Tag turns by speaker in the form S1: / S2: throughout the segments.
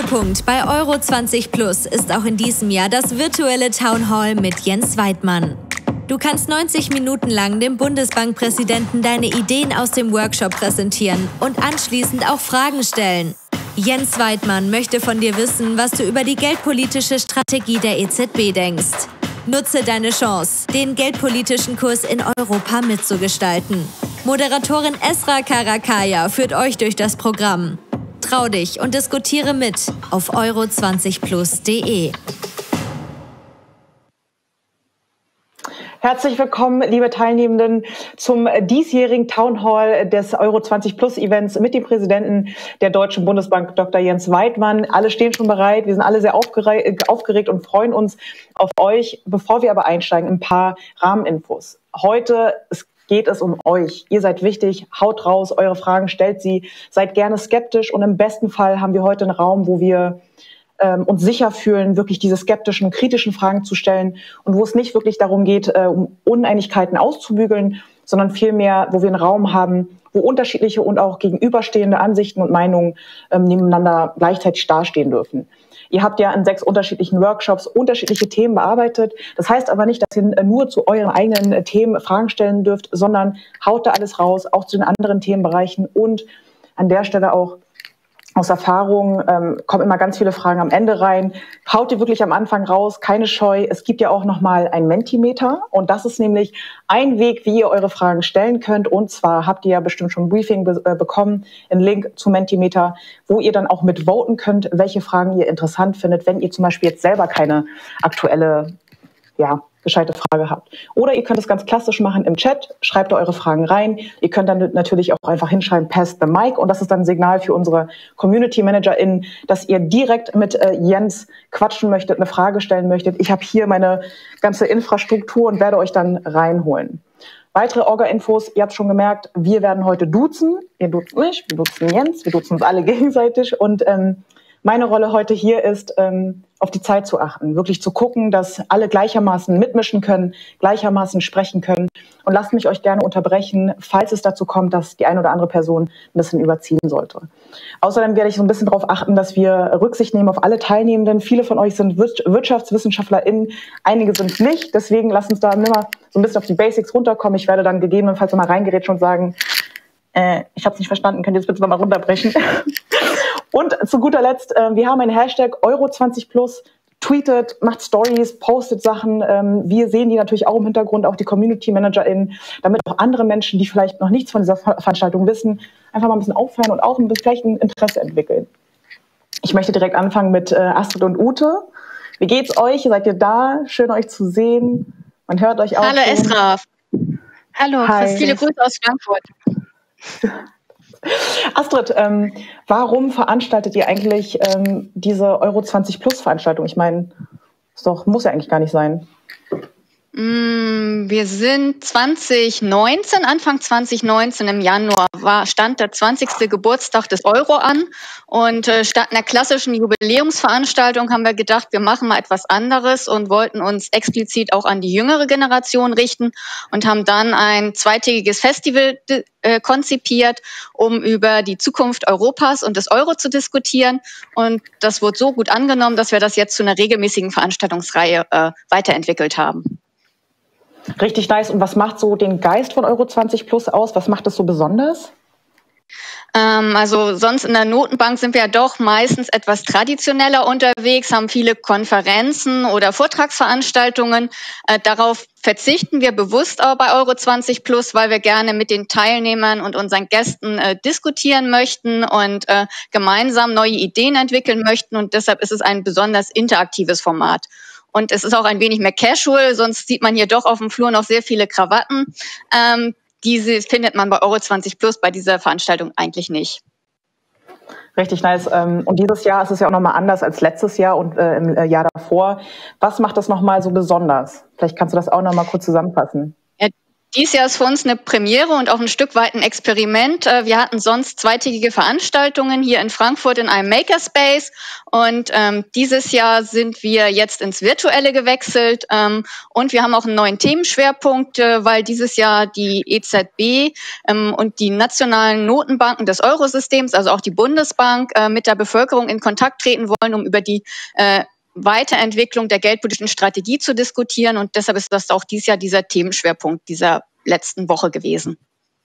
S1: Höhepunkt bei Euro 20 Plus ist auch in diesem Jahr das virtuelle Town Hall mit Jens Weidmann. Du kannst 90 Minuten lang dem Bundesbankpräsidenten deine Ideen aus dem Workshop präsentieren und anschließend auch Fragen stellen. Jens Weidmann möchte von dir wissen, was du über die geldpolitische Strategie der EZB denkst. Nutze deine Chance, den geldpolitischen Kurs in Europa mitzugestalten. Moderatorin Esra Karakaya führt euch durch das Programm. Trau dich und diskutiere mit auf euro20plus.de.
S2: Herzlich willkommen, liebe Teilnehmenden, zum diesjährigen Town Hall des Euro 20 Plus Events mit dem Präsidenten der Deutschen Bundesbank, Dr. Jens Weidmann. Alle stehen schon bereit. Wir sind alle sehr aufgeregt und freuen uns auf euch. Bevor wir aber einsteigen, ein paar Rahmeninfos. Heute geht es um euch. Ihr seid wichtig. Haut raus, eure Fragen, stellt sie. Seid gerne skeptisch und im besten Fall haben wir heute einen Raum, wo wir uns sicher fühlen, wirklich diese skeptischen, kritischen Fragen zu stellen und wo es nicht wirklich darum geht, um Uneinigkeiten auszubügeln, sondern vielmehr, wo wir einen Raum haben, wo unterschiedliche und auch gegenüberstehende Ansichten und Meinungen nebeneinander gleichzeitig dastehen dürfen. Ihr habt ja in 6 unterschiedlichen Workshops unterschiedliche Themen bearbeitet. Das heißt aber nicht, dass ihr nur zu euren eigenen Themen Fragen stellen dürft, sondern haut da alles raus, auch zu den anderen Themenbereichen. Und an der Stelle auch aus Erfahrung kommen immer ganz viele Fragen am Ende rein. Haut ihr wirklich am Anfang raus, keine Scheu. Es gibt ja auch nochmal ein Mentimeter und das ist nämlich ein Weg, wie ihr eure Fragen stellen könnt. Und zwar habt ihr ja bestimmt schon ein Briefing bekommen, einen Link zu Mentimeter, wo ihr dann auch mit voten könnt, welche Fragen ihr interessant findet, wenn ihr zum Beispiel jetzt selber keine aktuelle, gescheite Frage habt. Oder ihr könnt es ganz klassisch machen im Chat, schreibt da eure Fragen rein. Ihr könnt dann natürlich auch einfach hinschreiben, pass the mic. Und das ist dann ein Signal für unsere Community ManagerInnen, dass ihr direkt mit Jens quatschen möchtet, eine Frage stellen möchtet. Ich habe hier meine ganze Infrastruktur und werde euch dann reinholen. Weitere Orga-Infos, ihr habt schon gemerkt, wir werden heute duzen. Ihr duzt mich, wir duzen Jens, wir duzen uns alle gegenseitig. Und meine Rolle heute hier ist, auf die Zeit zu achten, wirklich zu gucken, dass alle gleichermaßen mitmischen können, gleichermaßen sprechen können. Und lasst mich euch gerne unterbrechen, falls es dazu kommt, dass die eine oder andere Person ein bisschen überziehen sollte. Außerdem werde ich so ein bisschen darauf achten, dass wir Rücksicht nehmen auf alle Teilnehmenden. Viele von euch sind WirtschaftswissenschaftlerInnen, einige sind nicht. Deswegen lasst uns da immer so ein bisschen auf die Basics runterkommen. Ich werde dann gegebenenfalls nochmal reingerätschen und sagen, ich habe es nicht verstanden, könnt ihr das bitte nochmal runterbrechen? Und zu guter Letzt, wir haben einen Hashtag Euro20Plus, tweetet, macht Stories, postet Sachen. Wir sehen die natürlich auch im Hintergrund, auch die Community ManagerInnen, damit auch andere Menschen, die vielleicht noch nichts von dieser Veranstaltung wissen, einfach mal ein bisschen auffallen und auch vielleicht ein Interesse entwickeln. Ich möchte direkt anfangen mit Astrid und Ute. Wie geht's euch? Seid ihr da? Schön euch zu sehen. Man hört euch auch.
S3: Hallo Esra. Hallo, viele Grüße aus Frankfurt.
S2: Astrid, warum veranstaltet ihr eigentlich diese Euro 20 Plus Veranstaltung? Ich meine, muss ja eigentlich gar nicht sein.
S3: Wir sind Anfang 2019 im Januar stand der 20. Geburtstag des Euro an und statt einer klassischen Jubiläumsveranstaltung haben wir gedacht, wir machen mal etwas anderes und wollten uns explizit auch an die jüngere Generation richten und haben dann ein 2-tägiges Festival konzipiert, um über die Zukunft Europas und des Euro zu diskutieren. Und das wurde so gut angenommen, dass wir das jetzt zu einer regelmäßigen Veranstaltungsreihe weiterentwickelt haben.
S2: Richtig nice. Und was macht so den Geist von Euro 20 Plus aus? Was macht das so besonders?
S3: Also sonst in der Notenbank sind wir ja doch meistens etwas traditioneller unterwegs, haben viele Konferenzen oder Vortragsveranstaltungen. Darauf verzichten wir bewusst auch bei Euro 20 Plus, weil wir gerne mit den Teilnehmern und unseren Gästen diskutieren möchten und gemeinsam neue Ideen entwickeln möchten. Und deshalb ist es ein besonders interaktives Format. Und es ist auch ein wenig mehr casual, sonst sieht man hier doch auf dem Flur noch sehr viele Krawatten. Diese findet man bei Euro 20 Plus bei dieser Veranstaltung eigentlich nicht.
S2: Richtig nice. Und dieses Jahr ist es ja auch nochmal anders als letztes Jahr und im Jahr davor. Was macht das nochmal so besonders? Vielleicht kannst du das auch nochmal kurz zusammenfassen.
S3: Dies Jahr ist für uns eine Premiere und auch ein Stück weit ein Experiment. Wir hatten sonst zweitägige Veranstaltungen hier in Frankfurt in einem Makerspace und dieses Jahr sind wir jetzt ins Virtuelle gewechselt und wir haben auch einen neuen Themenschwerpunkt, weil dieses Jahr die EZB und die nationalen Notenbanken des Eurosystems, also auch die Bundesbank, mit der Bevölkerung in Kontakt treten wollen, um über die Weiterentwicklung der geldpolitischen Strategie zu diskutieren. Und deshalb ist das auch dieses Jahr dieser Themenschwerpunkt dieser letzten Woche gewesen.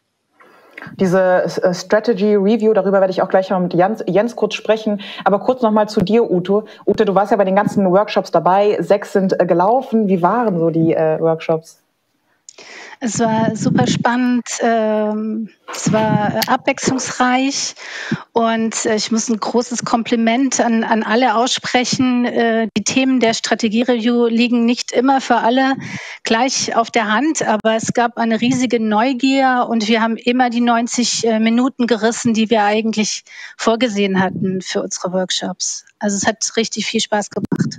S2: Diese Strategy Review, darüber werde ich auch gleich noch mit Jens kurz sprechen. Aber kurz nochmal zu dir, Ute. Ute, du warst ja bei den ganzen Workshops dabei. 6 sind gelaufen. Wie waren so die Workshops?
S4: Es war super spannend, es war abwechslungsreich und ich muss ein großes Kompliment an alle aussprechen. Die Themen der Strategie-Review liegen nicht immer für alle gleich auf der Hand, aber es gab eine riesige Neugier und wir haben immer die 90 Minuten gerissen, die wir eigentlich vorgesehen hatten für unsere Workshops. Also es hat richtig viel Spaß gemacht.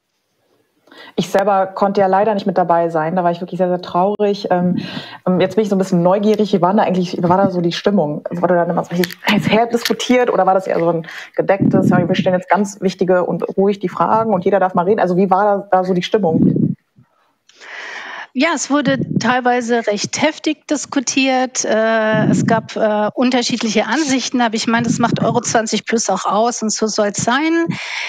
S2: Ich selber konnte ja leider nicht mit dabei sein. Da war ich wirklich sehr, sehr traurig. Jetzt bin ich so ein bisschen neugierig. Wie war da so die Stimmung? Wurde da immer so richtig heiß diskutiert oder war das eher so ein gedecktes, ja, wir stellen jetzt ganz wichtige und ruhig die Fragen und jeder darf mal reden? Also wie war da so die Stimmung?
S4: Ja, es wurde teilweise recht heftig diskutiert. Es gab unterschiedliche Ansichten, aber ich meine, das macht Euro 20 Plus auch aus und so soll es sein.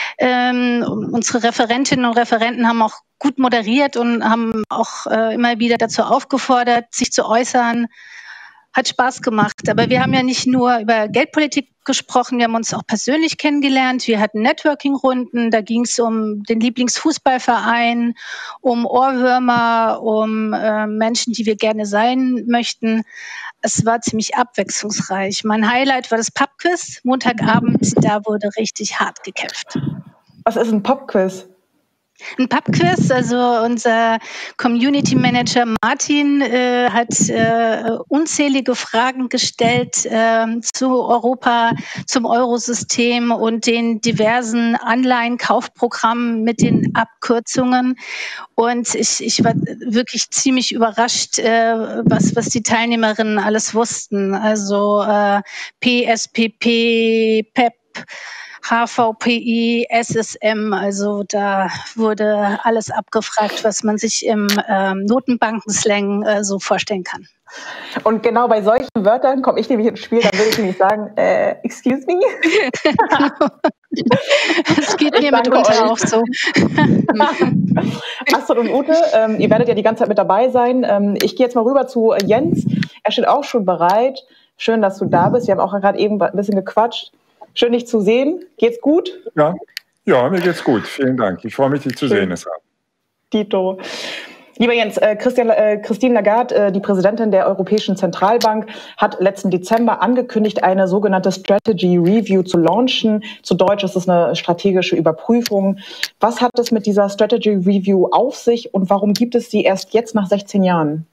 S4: Unsere Referentinnen und Referenten haben auch gut moderiert und haben auch immer wieder dazu aufgefordert, sich zu äußern. Hat Spaß gemacht. Aber wir haben ja nicht nur über Geldpolitik gesprochen, wir haben uns auch persönlich kennengelernt. Wir hatten Networking-Runden, da ging es um den Lieblingsfußballverein, um Ohrwürmer, um Menschen, die wir gerne sein möchten. Es war ziemlich abwechslungsreich. Mein Highlight war das Pubquiz, Montagabend, da wurde richtig hart gekämpft.
S2: Was ist ein Pubquiz?
S4: Ein Pubquiz, also unser Community Manager Martin hat unzählige Fragen gestellt zu Europa, zum Eurosystem und den diversen Anleihenkaufprogrammen mit den Abkürzungen. Und ich war wirklich ziemlich überrascht, was die Teilnehmerinnen alles wussten. Also PSPP, PEP, HVPI, SSM, also da wurde alles abgefragt, was man sich im Notenbankenslang so vorstellen kann.
S2: Und genau bei solchen Wörtern komme ich nämlich ins Spiel, dann würde ich nämlich sagen, excuse me?
S4: Es geht mir mitunter auch so.
S2: Astrid und Ute, ihr werdet ja die ganze Zeit mit dabei sein. Ich gehe jetzt mal rüber zu Jens. Er steht auch schon bereit. Schön, dass du da bist. Wir haben auch gerade eben ein bisschen gequatscht. Schön, dich zu sehen. Geht's gut?
S5: Ja, mir geht's gut. Vielen Dank. Ich freue mich, dich zu sehen.
S2: Dito. Lieber Jens, Christine Lagarde, die Präsidentin der Europäischen Zentralbank, hat letzten Dezember angekündigt, eine sogenannte Strategy Review zu launchen. Zu Deutsch ist es eine strategische Überprüfung. Was hat es mit dieser Strategy Review auf sich und warum gibt es sie erst jetzt nach 16 Jahren?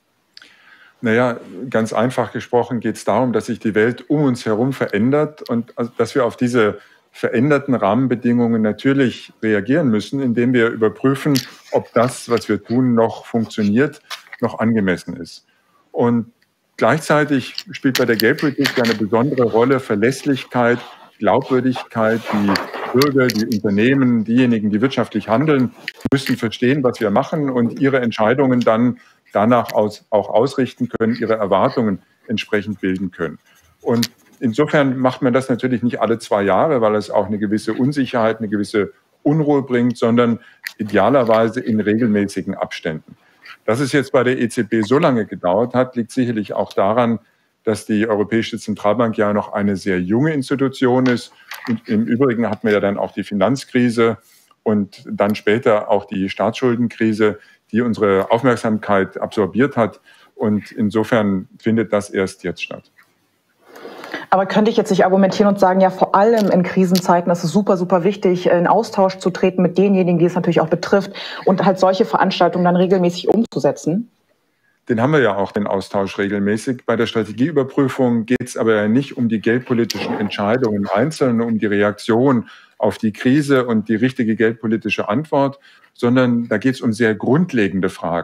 S5: Naja, ganz einfach gesprochen geht es darum, dass sich die Welt um uns herum verändert und dass wir auf diese veränderten Rahmenbedingungen natürlich reagieren müssen, indem wir überprüfen, ob das, was wir tun, noch funktioniert, noch angemessen ist. Und gleichzeitig spielt bei der Geldpolitik eine besondere Rolle Verlässlichkeit, Glaubwürdigkeit. Die Bürger, die Unternehmen, diejenigen, die wirtschaftlich handeln, müssen verstehen, was wir machen und ihre Entscheidungen dann danach auch ausrichten können, ihre Erwartungen entsprechend bilden können. Und insofern macht man das natürlich nicht alle 2 Jahre, weil es auch eine gewisse Unsicherheit, eine gewisse Unruhe bringt, sondern idealerweise in regelmäßigen Abständen. Dass es jetzt bei der EZB so lange gedauert hat, liegt sicherlich auch daran, dass die Europäische Zentralbank ja noch eine sehr junge Institution ist. Und im Übrigen hatten wir ja dann auch die Finanzkrise und dann später auch die Staatsschuldenkrise, die unsere Aufmerksamkeit absorbiert hat. Und insofern findet das erst jetzt statt.
S2: Aber könnte ich jetzt nicht argumentieren und sagen, ja, vor allem in Krisenzeiten ist es super, super wichtig, in Austausch zu treten mit denjenigen, die es natürlich auch betrifft und halt solche Veranstaltungen dann regelmäßig umzusetzen?
S5: Den haben wir ja auch, den Austausch regelmäßig. Bei der Strategieüberprüfung geht es aber ja nicht um die geldpolitischen Entscheidungen einzeln, um die Reaktion auf die Krise und die richtige geldpolitische Antwort, sondern da geht es um sehr grundlegende Fragen.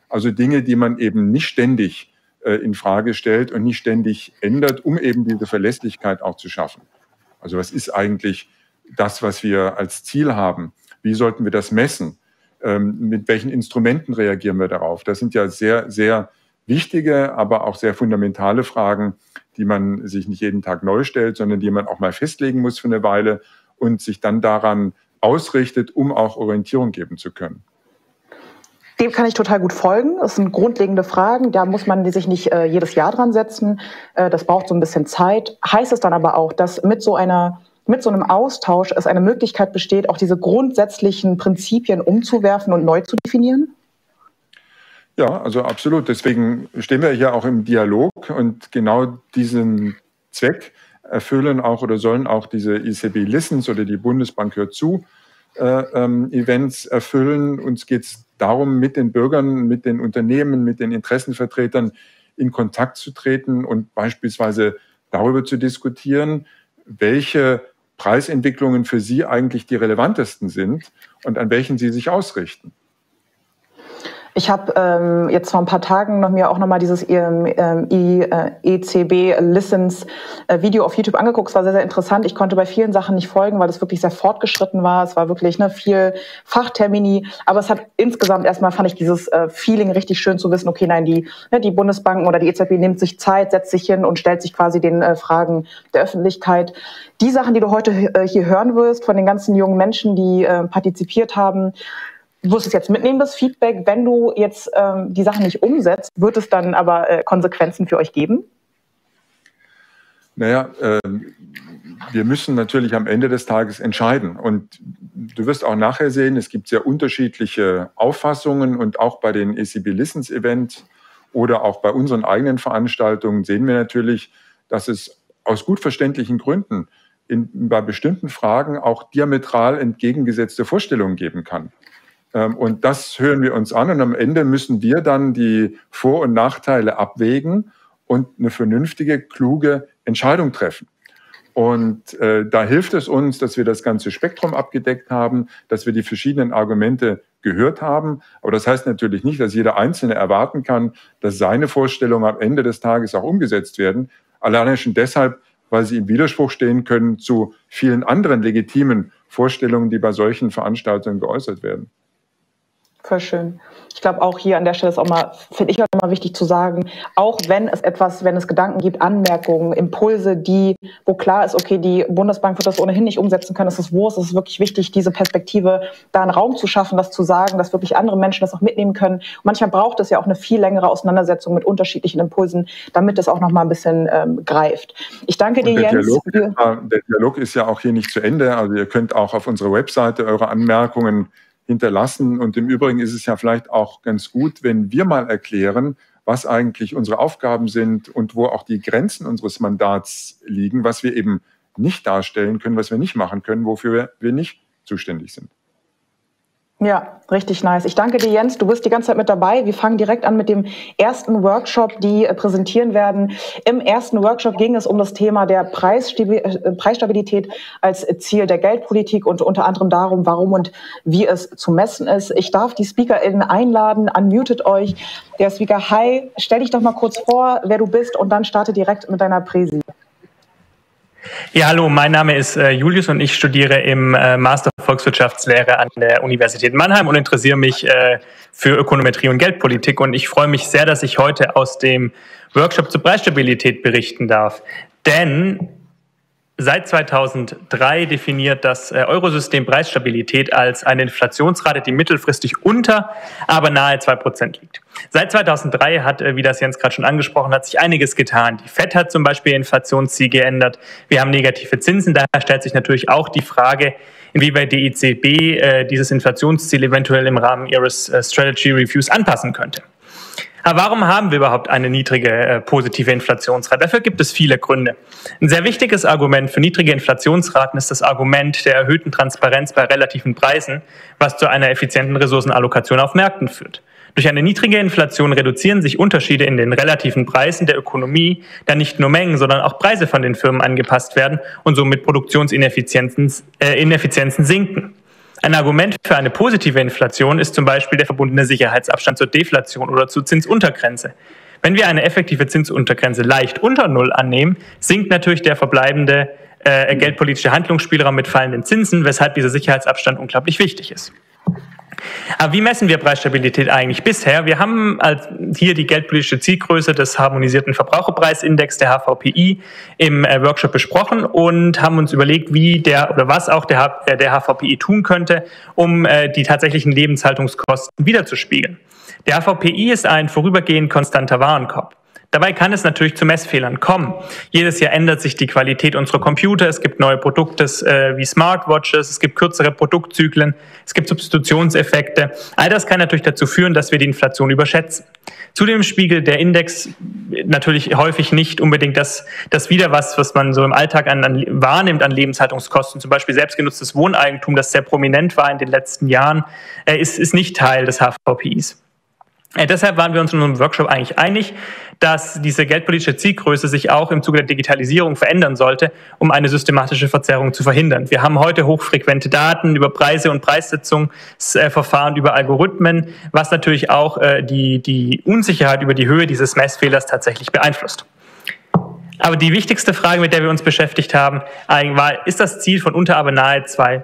S5: Also Dinge, die man eben nicht ständig in Frage stellt und nicht ständig ändert, um eben diese Verlässlichkeit auch zu schaffen. Also was ist eigentlich das, was wir als Ziel haben? Wie sollten wir das messen? Mit welchen Instrumenten reagieren wir darauf? Das sind ja sehr, sehr wichtige, aber auch sehr fundamentale Fragen, die man sich nicht jeden Tag neu stellt, sondern die man auch mal festlegen muss für eine Weile und sich dann daran ausrichtet, um auch Orientierung geben zu können.
S2: Dem kann ich total gut folgen. Das sind grundlegende Fragen. Da muss man sich nicht jedes Jahr dran setzen. Das braucht so ein bisschen Zeit. Heißt es dann aber auch, dass mit so einem Austausch es eine Möglichkeit besteht, auch diese grundsätzlichen Prinzipien umzuwerfen und neu zu definieren?
S5: Ja, also absolut. Deswegen stehen wir hier auch im Dialog und genau diesen Zweck erfüllen auch oder sollen auch diese ECB Listens oder die Bundesbank hört zu Events erfüllen. Uns geht es darum, mit den Bürgern, mit den Unternehmen, mit den Interessenvertretern in Kontakt zu treten und beispielsweise darüber zu diskutieren, welche Preisentwicklungen für Sie eigentlich die relevantesten sind und an welchen Sie sich ausrichten.
S2: Ich habe jetzt vor ein paar Tagen mir auch nochmal dieses ECB Listens Video auf YouTube angeguckt. Es war sehr, sehr interessant. Ich konnte bei vielen Sachen nicht folgen, weil es wirklich sehr fortgeschritten war. Es war wirklich viel Fachtermini. Aber es hat insgesamt erstmal, fand ich dieses Feeling richtig schön zu wissen, okay, nein, die Bundesbanken oder die EZB nimmt sich Zeit, setzt sich hin und stellt sich quasi den Fragen der Öffentlichkeit. Die Sachen, die du heute hier hören wirst von den ganzen jungen Menschen, die partizipiert haben, du wirst es jetzt mitnehmen, das Feedback. Wenn du jetzt die Sachen nicht umsetzt, wird es dann aber Konsequenzen für euch geben?
S5: Naja, wir müssen natürlich am Ende des Tages entscheiden. Und du wirst auch nachher sehen, es gibt sehr unterschiedliche Auffassungen. Und auch bei den ECB Listens Event oder auch bei unseren eigenen Veranstaltungen sehen wir natürlich, dass es aus gut verständlichen Gründen bei bestimmten Fragen auch diametral entgegengesetzte Vorstellungen geben kann. Und das hören wir uns an und am Ende müssen wir dann die Vor- und Nachteile abwägen und eine vernünftige, kluge Entscheidung treffen. Und da hilft es uns, dass wir das ganze Spektrum abgedeckt haben, dass wir die verschiedenen Argumente gehört haben. Aber das heißt natürlich nicht, dass jeder Einzelne erwarten kann, dass seine Vorstellungen am Ende des Tages auch umgesetzt werden. Alleine schon deshalb, weil sie im Widerspruch stehen können zu vielen anderen legitimen Vorstellungen, die bei solchen Veranstaltungen geäußert werden.
S2: Voll schön. Ich glaube, auch hier an der Stelle ist auch mal, finde ich auch immer wichtig zu sagen, auch wenn es Gedanken gibt, Anmerkungen, Impulse, wo klar ist, okay, die Bundesbank wird das ohnehin nicht umsetzen können, es ist Wurst, es ist wirklich wichtig, diese Perspektive, da einen Raum zu schaffen, das zu sagen, dass wirklich andere Menschen das auch mitnehmen können. Und manchmal braucht es ja auch eine viel längere Auseinandersetzung mit unterschiedlichen Impulsen, damit es auch noch mal ein bisschen greift. Ich danke dir, Jens.
S5: Der Dialog ist ja auch hier nicht zu Ende. Also ihr könnt auch auf unserer Webseite eure Anmerkungen hinterlassen. Und im Übrigen ist es ja vielleicht auch ganz gut, wenn wir mal erklären, was eigentlich unsere Aufgaben sind und wo auch die Grenzen unseres Mandats liegen, was wir eben nicht darstellen können, was wir nicht machen können, wofür wir nicht zuständig sind.
S2: Ja, richtig nice. Ich danke dir, Jens. Du bist die ganze Zeit mit dabei. Wir fangen direkt an mit dem ersten Workshop, die präsentieren werden. Im ersten Workshop ging es um das Thema der Preisstabilität als Ziel der Geldpolitik und unter anderem darum, warum und wie es zu messen ist. Ich darf die SpeakerInnen einladen. Unmutet euch. Der Speaker, hi, stell dich doch mal kurz vor, wer du bist und dann starte direkt mit deiner Präsi.
S6: Ja, hallo, mein Name ist Julius und ich studiere im Master Volkswirtschaftslehre an der Universität Mannheim und interessiere mich für Ökonometrie und Geldpolitik. Und ich freue mich sehr, dass ich heute aus dem Workshop zur Preisstabilität berichten darf. Denn seit 2003 definiert das Eurosystem Preisstabilität als eine Inflationsrate, die mittelfristig unter, aber nahe 2% liegt. Seit 2003 hat, wie das Jens gerade schon angesprochen hat, sich einiges getan. Die FED hat zum Beispiel ihr Inflationsziel geändert. Wir haben negative Zinsen. Daher stellt sich natürlich auch die Frage, inwieweit die EZB dieses Inflationsziel eventuell im Rahmen ihres Strategy Reviews anpassen könnte. Aber warum haben wir überhaupt eine niedrige positive Inflationsrate? Dafür gibt es viele Gründe. Ein sehr wichtiges Argument für niedrige Inflationsraten ist das Argument der erhöhten Transparenz bei relativen Preisen, was zu einer effizienten Ressourcenallokation auf Märkten führt. Durch eine niedrige Inflation reduzieren sich Unterschiede in den relativen Preisen der Ökonomie, da nicht nur Mengen, sondern auch Preise von den Firmen angepasst werden und somit Produktionsineffizienzen sinken. Ein Argument für eine positive Inflation ist zum Beispiel der verbundene Sicherheitsabstand zur Deflation oder zur Zinsuntergrenze. Wenn wir eine effektive Zinsuntergrenze leicht unter Null annehmen, sinkt natürlich der verbleibende geldpolitische Handlungsspielraum mit fallenden Zinsen, weshalb dieser Sicherheitsabstand unglaublich wichtig ist. Aber wie messen wir Preisstabilität eigentlich bisher? Wir haben hier die geldpolitische Zielgröße des harmonisierten Verbraucherpreisindex, der HVPI, im Workshop besprochen und haben uns überlegt, was auch der HVPI tun könnte, um die tatsächlichen Lebenshaltungskosten wiederzuspiegeln. Der HVPI ist ein vorübergehend konstanter Warenkorb. Dabei kann es natürlich zu Messfehlern kommen. Jedes Jahr ändert sich die Qualität unserer Computer, es gibt neue Produkte wie Smartwatches, es gibt kürzere Produktzyklen, es gibt Substitutionseffekte. All das kann natürlich dazu führen, dass wir die Inflation überschätzen. Zudem spiegelt der Index natürlich häufig nicht unbedingt das wider, was man so im Alltag wahrnimmt an Lebenshaltungskosten. Zum Beispiel selbstgenutztes Wohneigentum, das sehr prominent war in den letzten Jahren, ist nicht Teil des HVPIs. Deshalb waren wir uns in unserem Workshop eigentlich einig, dass diese geldpolitische Zielgröße sich auch im Zuge der Digitalisierung verändern sollte, um eine systematische Verzerrung zu verhindern. Wir haben heute hochfrequente Daten über Preise und Preissetzungsverfahren, über Algorithmen, was natürlich auch die Unsicherheit über die Höhe dieses Messfehlers tatsächlich beeinflusst. Aber die wichtigste Frage, mit der wir uns beschäftigt haben, war, ist das Ziel von unter aber nahe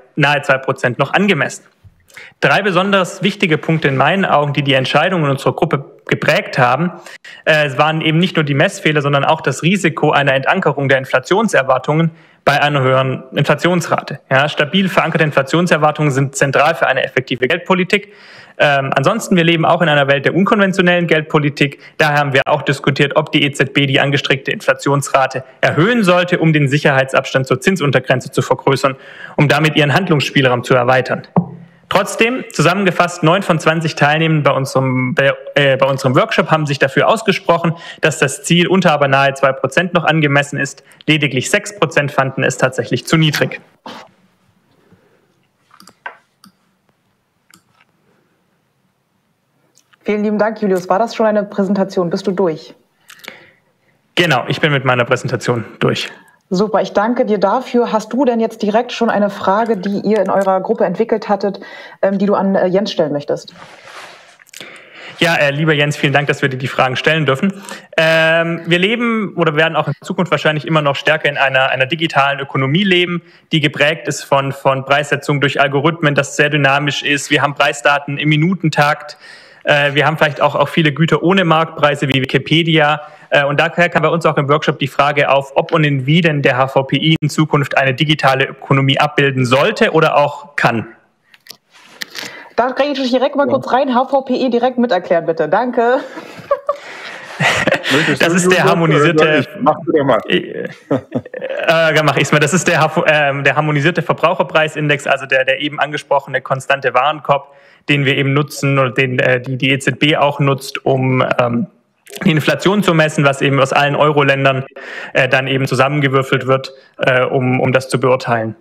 S6: 2% noch angemessen? 3 besonders wichtige Punkte in meinen Augen, die Entscheidungen in unserer Gruppe geprägt haben, waren eben nicht nur die Messfehler, sondern auch das Risiko einer Entankerung der Inflationserwartungen bei einer höheren Inflationsrate. Ja, stabil verankerte Inflationserwartungen sind zentral für eine effektive Geldpolitik. Ansonsten, wir leben auch in einer Welt der unkonventionellen Geldpolitik. Daher haben wir auch diskutiert, ob die EZB die angestrebte Inflationsrate erhöhen sollte, um den Sicherheitsabstand zur Zinsuntergrenze zu vergrößern, um damit ihren Handlungsspielraum zu erweitern. Trotzdem, zusammengefasst, 9 von 20 Teilnehmenden bei unserem Workshop haben sich dafür ausgesprochen, dass das Ziel unter aber nahe 2% noch angemessen ist. Lediglich 6% fanden es tatsächlich zu niedrig.
S2: Vielen lieben Dank, Julius. War das schon eine Präsentation? Bist du durch?
S6: Genau, ich bin mit meiner Präsentation durch.
S2: Super, ich danke dir dafür. Hast du denn jetzt direkt schon eine Frage, die ihr in eurer Gruppe entwickelt hattet, die du an Jens stellen möchtest?
S6: Ja, lieber Jens, vielen Dank, dass wir dir die Fragen stellen dürfen. Wir leben oder werden auch in Zukunft wahrscheinlich immer noch stärker in einer digitalen Ökonomie leben, die geprägt ist von Preissetzung durch Algorithmen, das sehr dynamisch ist. Wir haben Preisdaten im Minutentakt. Wir haben vielleicht auch viele Güter ohne Marktpreise wie Wikipedia. Und daher kam bei uns auch im Workshop die Frage auf, ob und inwie denn der HVPI in Zukunft eine digitale Ökonomie abbilden sollte oder auch kann.
S2: Da kann ich direkt mal kurz rein, HVPI direkt miterklären, bitte. Danke.
S6: Das ist der harmonisierte. Das ist der harmonisierte Verbraucherpreisindex, also der eben angesprochene konstante Warenkorb, den wir eben nutzen oder den die EZB auch nutzt, um die Inflation zu messen, was eben aus allen Euro-Ländern dann eben zusammengewürfelt wird, um das zu beurteilen.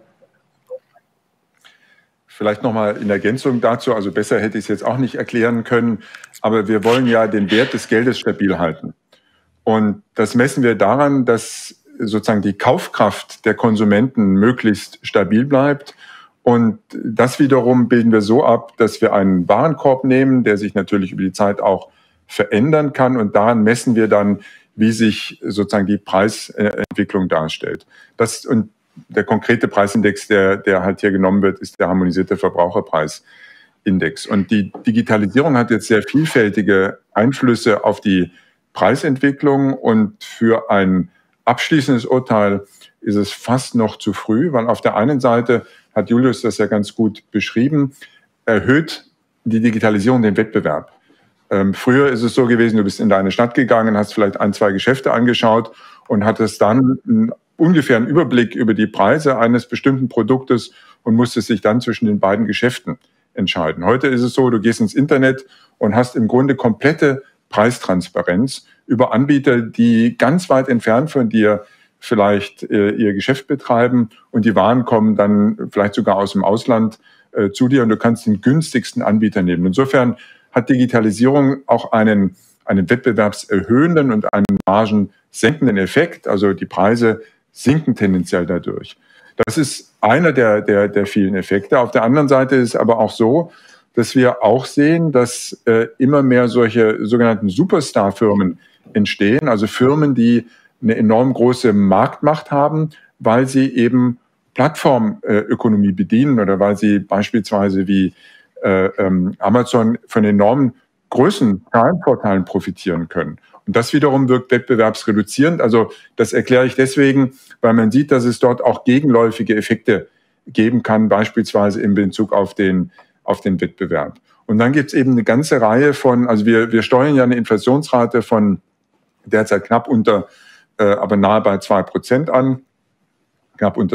S5: Vielleicht nochmal in Ergänzung dazu, also besser hätte ich es jetzt auch nicht erklären können, aber wir wollen ja den Wert des Geldes stabil halten. Und das messen wir daran, dass sozusagen die Kaufkraft der Konsumenten möglichst stabil bleibt. Und das wiederum bilden wir so ab, dass wir einen Warenkorb nehmen, der sich natürlich über die Zeit auch verändern kann. Und daran messen wir dann, wie sich sozusagen die Preisentwicklung darstellt. Und der konkrete Preisindex, der halt hier genommen wird, ist der harmonisierte Verbraucherpreisindex. Und die Digitalisierung hat jetzt sehr vielfältige Einflüsse auf die Preisentwicklung. Und für ein abschließendes Urteil ist es fast noch zu früh, weil auf der einen Seite, hat Julius das ja ganz gut beschrieben, erhöht die Digitalisierung den Wettbewerb. Früher ist es so gewesen, du bist in deine Stadt gegangen, hast vielleicht 1, 2 Geschäfte angeschaut und hattest dann ungefähr einen Überblick über die Preise eines bestimmten Produktes und musstest dich dann zwischen den beiden Geschäften entscheiden. Heute ist es so, du gehst ins Internet und hast im Grunde komplette Preistransparenz über Anbieter, die ganz weit entfernt von dir vielleicht ihr Geschäft betreiben und die Waren kommen dann vielleicht sogar aus dem Ausland zu dir und du kannst den günstigsten Anbieter nehmen. Insofern hat Digitalisierung auch einen wettbewerbserhöhenden und einen margensenkenden Effekt. Also die Preise sinken tendenziell dadurch. Das ist einer der vielen Effekte. Auf der anderen Seite ist es aber auch so, dass wir auch sehen, dass immer mehr solche sogenannten Superstar-Firmen entstehen, also Firmen, die eine enorm große Marktmacht haben, weil sie eben Plattformökonomie bedienen oder weil sie beispielsweise wie Amazon von enormen Größenvorteilen profitieren können. Und das wiederum wirkt wettbewerbsreduzierend. Also das erkläre ich deswegen, weil man sieht, dass es dort auch gegenläufige Effekte geben kann, beispielsweise in Bezug auf den Wettbewerb. Und dann gibt es eben eine ganze Reihe von, also wir steuern ja eine Inflationsrate von derzeit knapp unter, aber nahe bei 2% an, knapp unter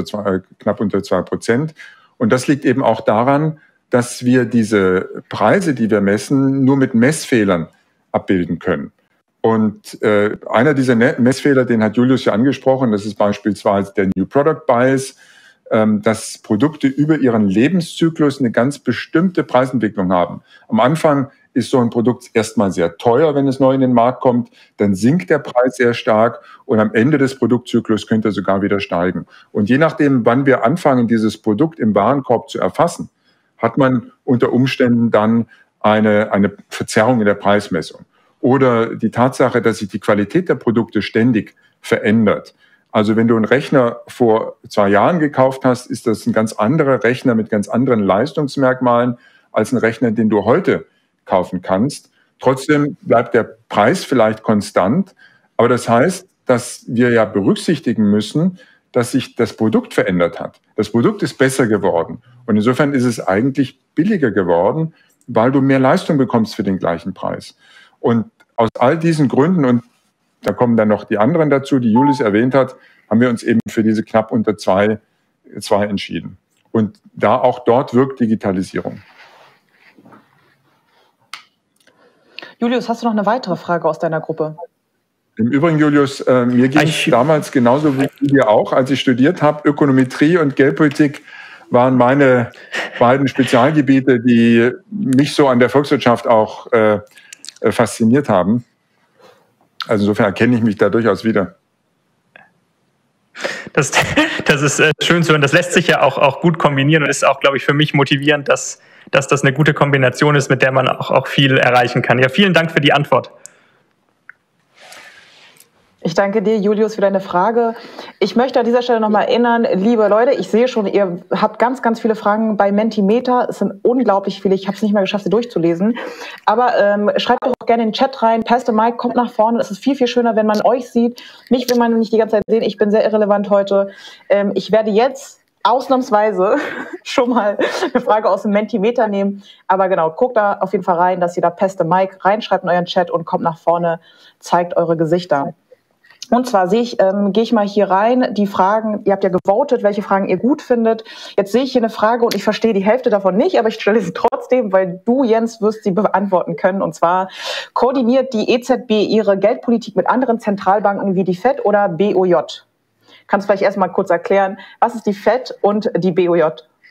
S5: 2%. Und das liegt eben auch daran, dass wir diese Preise, die wir messen, nur mit Messfehlern abbilden können. Und einer dieser Messfehler, den hat Julius ja angesprochen, das ist beispielsweise der New Product Bias, dass Produkte über ihren Lebenszyklus eine ganz bestimmte Preisentwicklung haben. Am Anfang ist so ein Produkt erstmal sehr teuer, wenn es neu in den Markt kommt, dann sinkt der Preis sehr stark und am Ende des Produktzyklus könnte er sogar wieder steigen. Und je nachdem, wann wir anfangen, dieses Produkt im Warenkorb zu erfassen, hat man unter Umständen dann eine Verzerrung in der Preismessung. Oder die Tatsache, dass sich die Qualität der Produkte ständig verändert. Also wenn du einen Rechner vor 2 Jahren gekauft hast, ist das ein ganz anderer Rechner mit ganz anderen Leistungsmerkmalen als ein Rechner, den du heute kaufen kannst. Trotzdem bleibt der Preis vielleicht konstant, aber das heißt, dass wir ja berücksichtigen müssen, dass sich das Produkt verändert hat. Das Produkt ist besser geworden und insofern ist es eigentlich billiger geworden, weil du mehr Leistung bekommst für den gleichen Preis. Und aus all diesen Gründen, und da kommen dann noch die anderen dazu, die Julius erwähnt hat, haben wir uns eben für diese knapp unter 2 entschieden. Und auch dort wirkt Digitalisierung.
S2: Julius, hast du noch eine weitere Frage aus deiner Gruppe?
S5: Im Übrigen, Julius, mir ging es damals genauso wie dir auch, als ich studiert habe. Ökonometrie und Geldpolitik waren meine beiden Spezialgebiete, die mich so an der Volkswirtschaft auch fasziniert haben. Also insofern erkenne ich mich da durchaus wieder.
S6: Das ist schön zu hören. Das lässt sich ja auch gut kombinieren und ist auch, glaube ich, für mich motivierend, dass das eine gute Kombination ist, mit der man auch viel erreichen kann. Ja, vielen Dank für die Antwort.
S2: Ich danke dir, Julius, für deine Frage. Ich möchte an dieser Stelle nochmal erinnern, liebe Leute, ich sehe schon, ihr habt ganz, ganz viele Fragen bei Mentimeter. Es sind unglaublich viele. Ich habe es nicht mal geschafft, sie durchzulesen. Aber schreibt doch auch gerne in den Chat rein. Pastor Mike kommt nach vorne. Es ist viel, viel schöner, wenn man euch sieht. Mich will man nicht die ganze Zeit sehen. Ich bin sehr irrelevant heute. Ich werde jetzt ausnahmsweise schon mal eine Frage aus dem Mentimeter nehmen. Aber genau, guckt da auf jeden Fall rein, dass ihr da Pastor Mike reinschreibt in euren Chat und kommt nach vorne, zeigt eure Gesichter. Und zwar gehe ich mal hier rein, die Fragen, ihr habt ja gewotet, welche Fragen ihr gut findet. Jetzt sehe ich hier eine Frage und ich verstehe die Hälfte davon nicht, aber ich stelle sie trotzdem, weil du, Jens, wirst sie beantworten können. Und zwar, koordiniert die EZB ihre Geldpolitik mit anderen Zentralbanken wie die FED oder BOJ? Kannst du vielleicht erstmal kurz erklären, was ist die FED und die BOJ?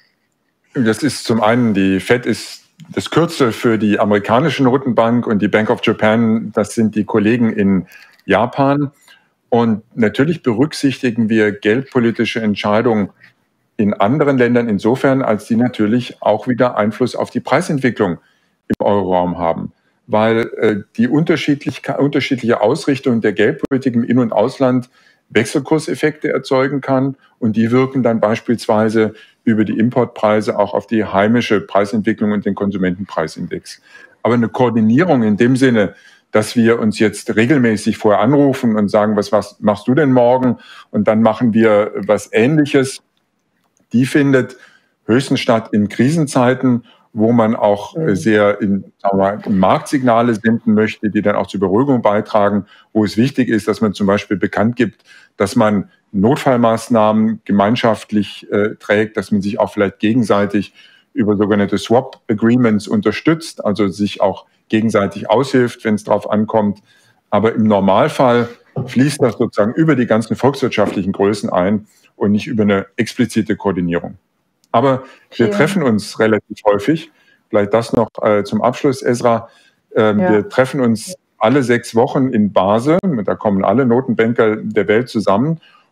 S5: Das ist zum einen, die FED ist das Kürzel für die amerikanische Notenbank und die Bank of Japan, das sind die Kollegen in Japan. Und natürlich berücksichtigen wir geldpolitische Entscheidungen in anderen Ländern insofern, als die natürlich auch wieder Einfluss auf die Preisentwicklung im Euroraum haben. Weil die unterschiedliche Ausrichtung der Geldpolitik im In- und Ausland Wechselkurseffekte erzeugen kann. Und die wirken dann beispielsweise über die Importpreise auch auf die heimische Preisentwicklung und den Konsumentenpreisindex. Aber eine Koordinierung in dem Sinne, dass wir uns jetzt regelmäßig vorher anrufen und sagen, was machst du denn morgen? Und dann machen wir was Ähnliches. Die findet höchstens statt in Krisenzeiten, wo man auch sehr Marktsignale senden möchte, die dann auch zur Beruhigung beitragen, wo es wichtig ist, dass man zum Beispiel bekannt gibt, dass man Notfallmaßnahmen gemeinschaftlich trägt, dass man sich auch vielleicht gegenseitig über sogenannte Swap Agreements unterstützt, also sich auch gegenseitig aushilft, wenn es darauf ankommt. Aber im Normalfall fließt das sozusagen über die ganzen volkswirtschaftlichen Größen ein und nicht über eine explizite Koordinierung. Aber wir treffen uns relativ häufig. Vielleicht das noch zum Abschluss, Ezra. Wir treffen uns alle 6 Wochen in Basel. Da kommen alle Notenbanker der Welt zusammen.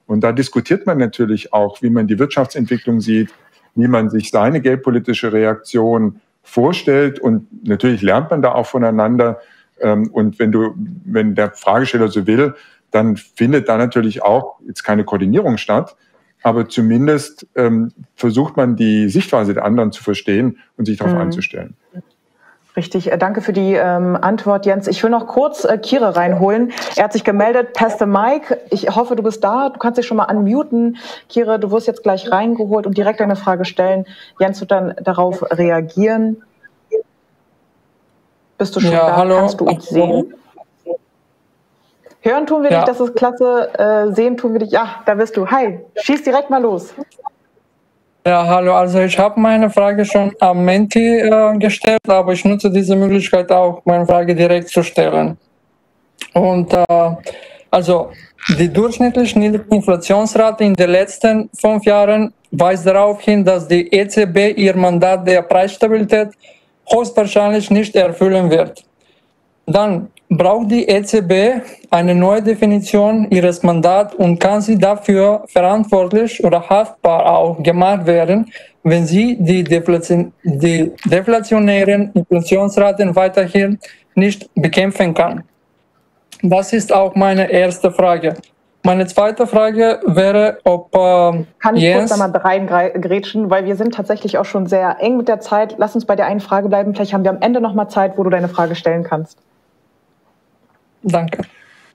S5: Und da diskutiert man natürlich auch, wie man die Wirtschaftsentwicklung sieht, wie man sich seine geldpolitische Reaktion vorstellt. Und natürlich lernt man da auch voneinander. Und wenn der Fragesteller so will, dann findet da natürlich auch jetzt keine Koordinierung statt. Aber zumindest versucht man, die Sichtweise der anderen zu verstehen und sich darauf einzustellen.
S2: Richtig, danke für die Antwort, Jens. Ich will noch kurz Kire reinholen. Er hat sich gemeldet, Pastor Mike. Ich hoffe, du bist da. Du kannst dich schon mal unmuten. Kire, du wirst jetzt gleich reingeholt und direkt eine Frage stellen. Jens wird dann darauf reagieren. Bist du schon da?
S7: Hallo.
S2: Kannst du uns sehen? Hören tun wir dich, das ist klasse. Sehen tun wir dich. Ja, da bist du. Hi, schieß direkt mal los.
S7: Ja, hallo. Also ich habe meine Frage schon am Menti gestellt, aber ich nutze diese Möglichkeit auch, meine Frage direkt zu stellen. Und also die durchschnittliche niedrige Inflationsrate in den letzten 5 Jahren weist darauf hin, dass die EZB ihr Mandat der Preisstabilität höchstwahrscheinlich nicht erfüllen wird. Dann braucht die EZB eine neue Definition ihres Mandats und kann sie dafür verantwortlich oder haftbar auch gemacht werden, wenn sie die deflationären Inflationsraten weiterhin nicht bekämpfen kann. Das ist auch meine erste Frage. Meine zweite Frage wäre, ob
S2: Kann ich kurz da mal reingrätschen, weil wir sind tatsächlich auch schon sehr eng mit der Zeit. Lass uns bei der einen Frage bleiben. Vielleicht haben wir am Ende noch mal Zeit, wo du deine Frage stellen kannst.
S7: Danke.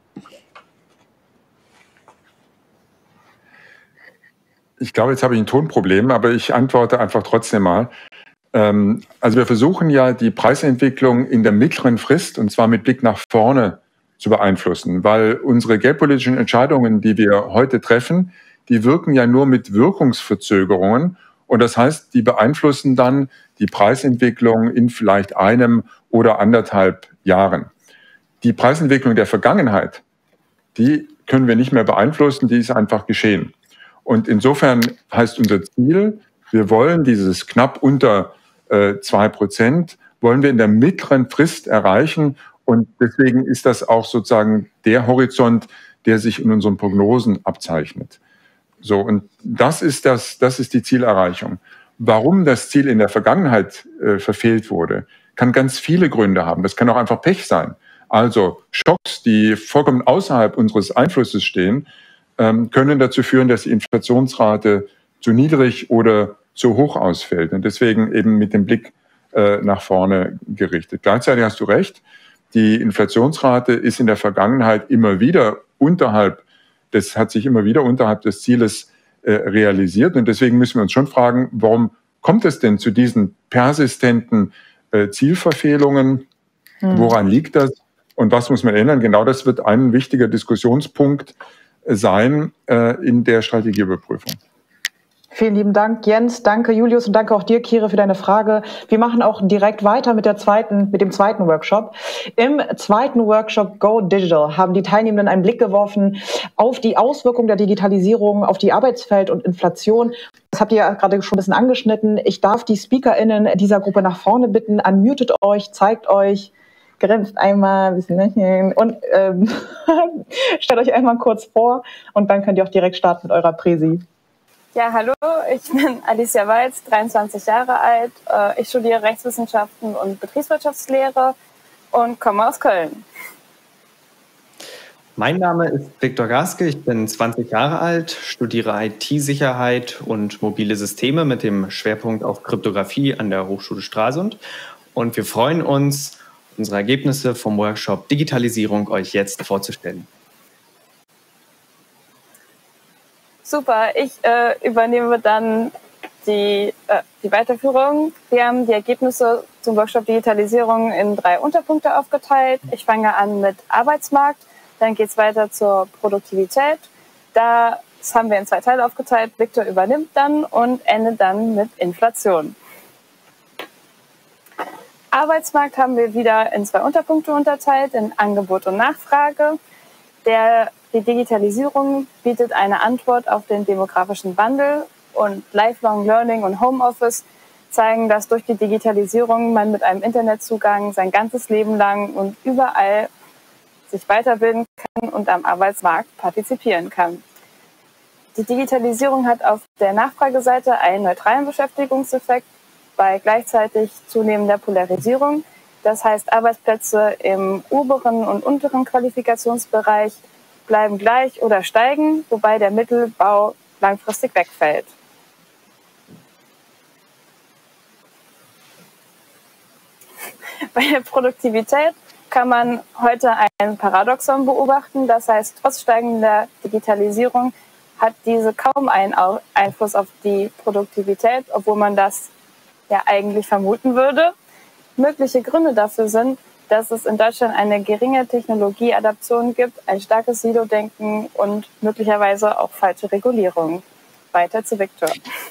S5: Ich glaube, jetzt habe ich ein Tonproblem, aber ich antworte einfach trotzdem mal. Also wir versuchen ja, die Preisentwicklung in der mittleren Frist, und zwar mit Blick nach vorne, zu beeinflussen, weil unsere geldpolitischen Entscheidungen, die wir heute treffen, die wirken ja nur mit Wirkungsverzögerungen. Und das heißt, die beeinflussen dann die Preisentwicklung in vielleicht 1 oder 1,5 Jahren. Die Preisentwicklung der Vergangenheit, die können wir nicht mehr beeinflussen, die ist einfach geschehen. Und insofern heißt unser Ziel, wir wollen dieses knapp unter 2%, wollen wir in der mittleren Frist erreichen. Und deswegen ist das auch sozusagen der Horizont, der sich in unseren Prognosen abzeichnet. So, und das ist die Zielerreichung. Warum das Ziel in der Vergangenheit verfehlt wurde, kann ganz viele Gründe haben. Das kann auch einfach Pech sein. Also Schocks, die vollkommen außerhalb unseres Einflusses stehen, können dazu führen, dass die Inflationsrate zu niedrig oder zu hoch ausfällt. Und deswegen eben mit dem Blick nach vorne gerichtet. Gleichzeitig hast du recht, die Inflationsrate ist in der Vergangenheit immer wieder unterhalb des Zieles realisiert. Und deswegen müssen wir uns schon fragen, warum kommt es denn zu diesen persistenten Zielverfehlungen? Woran liegt das? Und was muss man ändern? Genau das wird ein wichtiger Diskussionspunkt sein in der Strategieüberprüfung.
S2: Vielen lieben Dank, Jens. Danke, Julius, und danke auch dir, Kire, für deine Frage. Wir machen auch direkt weiter mit dem zweiten Workshop. Im zweiten Workshop Go Digital haben die Teilnehmenden einen Blick geworfen auf die Auswirkungen der Digitalisierung auf die Arbeitswelt und Inflation. Das habt ihr ja gerade schon ein bisschen angeschnitten. Ich darf die SpeakerInnen dieser Gruppe nach vorne bitten. Unmutet euch, zeigt euch, grinst einmal, ein bisschen lächeln und stellt euch einmal kurz vor und dann könnt ihr auch direkt starten mit eurer Präsi.
S8: Ja, hallo, ich bin Alicia Walz, 23 Jahre alt. Ich studiere Rechtswissenschaften und Betriebswirtschaftslehre und komme aus Köln.
S9: Mein Name ist Viktor Gaske, ich bin 20 Jahre alt, studiere IT-Sicherheit und mobile Systeme mit dem Schwerpunkt auf Kryptographie an der Hochschule Stralsund. Und wir freuen uns, unsere Ergebnisse vom Workshop Digitalisierung euch jetzt vorzustellen.
S8: Super, ich übernehme dann die Weiterführung. Wir haben die Ergebnisse zum Workshop Digitalisierung in 3 Unterpunkte aufgeteilt. Ich fange an mit Arbeitsmarkt, dann geht es weiter zur Produktivität. Das haben wir in 2 Teile aufgeteilt. Viktor übernimmt dann und endet dann mit Inflation. Arbeitsmarkt haben wir wieder in 2 Unterpunkte unterteilt, in Angebot und Nachfrage. Die Digitalisierung bietet eine Antwort auf den demografischen Wandel und Lifelong Learning und Homeoffice zeigen, dass durch die Digitalisierung man mit einem Internetzugang sein ganzes Leben lang und überall sich weiterbilden kann und am Arbeitsmarkt partizipieren kann. Die Digitalisierung hat auf der Nachfrageseite einen neutralen Beschäftigungseffekt bei gleichzeitig zunehmender Polarisierung. Das heißt, Arbeitsplätze im oberen und unteren Qualifikationsbereich bleiben gleich oder steigen, wobei der Mittelbau langfristig wegfällt. Bei der Produktivität kann man heute ein Paradoxon beobachten. Das heißt, trotz steigender Digitalisierung hat diese kaum einen Einfluss auf die Produktivität, obwohl man das ja eigentlich vermuten würde. Mögliche Gründe dafür sind, dass es in Deutschland eine geringe Technologieadaption gibt, ein starkes Silo-Denken und möglicherweise auch falsche Regulierung. Weiter zu Viktor.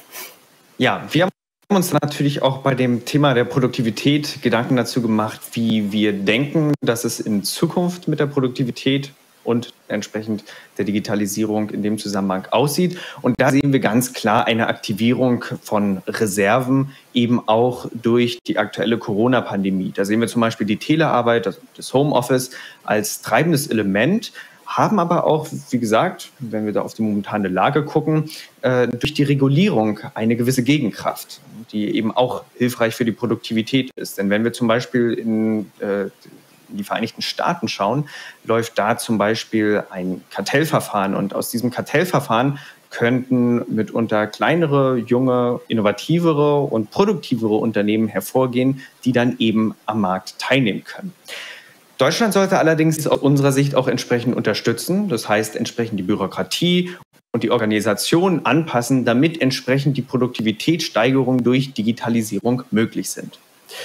S9: Ja, wir haben uns natürlich auch bei dem Thema der Produktivität Gedanken dazu gemacht, wie wir denken, dass es in Zukunft mit der Produktivität und entsprechend der Digitalisierung in dem Zusammenhang aussieht. Und da sehen wir ganz klar eine Aktivierung von Reserven, eben auch durch die aktuelle Corona-Pandemie. Da sehen wir zum Beispiel die Telearbeit, das Homeoffice als treibendes Element, haben aber auch, wie gesagt, wenn wir da auf die momentane Lage gucken, durch die Regulierung eine gewisse Gegenkraft, die eben auch hilfreich für die Produktivität ist. Denn wenn wir zum Beispiel in die Vereinigten Staaten schauen, läuft da zum Beispiel ein Kartellverfahren. Und aus diesem Kartellverfahren könnten mitunter kleinere, junge, innovativere und produktivere Unternehmen hervorgehen, die dann eben am Markt teilnehmen können. Deutschland sollte allerdings aus unserer Sicht auch entsprechend unterstützen. Das heißt, entsprechend die Bürokratie und die Organisation anpassen, damit entsprechend die Produktivitätssteigerung durch Digitalisierung möglich sind.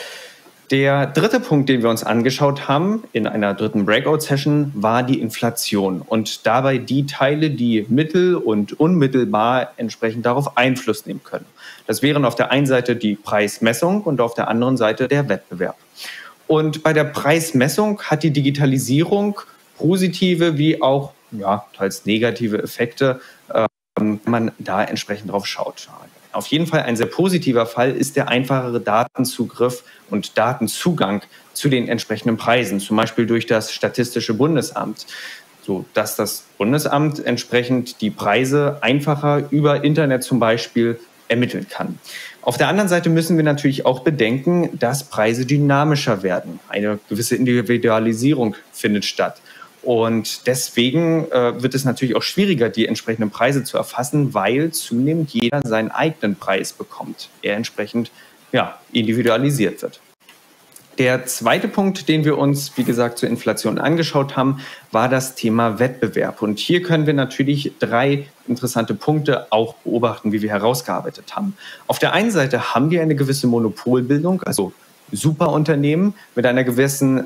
S9: Der dritte Punkt, den wir uns angeschaut haben in einer dritten Breakout-Session, war die Inflation und dabei die Teile, die mittel- und unmittelbar entsprechend darauf Einfluss nehmen können. Das wären auf der einen Seite die Preismessung und auf der anderen Seite der Wettbewerb. Und bei der Preismessung hat die Digitalisierung positive wie auch teils negative Effekte, wenn man da entsprechend drauf schaut. Auf jeden Fall ein sehr positiver Fall ist der einfachere Datenzugriff und Datenzugang zu den entsprechenden Preisen, zum Beispiel durch das Statistische Bundesamt, so dass das Bundesamt entsprechend die Preise einfacher über Internet zum Beispiel ermitteln kann. Auf der anderen Seite müssen wir natürlich auch bedenken, dass Preise dynamischer werden. Eine gewisse Individualisierung findet statt. Und deswegen wird es natürlich auch schwieriger, die entsprechenden Preise zu erfassen, weil zunehmend jeder seinen eigenen Preis bekommt, er entsprechend individualisiert wird. Der zweite Punkt, den wir uns, wie gesagt, zur Inflation angeschaut haben, war das Thema Wettbewerb. Und hier können wir natürlich 3 interessante Punkte auch beobachten, wie wir herausgearbeitet haben. Auf der einen Seite haben wir eine gewisse Monopolbildung, also Superunternehmen mit einer gewissen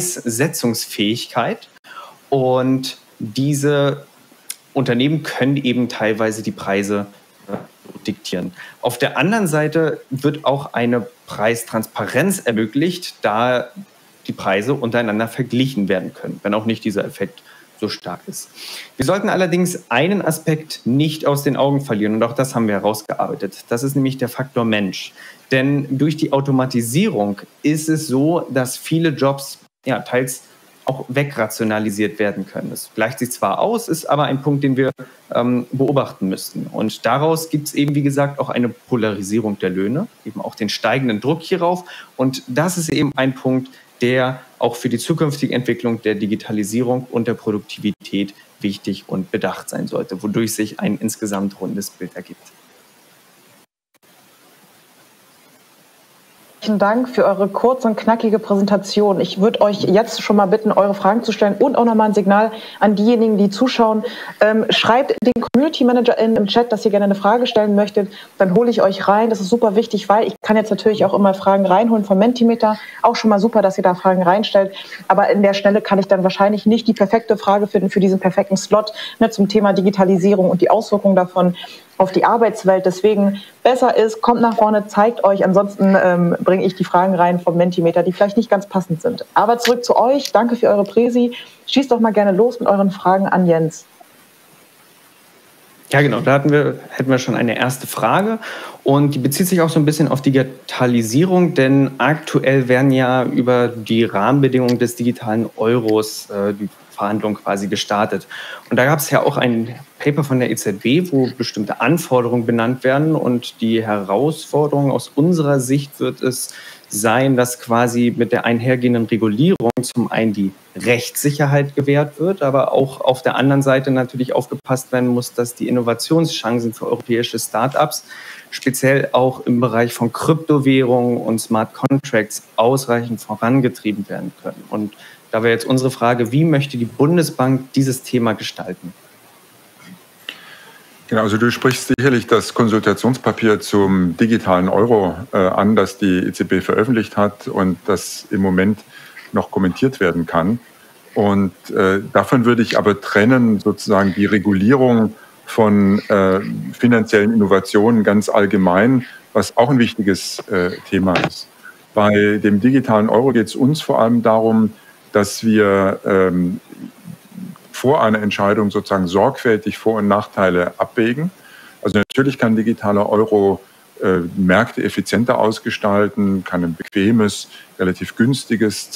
S9: Preissetzungsfähigkeit. Und diese Unternehmen können eben teilweise die Preise diktieren. Auf der anderen Seite wird auch eine Preistransparenz ermöglicht, da die Preise untereinander verglichen werden können, wenn auch nicht dieser Effekt so stark ist. Wir sollten allerdings einen Aspekt nicht aus den Augen verlieren und auch das haben wir herausgearbeitet. Das ist nämlich der Faktor Mensch. Denn durch die Automatisierung ist es so, dass viele Jobs teils auch wegrationalisiert werden können. Es gleicht sich zwar aus, ist aber ein Punkt, den wir beobachten müssten. Und daraus gibt es eben, wie gesagt, auch eine Polarisierung der Löhne, eben auch den steigenden Druck hierauf. Und das ist eben ein Punkt, der auch für die zukünftige Entwicklung der Digitalisierung und der Produktivität wichtig und bedacht sein sollte, wodurch sich ein insgesamt rundes Bild ergibt.
S2: Vielen Dank für eure kurze und knackige Präsentation. Ich würde euch jetzt schon mal bitten, eure Fragen zu stellen und auch nochmal ein Signal an diejenigen, die zuschauen. Schreibt den Community Manager im Chat, dass ihr gerne eine Frage stellen möchtet. Dann hole ich euch rein. Das ist super wichtig, weil ich kann jetzt natürlich auch immer Fragen reinholen vom Mentimeter. Auch schon mal super, dass ihr da Fragen reinstellt. Aber in der Schnelle kann ich dann wahrscheinlich nicht die perfekte Frage finden für diesen perfekten Slot zum Thema Digitalisierung und die Auswirkungen davon auf die Arbeitswelt. Deswegen besser ist, kommt nach vorne, zeigt euch. Ansonsten bringe ich die Fragen rein vom Mentimeter, die vielleicht nicht ganz passend sind. Aber zurück zu euch. Danke für eure Präsi. Schießt doch mal gerne los mit euren Fragen an Jens.
S9: Ja, genau. Da hätten wir schon eine erste Frage. Und die bezieht sich auch so ein bisschen auf Digitalisierung, denn aktuell werden ja über die Rahmenbedingungen des digitalen Euros die Verhandlungen quasi gestartet. Und da gab es ja auch ein Paper von der EZB, wo bestimmte Anforderungen benannt werden. Und die Herausforderung aus unserer Sicht wird es sein, dass quasi mit der einhergehenden Regulierung zum einen die Rechtssicherheit gewährt wird, aber auch auf der anderen Seite natürlich aufgepasst werden muss, dass die Innovationschancen für europäische Start-ups speziell auch im Bereich von Kryptowährungen und Smart Contracts ausreichend vorangetrieben werden können. Und da wäre jetzt unsere Frage, wie möchte die Bundesbank dieses Thema gestalten?
S5: Genau, also du sprichst sicherlich das Konsultationspapier zum digitalen Euro an, das die EZB veröffentlicht hat und das im Moment noch kommentiert werden kann. Und davon würde ich aber trennen sozusagen die Regulierung von finanziellen Innovationen ganz allgemein, was auch ein wichtiges Thema ist. Bei dem digitalen Euro geht es uns vor allem darum, dass wir vor einer Entscheidung sozusagen sorgfältig Vor- und Nachteile abwägen. Also natürlich kann digitaler Euro Märkte effizienter ausgestalten, kann ein bequemes, relativ günstiges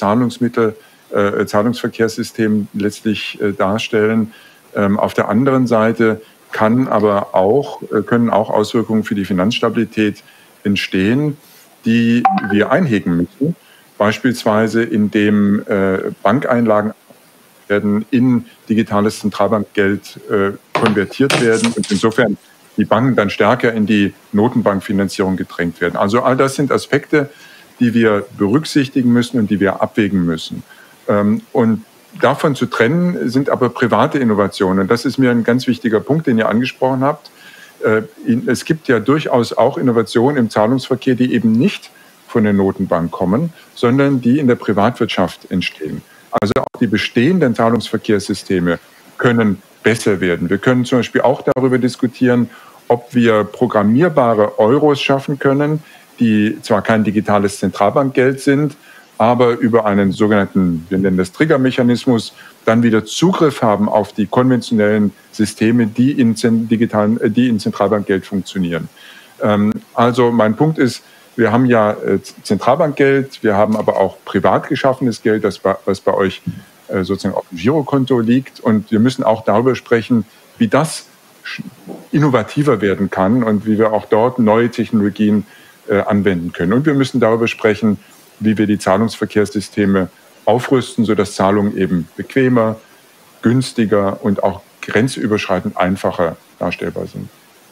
S5: Zahlungsverkehrssystem letztlich darstellen. Auf der anderen Seite können auch Auswirkungen für die Finanzstabilität entstehen, die wir einhegen müssen. Beispielsweise indem Bankeinlagen werden in digitales Zentralbankgeld konvertiert werden und insofern die Banken dann stärker in die Notenbankfinanzierung gedrängt werden. Also all das sind Aspekte, die wir berücksichtigen müssen und die wir abwägen müssen. Und davon zu trennen sind aber private Innovationen. Und das ist mir ein ganz wichtiger Punkt, den ihr angesprochen habt. Es gibt ja durchaus auch Innovationen im Zahlungsverkehr, die eben nicht von der Notenbank kommen, sondern die in der Privatwirtschaft entstehen. Also auch die bestehenden Zahlungsverkehrssysteme können besser werden. Wir können zum Beispiel auch darüber diskutieren, ob wir programmierbare Euros schaffen können, die zwar kein digitales Zentralbankgeld sind, aber über einen sogenannten, wir nennen das Triggermechanismus, dann wieder Zugriff haben auf die konventionellen Systeme, die in Zentralbankgeld funktionieren. Also mein Punkt ist, wir haben ja Zentralbankgeld, wir haben aber auch privat geschaffenes Geld, was bei euch sozusagen auf dem Girokonto liegt. Und wir müssen auch darüber sprechen, wie das innovativer werden kann und wie wir auch dort neue Technologien anwenden können. Und wir müssen darüber sprechen, wie wir die Zahlungsverkehrssysteme aufrüsten, sodass Zahlungen eben bequemer, günstiger und auch grenzüberschreitend einfacher darstellbar sind.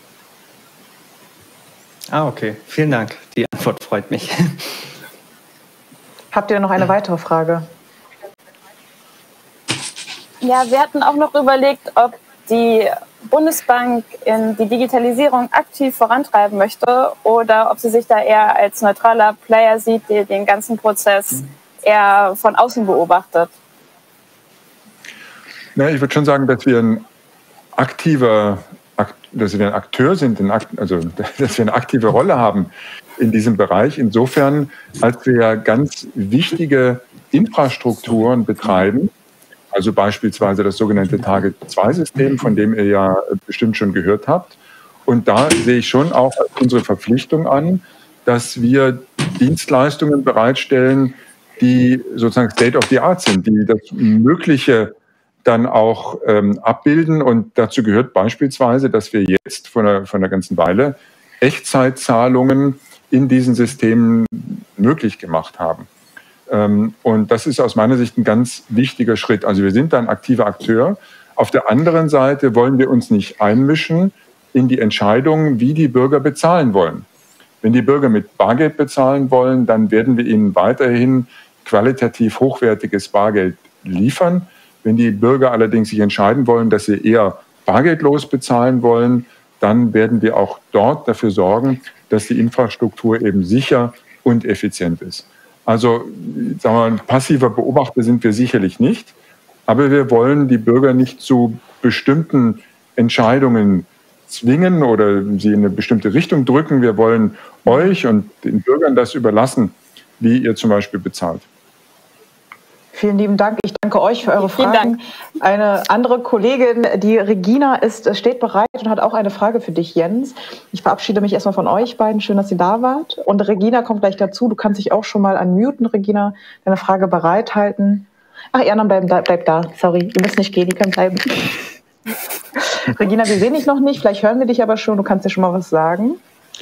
S9: Okay. Vielen Dank. Die Antwort freut mich.
S2: Habt ihr noch eine weitere Frage?
S8: Ja, wir hatten auch noch überlegt, ob die Bundesbank in die Digitalisierung aktiv vorantreiben möchte oder ob sie sich da eher als neutraler Player sieht, der den ganzen Prozess eher von außen beobachtet.
S5: Na, ich würde schon sagen, dass wir ein Akteur sind, also dass wir eine aktive Rolle haben in diesem Bereich. Insofern, als wir ja ganz wichtige Infrastrukturen betreiben, also beispielsweise das sogenannte Target-2-System, von dem ihr ja bestimmt schon gehört habt. Und da sehe ich schon auch unsere Verpflichtung an, dass wir Dienstleistungen bereitstellen, die sozusagen State of the Art sind, die das Mögliche dann auch abbilden. Und dazu gehört beispielsweise, dass wir jetzt von einer ganzen Weile Echtzeitzahlungen in diesen Systemen möglich gemacht haben. Und das ist aus meiner Sicht ein ganz wichtiger Schritt. Also wir sind da ein aktiver Akteur. Auf der anderen Seite wollen wir uns nicht einmischen in die Entscheidung, wie die Bürger bezahlen wollen. Wenn die Bürger mit Bargeld bezahlen wollen, dann werden wir ihnen weiterhin qualitativ hochwertiges Bargeld liefern. Wenn die Bürger allerdings sich entscheiden wollen, dass sie eher bargeldlos bezahlen wollen, dann werden wir auch dort dafür sorgen, dass die Infrastruktur eben sicher und effizient ist. Also sagen wir mal, ein passiver Beobachter sind wir sicherlich nicht, aber wir wollen die Bürger nicht zu bestimmten Entscheidungen zwingen oder sie in eine bestimmte Richtung drücken. Wir wollen euch und den Bürgern das überlassen, wie ihr zum Beispiel bezahlt.
S2: Vielen lieben Dank. Ich danke euch für eure Fragen. Eine andere Kollegin, die Regina, steht bereit und hat auch eine Frage für dich, Jens. Ich verabschiede mich erstmal von euch beiden. Schön, dass ihr da wart. Und Regina kommt gleich dazu. Du kannst dich auch schon mal unmuten, Regina, deine Frage bereithalten. Ach, ihr anderen bleibt da. Sorry, ihr müsst nicht gehen, ihr könnt bleiben. Regina, wir sehen dich noch nicht, vielleicht hören wir dich aber schon, du kannst dir schon mal was sagen.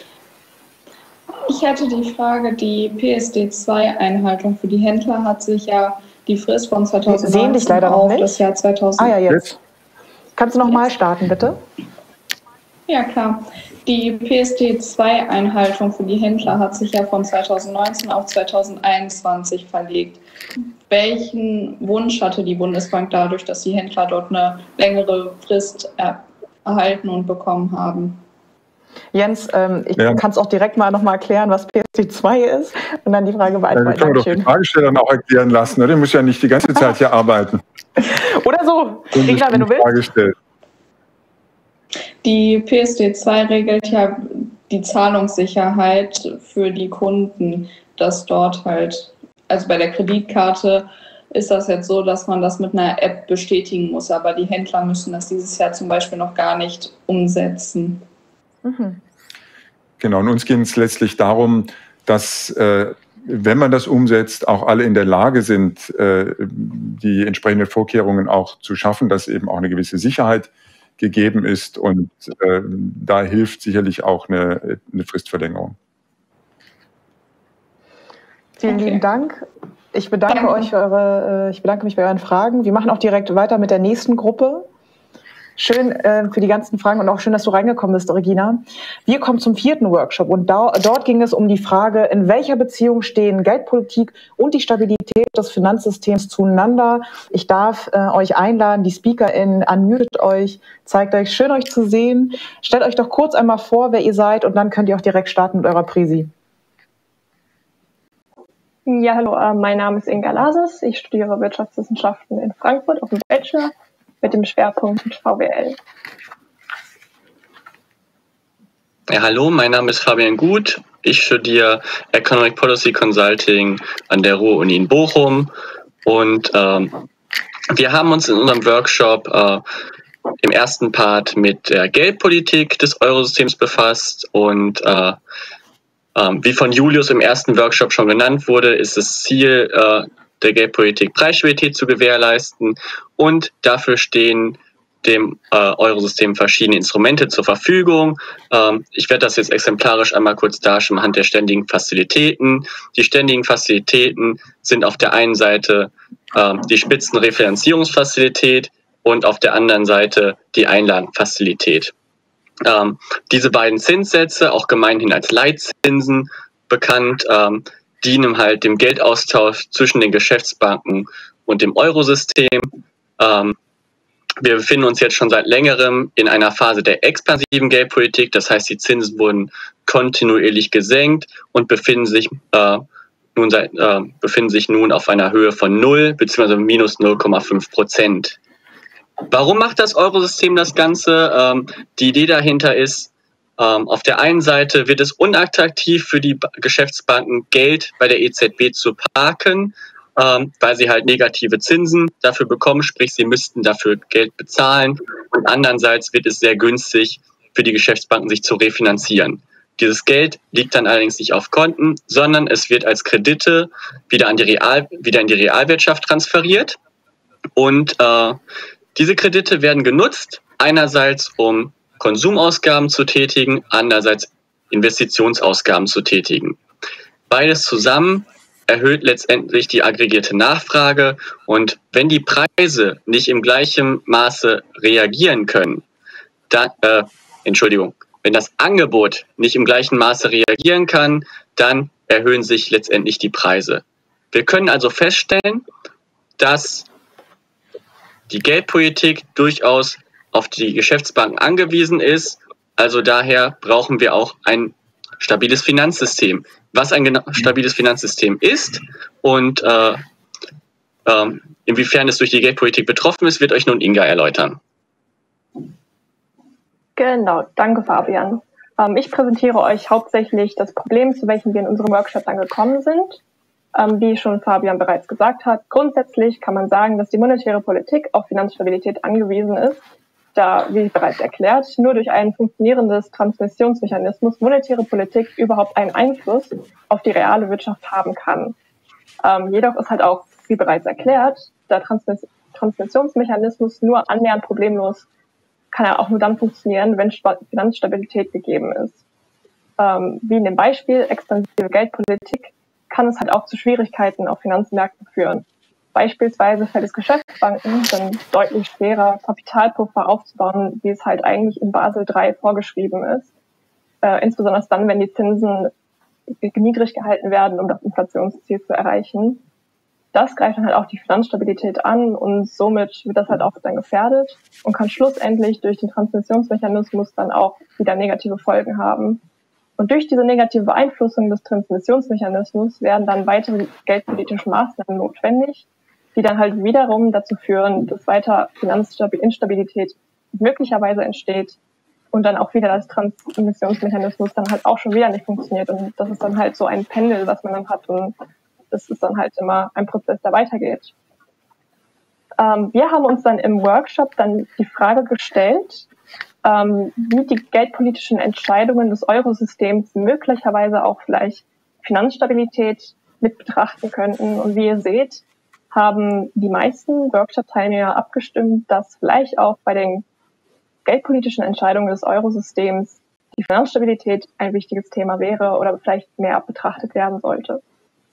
S10: Ich hätte die Frage, die PSD2-Einhaltung für die Händler hat sich ja die Frist von 2019 auf das Jahr 2000.
S2: Ah ja, jetzt. Kannst du noch mal starten, bitte?
S10: Ja, klar. Die PSD2-Einhaltung für die Händler hat sich ja von 2019 auf 2021 verlegt. Welchen Wunsch hatte die Bundesbank dadurch, dass die Händler dort eine längere Frist erhalten und bekommen haben?
S2: Jens, ich kann es auch direkt mal noch mal erklären, was PSD2 ist und dann die Frage beantworten.
S5: Ja, können wir doch die Fragesteller auch erklären lassen. Der muss ja nicht die ganze Zeit hier arbeiten.
S2: Oder so. Regina, wenn du willst.
S10: Die PSD2 regelt ja die Zahlungssicherheit für die Kunden, dass dort halt, also bei der Kreditkarte ist das jetzt so, dass man das mit einer App bestätigen muss, aber die Händler müssen das dieses Jahr zum Beispiel noch gar nicht umsetzen.
S5: Genau, und uns ging es letztlich darum, dass, wenn man das umsetzt, auch alle in der Lage sind, die entsprechenden Vorkehrungen auch zu schaffen, dass eben auch eine gewisse Sicherheit gegeben ist. Und da hilft sicherlich auch eine Fristverlängerung.
S2: Vielen lieben Dank. Ich bedanke mich für euren Fragen. Wir machen auch direkt weiter mit der nächsten Gruppe. Schön für die ganzen Fragen und auch schön, dass du reingekommen bist, Regina. Wir kommen zum 4. Workshop und dort ging es um die Frage, in welcher Beziehung stehen Geldpolitik und die Stabilität des Finanzsystems zueinander. Ich darf euch einladen, die SpeakerInnen, unmutet euch, zeigt euch, schön euch zu sehen. Stellt euch doch kurz einmal vor, wer ihr seid und dann könnt ihr auch direkt starten mit eurer Präsi.
S11: Ja, hallo, mein Name ist Inga Lases. Ich studiere Wirtschaftswissenschaften in Frankfurt auf dem Bachelor mit dem Schwerpunkt VWL.
S12: Ja, hallo, mein Name ist Fabian Gut. Ich studiere Economic Policy Consulting an der Ruhr-Uni in Bochum. Und wir haben uns in unserem Workshop im ersten Part mit der Geldpolitik des Eurosystems befasst. Und wie von Julius im ersten Workshop schon genannt wurde, ist das Ziel der Geldpolitik Preisstabilität zu gewährleisten. Und dafür stehen dem Eurosystem verschiedene Instrumente zur Verfügung. Ich werde das jetzt exemplarisch einmal kurz darstellen anhand der ständigen Fazilitäten. Die ständigen Fazilitäten sind auf der einen Seite die Spitzenrefinanzierungsfazilität und auf der anderen Seite die Einlagenfazilität. Diese beiden Zinssätze, auch gemeinhin als Leitzinsen bekannt, dienen halt dem Geldaustausch zwischen den Geschäftsbanken und dem Eurosystem. Wir befinden uns jetzt schon seit längerem in einer Phase der expansiven Geldpolitik. Das heißt, die Zinsen wurden kontinuierlich gesenkt und befinden sich nun auf einer Höhe von 0 bzw. minus 0,5%. Warum macht das Eurosystem das Ganze? Die Idee dahinter ist, auf der einen Seite wird es unattraktiv für die Geschäftsbanken, Geld bei der EZB zu parken, weil sie halt negative Zinsen dafür bekommen, sprich sie müssten dafür Geld bezahlen. Und andererseits wird es sehr günstig für die Geschäftsbanken, sich zu refinanzieren. Dieses Geld liegt dann allerdings nicht auf Konten, sondern es wird als Kredite wieder in die Realwirtschaft transferiert. Und diese Kredite werden genutzt, einerseits um Konsumausgaben zu tätigen, andererseits Investitionsausgaben zu tätigen. Beides zusammen erhöht letztendlich die aggregierte Nachfrage und wenn die Preise nicht im gleichen Maße reagieren können, wenn das Angebot nicht im gleichen Maße reagieren kann, dann erhöhen sich letztendlich die Preise. Wir können also feststellen, dass die Geldpolitik durchaus auf die Geschäftsbanken angewiesen ist. Also daher brauchen wir auch ein stabiles Finanzsystem. Was ein stabiles Finanzsystem ist und inwiefern es durch die Geldpolitik betroffen ist, wird euch nun Inga erläutern.
S11: Genau, danke Fabian. Ich präsentiere euch hauptsächlich das Problem, zu welchem wir in unserem Workshop dann gekommen sind. Wie schon Fabian bereits gesagt hat, grundsätzlich kann man sagen, dass die monetäre Politik auf Finanzstabilität angewiesen ist, da, wie bereits erklärt, nur durch ein funktionierendes Transmissionsmechanismus monetäre Politik überhaupt einen Einfluss auf die reale Wirtschaft haben kann. Jedoch ist halt auch, wie bereits erklärt, der Transmissionsmechanismus nur annähernd problemlos, kann er auch nur dann funktionieren, wenn Finanzstabilität gegeben ist. Wie in dem Beispiel expansive Geldpolitik kann es halt auch zu Schwierigkeiten auf Finanzmärkten führen. Beispielsweise fällt es Geschäftsbanken dann deutlich schwerer, Kapitalpuffer aufzubauen, wie es halt eigentlich in Basel III vorgeschrieben ist. Insbesondere dann, wenn die Zinsen niedrig gehalten werden, um das Inflationsziel zu erreichen. Das greift dann halt auch die Finanzstabilität an und somit wird das halt auch dann gefährdet und kann schlussendlich durch den Transmissionsmechanismus dann auch wieder negative Folgen haben. Und durch diese negative Beeinflussung des Transmissionsmechanismus werden dann weitere geldpolitische Maßnahmen notwendig, die dann halt wiederum dazu führen, dass weiter Finanzinstabilität möglicherweise entsteht und dann auch wieder das Transmissionsmechanismus dann halt auch schon wieder nicht funktioniert. Und das ist dann halt so ein Pendel, was man dann hat. Und das ist dann halt immer ein Prozess, der weitergeht. Wir haben uns dann im Workshop dann die Frage gestellt, wie die geldpolitischen Entscheidungen des Eurosystems möglicherweise auch vielleicht Finanzstabilität mit betrachten könnten. Und wie ihr seht, haben die meisten Workshop-Teilnehmer abgestimmt, dass vielleicht auch bei den geldpolitischen Entscheidungen des Eurosystems die Finanzstabilität ein wichtiges Thema wäre oder vielleicht mehr betrachtet werden sollte.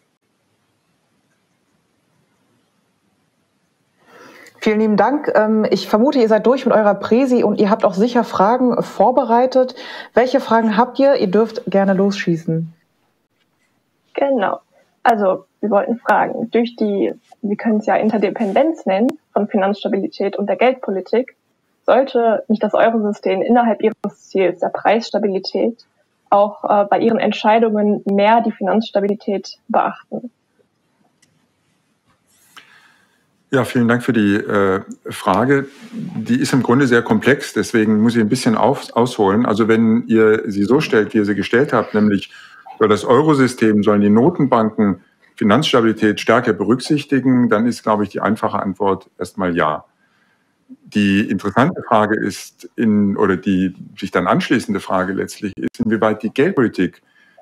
S2: Vielen lieben Dank. Ich vermute, ihr seid durch mit eurer Präsi und ihr habt auch sicher Fragen vorbereitet. Welche Fragen habt ihr? Ihr dürft gerne losschießen.
S11: Genau. Also, wir wollten fragen, durch die, wir können es ja Interdependenz nennen, von Finanzstabilität und der Geldpolitik, sollte nicht das Eurosystem innerhalb ihres Ziels, der Preisstabilität, auch bei ihren Entscheidungen mehr die Finanzstabilität beachten?
S5: Ja, vielen Dank für die Frage. Die ist im Grunde sehr komplex, deswegen muss ich ein bisschen ausholen. Also wenn ihr sie so stellt, wie ihr sie gestellt habt, nämlich für das Eurosystem sollen die Notenbanken Finanzstabilität stärker berücksichtigen, dann ist, glaube ich, die einfache Antwort erstmal ja. Die interessante Frage ist, oder die sich dann anschließende Frage letztlich ist, inwieweit die Geldpolitik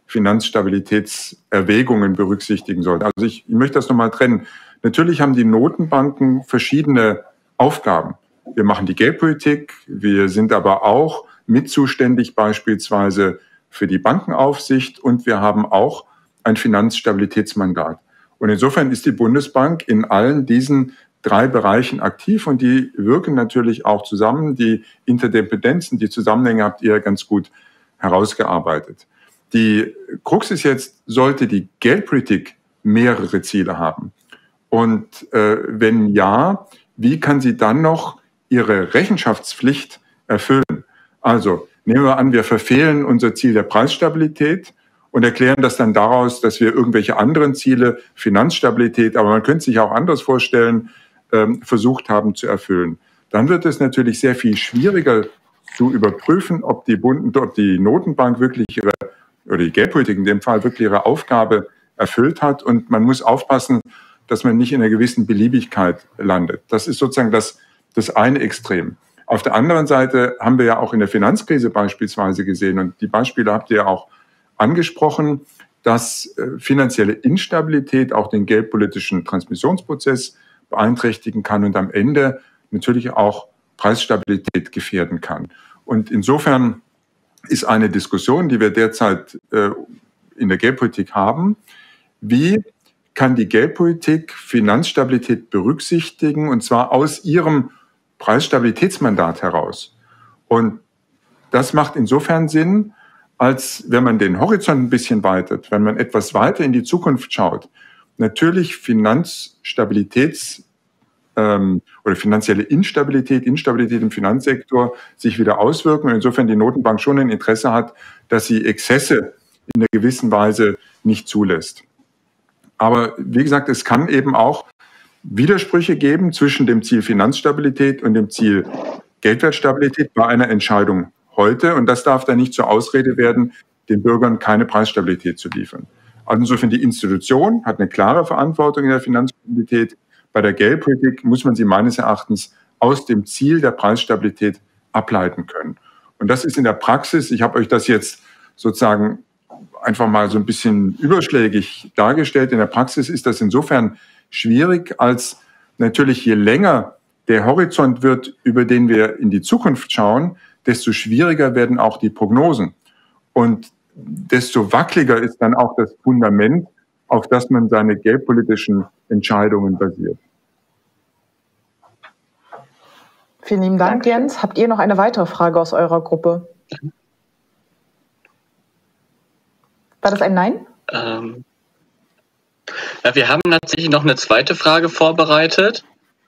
S5: Finanzstabilitätserwägungen berücksichtigen sollte. Also ich möchte das nochmal trennen. Natürlich haben die Notenbanken verschiedene Aufgaben. Wir machen die Geldpolitik, wir sind aber auch mitzuständig beispielsweise für die Bankenaufsicht und wir haben auch ein Finanzstabilitätsmandat. Und insofern ist die Bundesbank in allen diesen 3 Bereichen aktiv und die wirken natürlich auch zusammen. Die Interdependenzen, die Zusammenhänge habt ihr ganz gut herausgearbeitet. Die Krux ist jetzt, sollte die Geldpolitik mehrere Ziele haben? Und wenn ja, wie kann sie dann noch ihre Rechenschaftspflicht erfüllen? Also nehmen wir an, wir verfehlen unser Ziel der Preisstabilität und erklären das dann daraus, dass wir irgendwelche anderen Ziele, Finanzstabilität, aber man könnte sich auch anderes vorstellen, versucht haben zu erfüllen. Dann wird es natürlich sehr viel schwieriger zu überprüfen, ob die Notenbank wirklich oder die Geldpolitik in dem Fall wirklich ihre Aufgabe erfüllt hat. Und man muss aufpassen, dass man nicht in einer gewissen Beliebigkeit landet. Das ist sozusagen das eine Extrem. Auf der anderen Seite haben wir ja auch in der Finanzkrise beispielsweise gesehen, und die Beispiele habt ihr ja auch angesprochen, dass finanzielle Instabilität auch den geldpolitischen Transmissionsprozess beeinträchtigen kann und am Ende natürlich auch Preisstabilität gefährden kann. Und insofern ist eine Diskussion, die wir derzeit in der Geldpolitik haben, wie kann die Geldpolitik Finanzstabilität berücksichtigen, und zwar aus ihrem Preisstabilitätsmandat heraus. Und das macht insofern Sinn, als wenn man den Horizont ein bisschen weitet, wenn man etwas weiter in die Zukunft schaut, natürlich oder finanzielle Instabilität im Finanzsektor sich wieder auswirken und insofern die Notenbank schon ein Interesse hat, dass sie Exzesse in einer gewissen Weise nicht zulässt. Aber wie gesagt, es kann eben auch Widersprüche geben zwischen dem Ziel Finanzstabilität und dem Ziel Geldwertstabilität bei einer Entscheidung heute. Und das darf dann nicht zur Ausrede werden, den Bürgern keine Preisstabilität zu liefern. Also insofern die Institution hat eine klare Verantwortung in der Finanzstabilität. Bei der Geldpolitik muss man sie meines Erachtens aus dem Ziel der Preisstabilität ableiten können. Und das ist in der Praxis, ich habe euch das jetzt sozusagen einfach mal so ein bisschen überschlägig dargestellt. In der Praxis ist das insofern schwierig, als natürlich je länger der Horizont wird, über den wir in die Zukunft schauen, desto schwieriger werden auch die Prognosen. Und desto wackeliger ist dann auch das Fundament, auf das man seine geldpolitischen Entscheidungen basiert.
S2: Vielen lieben Dank, Jens. Habt ihr noch eine weitere Frage aus eurer Gruppe? War das ein Nein?
S12: Ja, wir haben tatsächlich noch eine zweite Frage vorbereitet,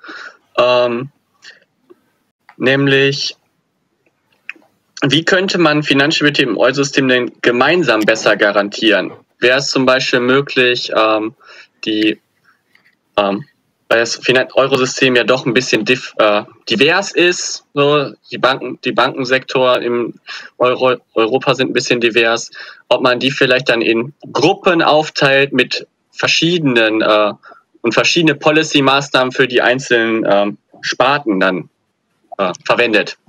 S12: nämlich, wie könnte man Finanzstabilität im Eurosystem denn gemeinsam besser garantieren? Wäre es zum Beispiel möglich, weil das Eurosystem ja doch ein bisschen divers ist, so die Bankensektor im Europa sind ein bisschen divers, ob man die vielleicht dann in Gruppen aufteilt mit verschiedene Policy-Maßnahmen für die einzelnen Sparten dann verwendet.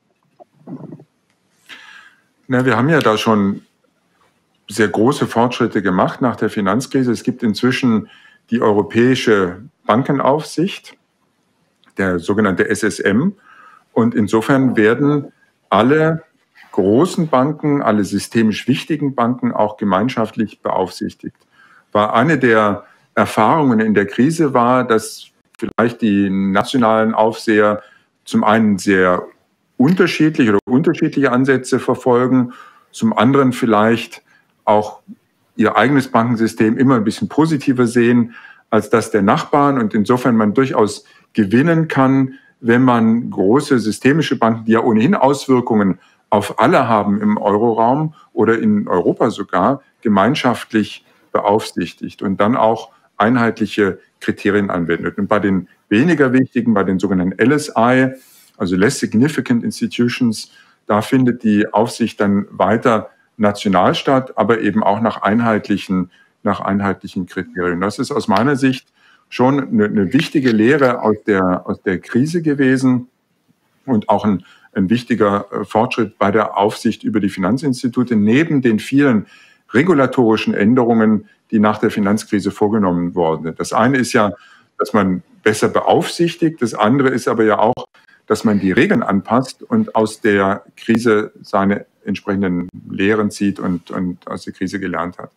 S5: Na, wir haben ja da schon sehr große Fortschritte gemacht nach der Finanzkrise. Es gibt inzwischen die Europäische Bankenaufsicht, der sogenannte SSM. Und insofern werden alle großen Banken, alle systemisch wichtigen Banken auch gemeinschaftlich beaufsichtigt. War eine der Erfahrungen in der Krise war, dass vielleicht die nationalen Aufseher zum einen sehr unterschiedliche Ansätze verfolgen, zum anderen vielleicht auch ihr eigenes Bankensystem immer ein bisschen positiver sehen als das der Nachbarn und insofern man durchaus gewinnen kann, wenn man große systemische Banken, die ja ohnehin Auswirkungen auf alle haben im Euroraum oder in Europa sogar, gemeinschaftlich beaufsichtigt und dann auch einheitliche Kriterien anwendet. Und bei den weniger wichtigen, bei den sogenannten LSI, also Less Significant Institutions, da findet die Aufsicht dann weiter national statt, aber eben auch nach einheitlichen Kriterien. Das ist aus meiner Sicht schon eine wichtige Lehre aus der Krise gewesen und auch ein wichtiger Fortschritt bei der Aufsicht über die Finanzinstitute, neben den vielen regulatorischen Änderungen, die nach der Finanzkrise vorgenommen wurden. Das eine ist ja, dass man besser beaufsichtigt, das andere ist aber ja auch, dass man die Regeln anpasst und aus der Krise seine entsprechenden Lehren zieht und aus der Krise gelernt hat.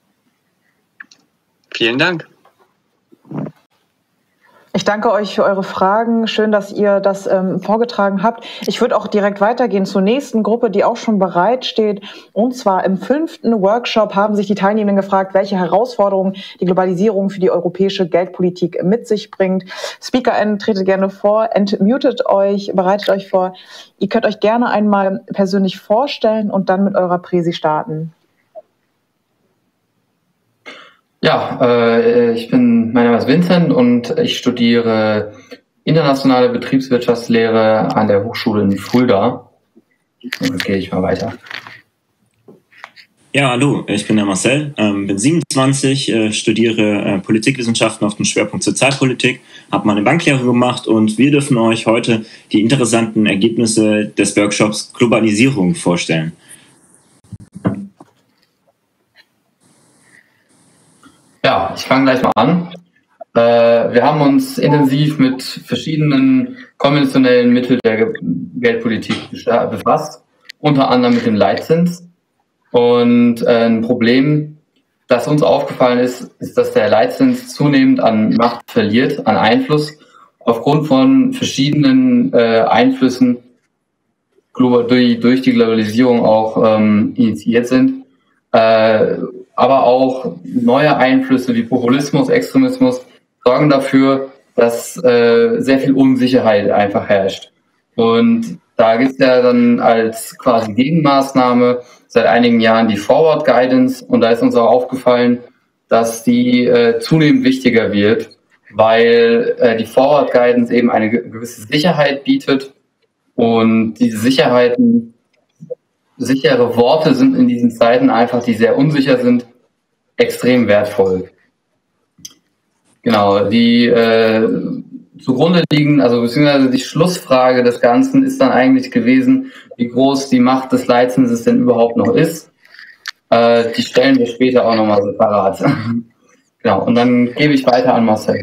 S12: Vielen Dank.
S2: Ich danke euch für eure Fragen. Schön, dass ihr das vorgetragen habt. Ich würde auch direkt weitergehen zur nächsten Gruppe, die auch schon bereit steht. Und zwar im 5. Workshop haben sich die Teilnehmenden gefragt, welche Herausforderungen die Globalisierung für die europäische Geldpolitik mit sich bringt. SpeakerInnen, tretet gerne vor, entmutet euch, bereitet euch vor. Ihr könnt euch gerne einmal persönlich vorstellen und dann mit eurer Präsi starten.
S13: Ja, mein Name ist Vincent und ich studiere internationale Betriebswirtschaftslehre an der Hochschule in Fulda. Und dann gehe ich mal weiter.
S14: Ja, hallo, ich bin der Marcel, bin 27, studiere Politikwissenschaften auf dem Schwerpunkt Sozialpolitik, habe meine Banklehre gemacht und wir dürfen euch heute die interessanten Ergebnisse des Workshops Globalisierung vorstellen.
S13: Ja, ich fange gleich mal an. Wir haben uns intensiv mit verschiedenen konventionellen Mitteln der Geldpolitik befasst, unter anderem mit dem Leitzins. Und ein Problem, das uns aufgefallen ist, dass der Leitzins zunehmend an Macht verliert, an Einfluss, aufgrund von verschiedenen Einflüssen durch die Globalisierung auch initiiert sind. Aber auch neue Einflüsse wie Populismus, Extremismus sorgen dafür, dass sehr viel Unsicherheit einfach herrscht. Und da gibt es ja dann als quasi Gegenmaßnahme seit einigen Jahren die Forward Guidance. Und da ist uns auch aufgefallen, dass die zunehmend wichtiger wird, weil die Forward Guidance eben eine gewisse Sicherheit bietet. Und diese sichere Worte sind in diesen Zeiten einfach, die sehr unsicher sind, extrem wertvoll. Genau, die zugrunde liegen, also beziehungsweise die Schlussfrage des Ganzen ist dann eigentlich gewesen, wie groß die Macht des Leitzinses denn überhaupt noch ist. Die stellen wir später auch nochmal separat. Genau, und dann gebe ich weiter an Marcel.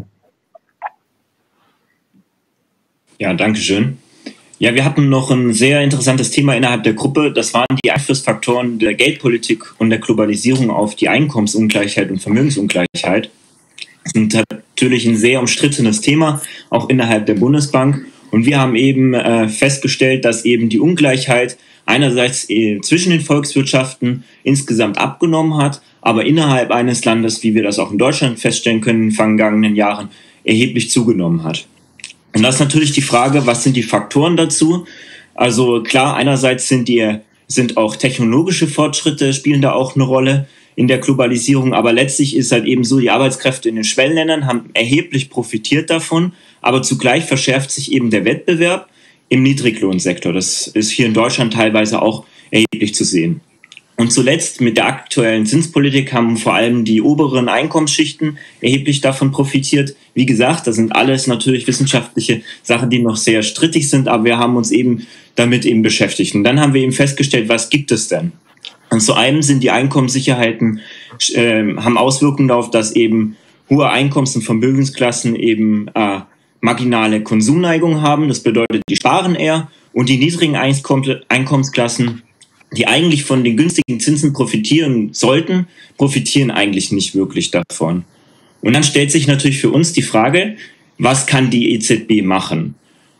S14: Ja, danke schön. Ja, wir hatten noch ein sehr interessantes Thema innerhalb der Gruppe. Das waren die Einflussfaktoren der Geldpolitik und der Globalisierung auf die Einkommensungleichheit und Vermögensungleichheit. Das ist natürlich ein sehr umstrittenes Thema, auch innerhalb der Bundesbank. Und wir haben eben festgestellt, dass eben die Ungleichheit einerseits zwischen den Volkswirtschaften insgesamt abgenommen hat, aber innerhalb eines Landes, wie wir das auch in Deutschland feststellen können, in den vergangenen Jahren erheblich zugenommen hat. Und das ist natürlich die Frage, was sind die Faktoren dazu? Also klar, einerseits sind auch technologische Fortschritte, spielen da auch eine Rolle in der Globalisierung, aber letztlich ist halt eben so, die Arbeitskräfte in den Schwellenländern haben erheblich profitiert davon, aber zugleich verschärft sich eben der Wettbewerb im Niedriglohnsektor. Das ist hier in Deutschland teilweise auch erheblich zu sehen. Und zuletzt mit der aktuellen Zinspolitik haben vor allem die oberen Einkommensschichten erheblich davon profitiert. Wie gesagt, das sind alles natürlich wissenschaftliche Sachen, die noch sehr strittig sind, aber wir haben uns eben damit eben beschäftigt. Und dann haben wir eben festgestellt, was gibt es denn? Und zu einem sind die Einkommenssicherheiten, haben Auswirkungen darauf, dass eben hohe Einkommens- und Vermögensklassen eben marginale Konsumneigung haben. Das bedeutet, die sparen eher, und die niedrigen Einkommensklassen, die eigentlich von den günstigen Zinsen profitieren sollten, profitieren eigentlich nicht wirklich davon. Und dann stellt sich natürlich für uns die Frage, was kann die EZB machen?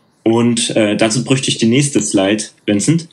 S14: Und dazu bräuchte ich die nächste Slide, Vincent.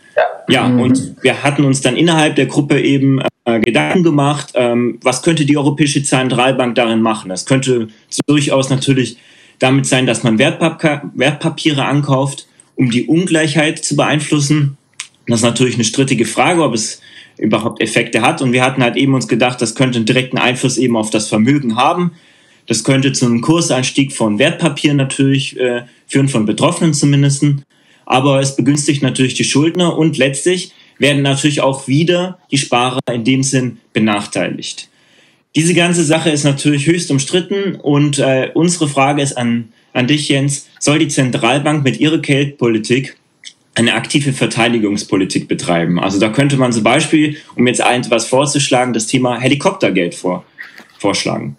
S14: Ja, und wir hatten uns dann innerhalb der Gruppe eben Gedanken gemacht, was könnte die Europäische Zentralbank darin machen? Das könnte durchaus natürlich damit sein, dass man Wertpapiere ankauft, um die Ungleichheit zu beeinflussen. Das ist natürlich eine strittige Frage, ob es überhaupt Effekte hat. Und wir hatten halt eben uns gedacht, das könnte einen direkten Einfluss eben auf das Vermögen haben. Das könnte zu einem Kurseinstieg von Wertpapieren natürlich führen, von Betroffenen zumindest. Aber es begünstigt natürlich die Schuldner und letztlich werden natürlich auch wieder die Sparer in dem Sinn benachteiligt. Diese ganze Sache ist natürlich höchst umstritten und unsere Frage ist an dich, Jens, soll die Zentralbank mit ihrer Geldpolitik eine aktive Verteidigungspolitik betreiben? Also da könnte man zum Beispiel, um jetzt etwas vorzuschlagen, das Thema Helikoptergeld vorschlagen.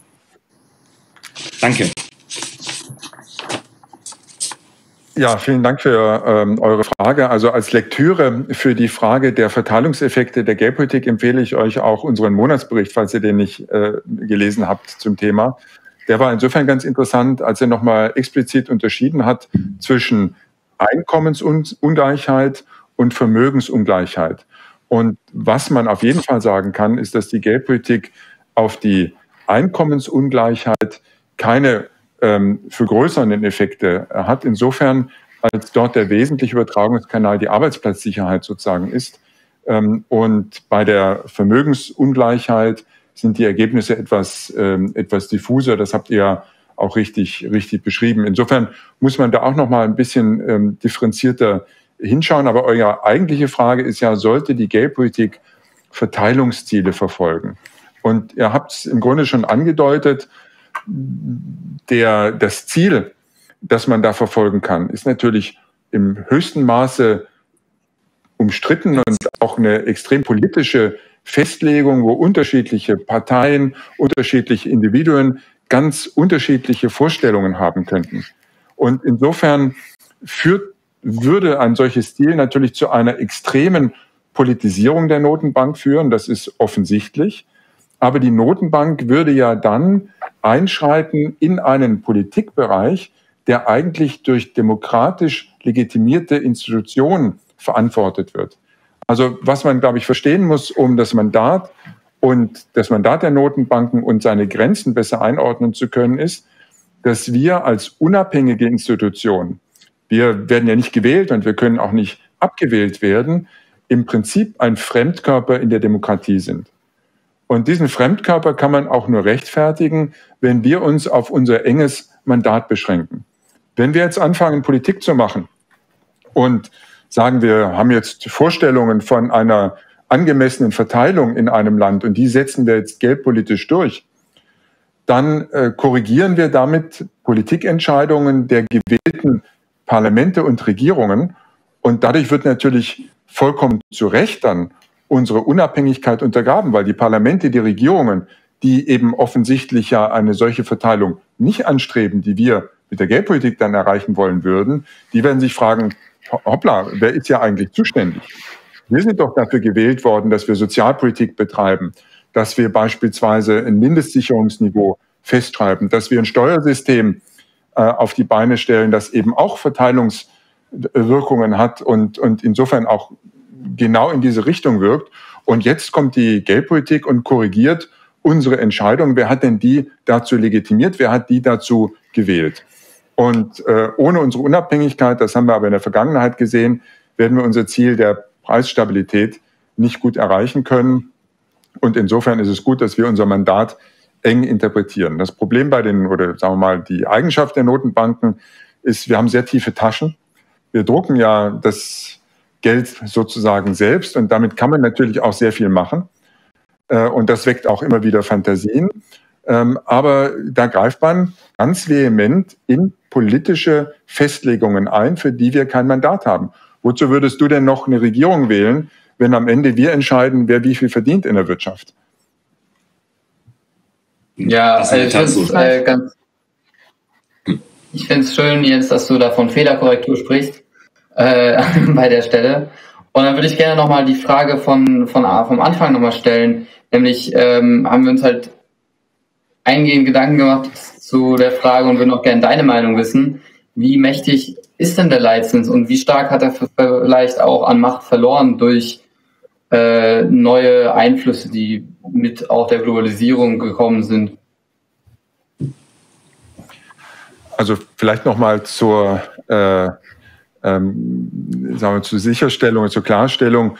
S14: Danke.
S5: Ja, vielen Dank für eure Frage. Also als Lektüre für die Frage der Verteilungseffekte der Geldpolitik empfehle ich euch auch unseren Monatsbericht, falls ihr den nicht gelesen habt zum Thema. Der war insofern ganz interessant, als er nochmal explizit unterschieden hat zwischen Einkommensungleichheit und Vermögensungleichheit. Und was man auf jeden Fall sagen kann, ist, dass die Geldpolitik auf die Einkommensungleichheit keine vergrößernden Effekte hat. Insofern, als dort der wesentliche Übertragungskanal die Arbeitsplatzsicherheit sozusagen ist. Und bei der Vermögensungleichheit sind die Ergebnisse etwas diffuser. Das habt ihr auch richtig beschrieben. Insofern muss man da auch noch mal ein bisschen differenzierter hinschauen. Aber eure eigentliche Frage ist ja, sollte die Geldpolitik Verteilungsziele verfolgen? Und ihr habt es im Grunde schon angedeutet, das Ziel, das man da verfolgen kann, ist natürlich im höchsten Maße umstritten und auch eine extrem politische Festlegung, wo unterschiedliche Parteien, unterschiedliche Individuen ganz unterschiedliche Vorstellungen haben könnten. Und insofern würde ein solches Ziel natürlich zu einer extremen Politisierung der Notenbank führen, das ist offensichtlich. Aber die Notenbank würde ja dann einschreiten in einen Politikbereich, der eigentlich durch demokratisch legitimierte Institutionen verantwortet wird. Also was man, glaube ich, verstehen muss, um das Mandat der Notenbanken und seine Grenzen besser einordnen zu können, ist, dass wir als unabhängige Institution, wir werden ja nicht gewählt und wir können auch nicht abgewählt werden, im Prinzip ein Fremdkörper in der Demokratie sind. Und diesen Fremdkörper kann man auch nur rechtfertigen, wenn wir uns auf unser enges Mandat beschränken. Wenn wir jetzt anfangen, Politik zu machen und sagen, wir haben jetzt Vorstellungen von einer angemessenen Verteilung in einem Land und die setzen wir jetzt geldpolitisch durch, dann korrigieren wir damit Politikentscheidungen der gewählten Parlamente und Regierungen. Und dadurch wird natürlich vollkommen zu Recht dann unsere Unabhängigkeit untergraben, weil die Parlamente, die Regierungen, die eben offensichtlich ja eine solche Verteilung nicht anstreben, die wir mit der Geldpolitik dann erreichen wollen würden, die werden sich fragen, hoppla, wer ist ja eigentlich zuständig? Wir sind doch dafür gewählt worden, dass wir Sozialpolitik betreiben, dass wir beispielsweise ein Mindestsicherungsniveau festschreiben, dass wir ein Steuersystem auf die Beine stellen, das eben auch Verteilungswirkungen hat und insofern auch genau in diese Richtung wirkt. Und jetzt kommt die Geldpolitik und korrigiert unsere Entscheidung. Wer hat denn die dazu legitimiert? Wer hat die dazu gewählt? Und ohne unsere Unabhängigkeit, das haben wir aber in der Vergangenheit gesehen, werden wir unser Ziel der Preisstabilität nicht gut erreichen können. Und insofern ist es gut, dass wir unser Mandat eng interpretieren. Das Problem bei oder sagen wir mal, die Eigenschaft der Notenbanken ist, wir haben sehr tiefe Taschen. Wir drucken ja das Geld sozusagen selbst und damit kann man natürlich auch sehr viel machen. Und das weckt auch immer wieder Fantasien. Aber da greift man ganz vehement in politische Festlegungen ein, für die wir kein Mandat haben. Wozu würdest du denn noch eine Regierung wählen, wenn am Ende wir entscheiden, wer wie viel verdient in der Wirtschaft?
S13: Ja, also ich finde es schön, Jens, dass du da von Fehlerkorrektur sprichst bei der Stelle. Und dann würde ich gerne nochmal die Frage vom Anfang nochmal stellen. Nämlich haben wir uns halt eingehend Gedanken gemacht zu der Frage und würden auch gerne deine Meinung wissen. Wie mächtig ist denn der Leitzins und wie stark hat er vielleicht auch an Macht verloren durch neue Einflüsse, die mit auch der Globalisierung gekommen sind?
S5: Also vielleicht nochmal zur Sicherstellung, zur Klarstellung.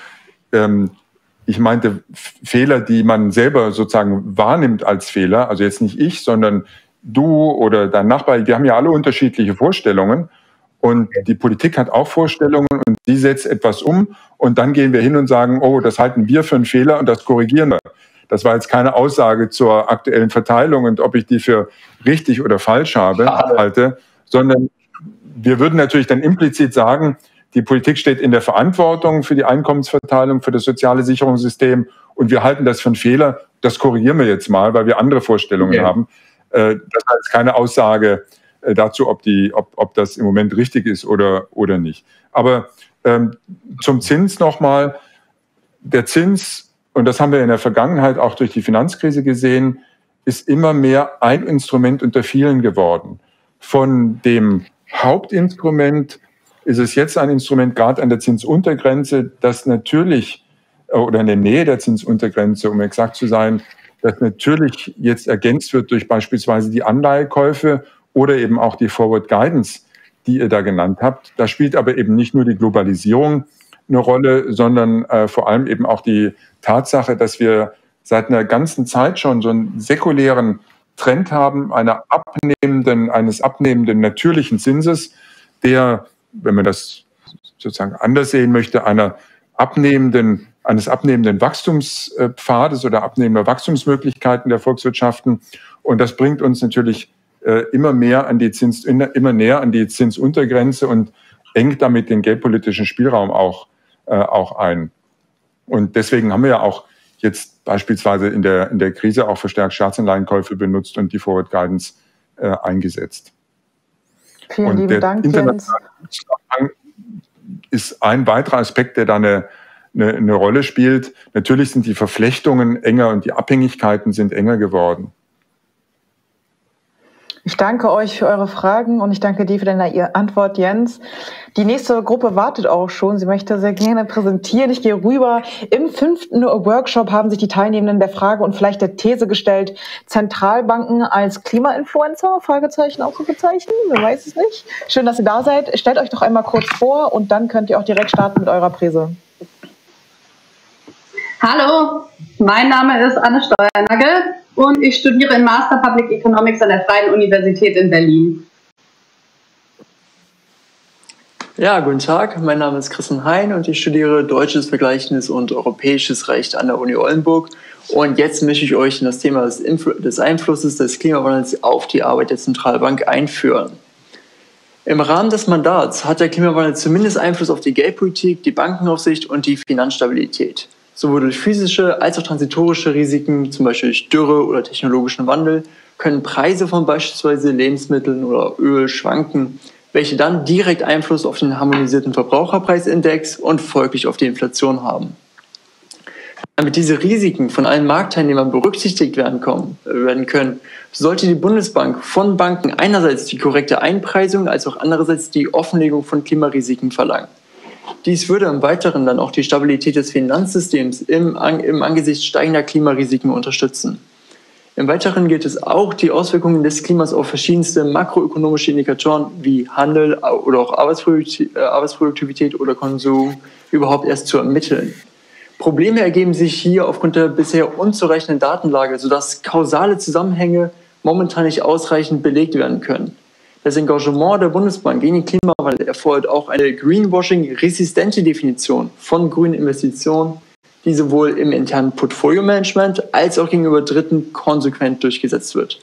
S5: Ich meinte Fehler, die man selber sozusagen wahrnimmt als Fehler, also jetzt nicht ich, sondern du oder dein Nachbar, wir haben ja alle unterschiedliche Vorstellungen und die Politik hat auch Vorstellungen und die setzt etwas um und dann gehen wir hin und sagen, oh, das halten wir für einen Fehler und das korrigieren wir. Das war jetzt keine Aussage zur aktuellen Verteilung und ob ich die für richtig oder falsch halte, sondern wir würden natürlich dann implizit sagen, die Politik steht in der Verantwortung für die Einkommensverteilung, für das soziale Sicherungssystem und wir halten das für einen Fehler. Das korrigieren wir jetzt mal, weil wir andere Vorstellungen haben. Das ist keine Aussage dazu, ob das im Moment richtig ist oder nicht. Aber zum Zins nochmal. Der Zins, und das haben wir in der Vergangenheit auch durch die Finanzkrise gesehen, ist immer mehr ein Instrument unter vielen geworden. Von dem Hauptinstrument ist es jetzt ein Instrument, gerade an der Zinsuntergrenze, das natürlich, oder in der Nähe der Zinsuntergrenze, um exakt zu sein, das natürlich jetzt ergänzt wird durch beispielsweise die Anleihekäufe oder eben auch die Forward Guidance, die ihr da genannt habt. Da spielt aber eben nicht nur die Globalisierung eine Rolle, sondern vor allem eben auch die Tatsache, dass wir seit einer ganzen Zeit schon so einen säkulären Trend haben, eines abnehmenden natürlichen Zinses, der, wenn man das sozusagen anders sehen möchte, eines abnehmenden Wachstumspfades oder abnehmender Wachstumsmöglichkeiten der Volkswirtschaften. Und das bringt uns natürlich immer näher an die Zinsuntergrenze und engt damit den geldpolitischen Spielraum auch ein. Und deswegen haben wir ja auch jetzt beispielsweise in der Krise auch verstärkt Staatsanleihenkäufe benutzt und die Forward Guidance eingesetzt.
S2: Vielen lieben Dank, Jens.
S5: Ist ein weiterer Aspekt, der da eine Rolle spielt. Natürlich sind die Verflechtungen enger und die Abhängigkeiten sind enger geworden.
S2: Ich danke euch für eure Fragen und ich danke dir für deine Antwort, Jens. Die nächste Gruppe wartet auch schon. Sie möchte sehr gerne präsentieren. Ich gehe rüber. Im 5. Workshop haben sich die Teilnehmenden der Frage und vielleicht der These gestellt, Zentralbanken als Klimainfluencer? Fragezeichen, Ausrufezeichen? Wer weiß es nicht. Schön, dass ihr da seid. Stellt euch doch einmal kurz vor und dann könnt ihr auch direkt starten mit eurer Präse.
S15: Hallo, mein Name ist Anne Steuernagel und ich studiere in Master Public Economics an der Freien Universität in Berlin.
S16: Ja, guten Tag, mein Name ist Christian Hein und ich studiere Deutsches, Vergleichendes und Europäisches Recht an der Uni Oldenburg. Und jetzt möchte ich euch in das Thema des Einflusses des Klimawandels auf die Arbeit der Zentralbank einführen. Im Rahmen des Mandats hat der Klimawandel zumindest Einfluss auf die Geldpolitik, die Bankenaufsicht und die Finanzstabilität. Sowohl durch physische als auch transitorische Risiken, zum Beispiel durch Dürre oder technologischen Wandel, können Preise von beispielsweise Lebensmitteln oder Öl schwanken, welche dann direkt Einfluss auf den harmonisierten Verbraucherpreisindex und folglich auf die Inflation haben. Damit diese Risiken von allen Marktteilnehmern berücksichtigt werden können, sollte die Bundesbank von Banken einerseits die korrekte Einpreisung als auch andererseits die Offenlegung von Klimarisiken verlangen. Dies würde im Weiteren dann auch die Stabilität des Finanzsystems im Angesicht steigender Klimarisiken unterstützen. Im Weiteren gilt es auch, die Auswirkungen des Klimas auf verschiedenste makroökonomische Indikatoren wie Handel oder auch Arbeitsproduktivität oder Konsum überhaupt erst zu ermitteln. Probleme ergeben sich hier aufgrund der bisher unzureichenden Datenlage, sodass kausale Zusammenhänge momentan nicht ausreichend belegt werden können. Das Engagement der Bundesbank gegen den Klimawandel erfordert auch eine Greenwashing-resistente Definition von grünen Investitionen, die sowohl im internen Portfolio-Management als auch gegenüber Dritten konsequent durchgesetzt wird.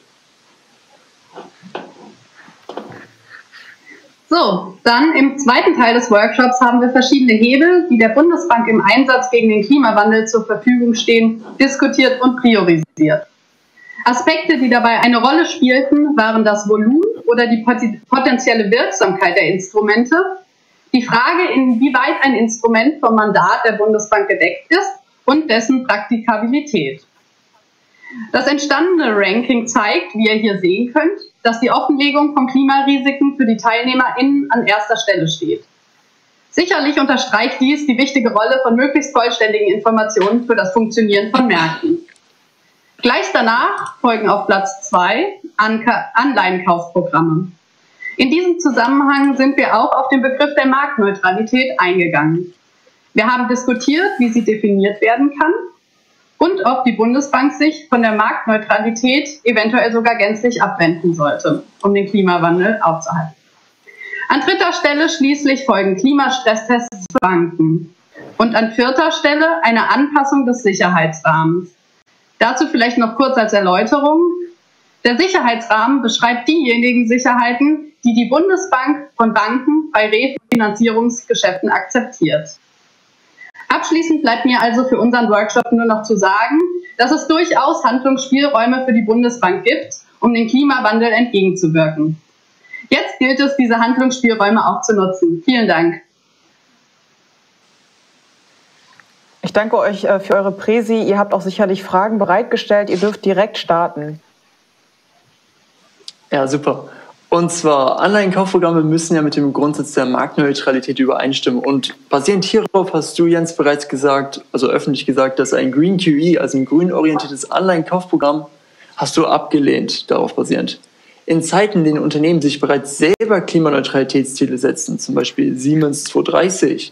S15: So, dann im zweiten Teil des Workshops haben wir verschiedene Hebel, die der Bundesbank im Einsatz gegen den Klimawandel zur Verfügung stehen, diskutiert und priorisiert. Aspekte, die dabei eine Rolle spielten, waren das Volumen oder die potenzielle Wirksamkeit der Instrumente, die Frage, inwieweit ein Instrument vom Mandat der Bundesbank gedeckt ist und dessen Praktikabilität. Das entstandene Ranking zeigt, wie ihr hier sehen könnt, dass die Offenlegung von Klimarisiken für die TeilnehmerInnen an erster Stelle steht. Sicherlich unterstreicht dies die wichtige Rolle von möglichst vollständigen Informationen für das Funktionieren von Märkten. Gleich danach folgen auf Platz 2 Anleihenkaufprogramme. In diesem Zusammenhang sind wir auch auf den Begriff der Marktneutralität eingegangen. Wir haben diskutiert, wie sie definiert werden kann und ob die Bundesbank sich von der Marktneutralität eventuell sogar gänzlich abwenden sollte, um den Klimawandel aufzuhalten. An dritter Stelle schließlich folgen Klimastresstests für Banken und an vierter Stelle eine Anpassung des Sicherheitsrahmens. Dazu vielleicht noch kurz als Erläuterung. Der Sicherheitsrahmen beschreibt diejenigen Sicherheiten, die die Bundesbank von Banken bei Refinanzierungsgeschäften akzeptiert. Abschließend bleibt mir also für unseren Workshop nur noch zu sagen, dass es durchaus Handlungsspielräume für die Bundesbank gibt, um dem Klimawandel entgegenzuwirken. Jetzt gilt es, diese Handlungsspielräume auch zu nutzen. Vielen Dank.
S2: Ich danke euch für eure Präsi. Ihr habt auch sicherlich Fragen bereitgestellt. Ihr dürft direkt starten.
S16: Ja, super. Und zwar, Anleihenkaufprogramme müssen ja mit dem Grundsatz der Marktneutralität übereinstimmen. Und basierend hierauf hast du, Jens, bereits gesagt, also öffentlich gesagt, dass ein Green QE, also ein grünorientiertes Anleihenkaufprogramm, hast du abgelehnt, darauf basierend. In Zeiten, in denen Unternehmen sich bereits selber Klimaneutralitätsziele setzen, zum Beispiel Siemens 2030,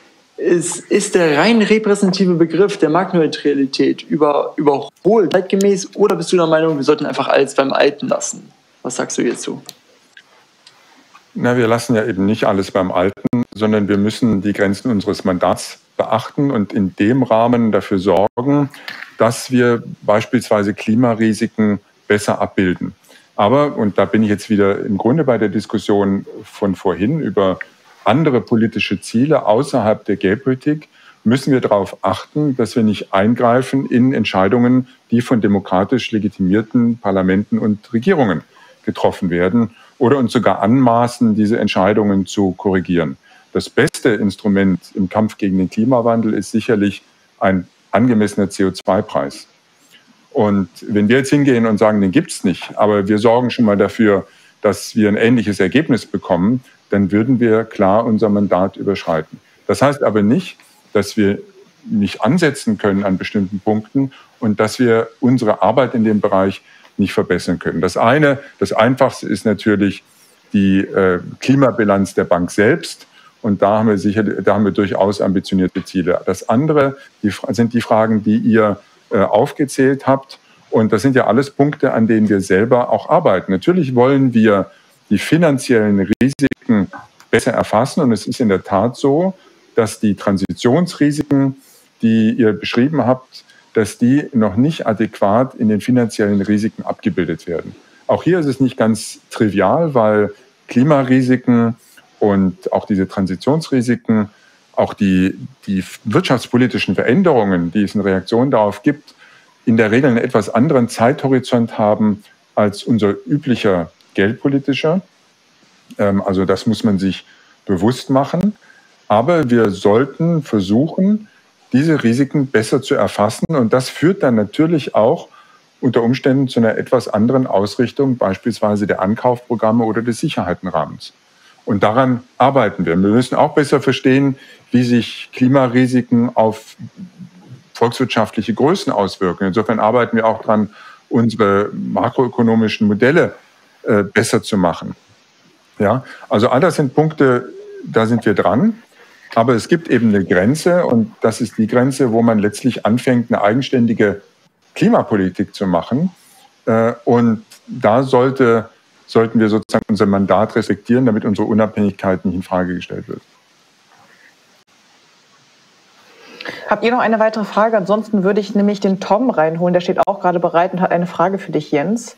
S16: ist der rein repräsentative Begriff der Marktneutralität überholt, zeitgemäß, oder bist du der Meinung, wir sollten einfach alles beim Alten lassen? Was sagst du hierzu?
S5: Na, wir lassen ja eben nicht alles beim Alten, sondern wir müssen die Grenzen unseres Mandats beachten und in dem Rahmen dafür sorgen, dass wir beispielsweise Klimarisiken besser abbilden. Aber, und da bin ich jetzt wieder im Grunde bei der Diskussion von vorhin über andere politische Ziele außerhalb der Geldpolitik, müssen wir darauf achten, dass wir nicht eingreifen in Entscheidungen, die von demokratisch legitimierten Parlamenten und Regierungen getroffen werden oder uns sogar anmaßen, diese Entscheidungen zu korrigieren. Das beste Instrument im Kampf gegen den Klimawandel ist sicherlich ein angemessener CO2-Preis. Und wenn wir jetzt hingehen und sagen, den gibt es nicht, aber wir sorgen schon mal dafür, dass wir ein ähnliches Ergebnis bekommen, dann würden wir klar unser Mandat überschreiten. Das heißt aber nicht, dass wir nicht ansetzen können an bestimmten Punkten und dass wir unsere Arbeit in dem Bereich nicht verbessern können. Das eine, das Einfachste ist natürlich die Klimabilanz der Bank selbst. Und da haben wir durchaus ambitionierte Ziele. Das andere sind die Fragen, die ihr aufgezählt habt. Und das sind ja alles Punkte, an denen wir selber auch arbeiten. Natürlich wollen wir die finanziellen Risiken besser erfassen. Und es ist in der Tat so, dass die Transitionsrisiken, die ihr beschrieben habt, dass die noch nicht adäquat in den finanziellen Risiken abgebildet werden. Auch hier ist es nicht ganz trivial, weil Klimarisiken und auch diese Transitionsrisiken auch die wirtschaftspolitischen Veränderungen, die es in Reaktion darauf gibt, in der Regel einen etwas anderen Zeithorizont haben als unser üblicher geldpolitischer. Also das muss man sich bewusst machen. Aber wir sollten versuchen, diese Risiken besser zu erfassen. Und das führt dann natürlich auch unter Umständen zu einer etwas anderen Ausrichtung, beispielsweise der Ankaufprogramme oder des Sicherheitenrahmens. Und daran arbeiten wir. Wir müssen auch besser verstehen, wie sich Klimarisiken auf volkswirtschaftliche Größen auswirken. Insofern arbeiten wir auch daran, unsere makroökonomischen Modelle besser zu machen. Ja, also all das sind Punkte, da sind wir dran. Aber es gibt eben eine Grenze und das ist die Grenze, wo man letztlich anfängt, eine eigenständige Klimapolitik zu machen. Und da sollten wir sozusagen unser Mandat respektieren, damit unsere Unabhängigkeit nicht in Frage gestellt wird.
S2: Habt ihr noch eine weitere Frage? Ansonsten würde ich nämlich den Tom reinholen. Der steht auch gerade bereit und hat eine Frage für dich, Jens.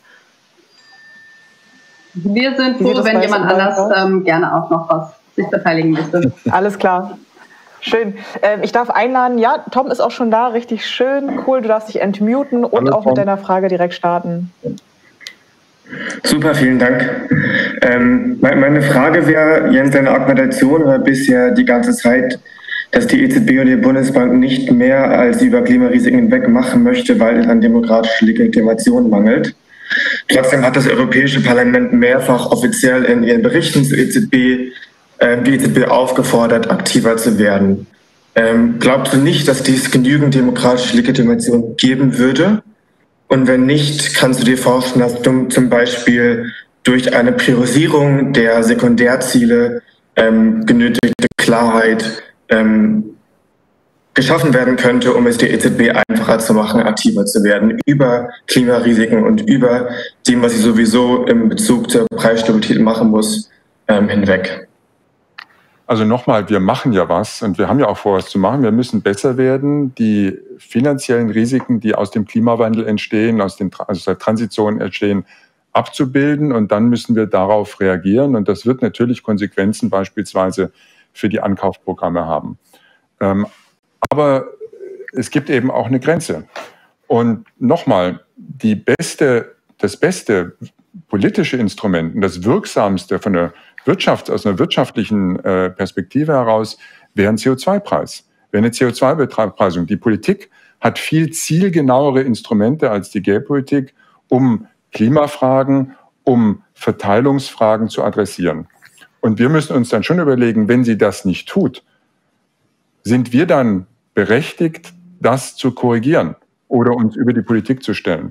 S15: Wir sind froh, wenn jemand anders gerne auch noch was sich beteiligen möchte.
S2: Alles klar. Schön. Ich darf einladen. Ja, Tom ist auch schon da. Richtig schön. Cool. Du darfst dich entmuten und auch mit deiner Frage direkt starten.
S17: Super, vielen Dank. Meine Frage wäre, Jens, deine Argumentation war bisher die ganze Zeit, dass die EZB und die Bundesbank nicht mehr als über Klimarisiken hinweg machen möchte, weil es an demokratischer Legitimation mangelt. Trotzdem hat das Europäische Parlament mehrfach offiziell in ihren Berichten zur EZB die EZB aufgefordert, aktiver zu werden. Glaubst du nicht, dass dies genügend demokratische Legitimation geben würde? Und wenn nicht, kannst du dir vorstellen, dass zum Beispiel durch eine Priorisierung der Sekundärziele genötigte Klarheit geschaffen werden könnte, um es der EZB einfacher zu machen, aktiver zu werden, über Klimarisiken und über dem, was sie sowieso im Bezug zur Preisstabilität machen muss, hinweg?
S5: Also nochmal, wir machen ja was und wir haben ja auch vor, was zu machen. Wir müssen besser werden, die finanziellen Risiken, die aus dem Klimawandel entstehen, aus der Transition entstehen, abzubilden und dann müssen wir darauf reagieren und das wird natürlich Konsequenzen beispielsweise für die Ankaufprogramme haben. Aber es gibt eben auch eine Grenze. Und nochmal, das beste politische Instrument und das wirksamste von der Wirtschaft, aus einer wirtschaftlichen Perspektive heraus, wäre ein CO2-Preis, wäre eine CO2-Bepreisung. Die Politik hat viel zielgenauere Instrumente als die Geldpolitik, um Klimafragen, um Verteilungsfragen zu adressieren. Und wir müssen uns dann schon überlegen, wenn sie das nicht tut, sind wir dann berechtigt, das zu korrigieren oder uns über die Politik zu stellen?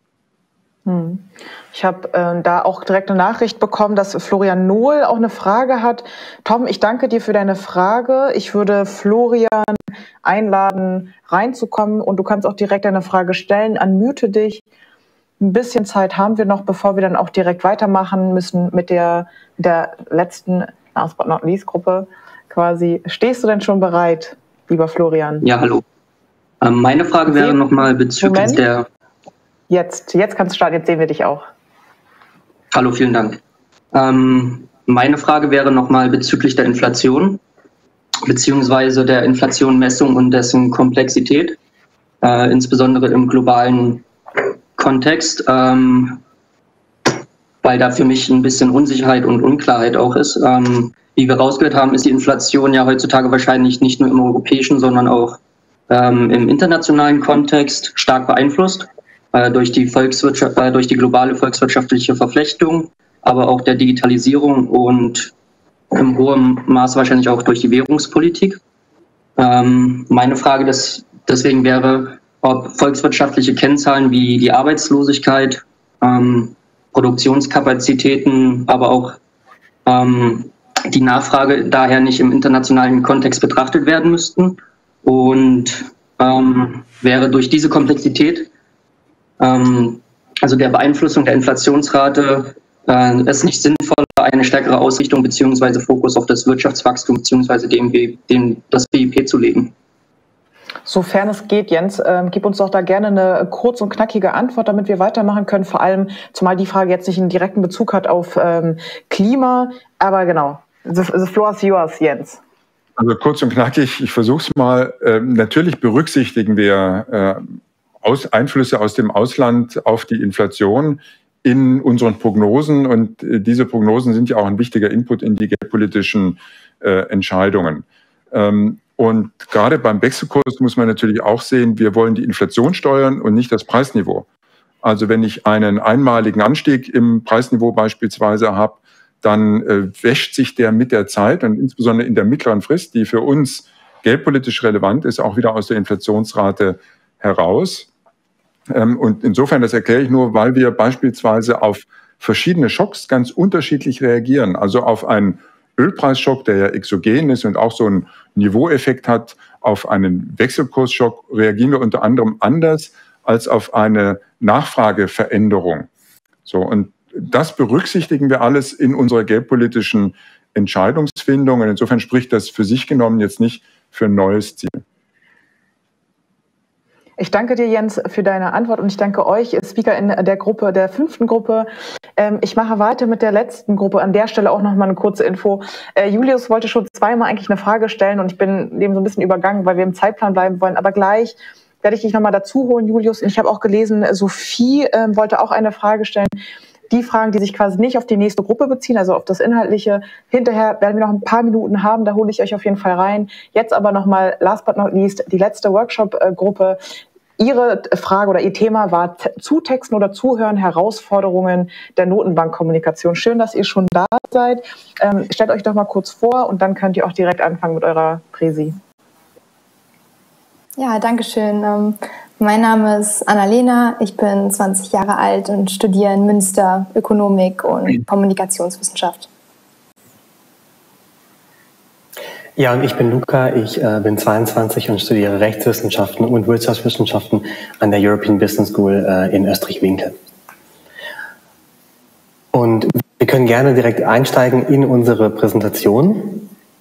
S2: Ich habe da auch direkt eine Nachricht bekommen, dass Florian Nohl auch eine Frage hat. Tom, ich danke dir für deine Frage. Ich würde Florian einladen, reinzukommen und du kannst auch direkt eine Frage stellen. Unmute dich. Ein bisschen Zeit haben wir noch, bevor wir dann auch direkt weitermachen müssen mit der letzten Last but not least Gruppe quasi. Stehst du denn schon bereit, lieber Florian?
S18: Ja, hallo. Meine Frage wäre nochmal bezüglich der...
S2: Jetzt kannst du starten, jetzt sehen wir dich auch.
S18: Hallo, vielen Dank. Meine Frage wäre nochmal bezüglich der Inflation, beziehungsweise der Inflationmessung und dessen Komplexität, insbesondere im globalen Kontext, weil da für mich ein bisschen Unsicherheit und Unklarheit auch ist. Wie wir rausgehört haben, ist die Inflation ja heutzutage wahrscheinlich nicht nur im europäischen, sondern auch im internationalen Kontext stark beeinflusst. Durch die globale volkswirtschaftliche Verflechtung, aber auch der Digitalisierung und im hohen Maß wahrscheinlich auch durch die Währungspolitik. Meine Frage deswegen wäre, ob volkswirtschaftliche Kennzahlen wie die Arbeitslosigkeit, Produktionskapazitäten, aber auch die Nachfrage daher nicht im internationalen Kontext betrachtet werden müssten und wäre durch diese Komplexität, also der Beeinflussung der Inflationsrate, es nicht sinnvoller, eine stärkere Ausrichtung bzw. Fokus auf das Wirtschaftswachstum bzw. das BIP zu legen.
S2: Sofern es geht, Jens, gib uns doch da gerne eine kurz und knackige Antwort, damit wir weitermachen können. Vor allem, zumal die Frage jetzt nicht einen direkten Bezug hat auf Klima. Aber genau, the floor is yours, Jens.
S5: Also kurz und knackig, ich versuche es mal. Natürlich berücksichtigen wir Einflüsse aus dem Ausland auf die Inflation in unseren Prognosen. Und diese Prognosen sind ja auch ein wichtiger Input in die geldpolitischen Entscheidungen. Und gerade beim Wechselkurs muss man natürlich auch sehen, wir wollen die Inflation steuern und nicht das Preisniveau. Also wenn ich einen einmaligen Anstieg im Preisniveau beispielsweise habe, dann wäscht sich der mit der Zeit und insbesondere in der mittleren Frist, die für uns geldpolitisch relevant ist, auch wieder aus der Inflationsrate heraus. Und insofern, das erkläre ich nur, weil wir beispielsweise auf verschiedene Schocks ganz unterschiedlich reagieren. Also auf einen Ölpreisschock, der ja exogen ist und auch so einen Niveaueffekt hat, auf einen Wechselkursschock reagieren wir unter anderem anders als auf eine Nachfrageveränderung. So, und das berücksichtigen wir alles in unserer geldpolitischen Entscheidungsfindung. Und insofern spricht das für sich genommen jetzt nicht für ein neues Ziel.
S2: Ich danke dir, Jens, für deine Antwort und ich danke euch, Speaker in der Gruppe, der 5. Gruppe. Ich mache weiter mit der letzten Gruppe. An der Stelle auch noch mal eine kurze Info. Julius wollte schon zweimal eigentlich eine Frage stellen und ich bin dem so ein bisschen übergangen, weil wir im Zeitplan bleiben wollen. Aber gleich werde ich dich noch mal dazu holen, Julius. Und ich habe auch gelesen, Sophie wollte auch eine Frage stellen. Die Fragen, die sich quasi nicht auf die nächste Gruppe beziehen, also auf das Inhaltliche. Hinterher werden wir noch ein paar Minuten haben, da hole ich euch auf jeden Fall rein. Jetzt aber nochmal, last but not least, die letzte Workshop-Gruppe. Ihre Frage oder Ihr Thema war Zutexten oder Zuhören, Herausforderungen der Notenbankkommunikation. Schön, dass ihr schon da seid. Stellt euch doch mal kurz vor und dann könnt ihr auch direkt anfangen mit eurer Präsi.
S19: Ja, danke schön. Mein Name ist Annalena, ich bin 20 Jahre alt und studiere in Münster Ökonomik und Kommunikationswissenschaft.
S20: Ja, und ich bin Luca, ich bin 22 und studiere Rechtswissenschaften und Wirtschaftswissenschaften an der European Business School in Österreich-Winkel. Und wir können gerne direkt einsteigen in unsere Präsentation.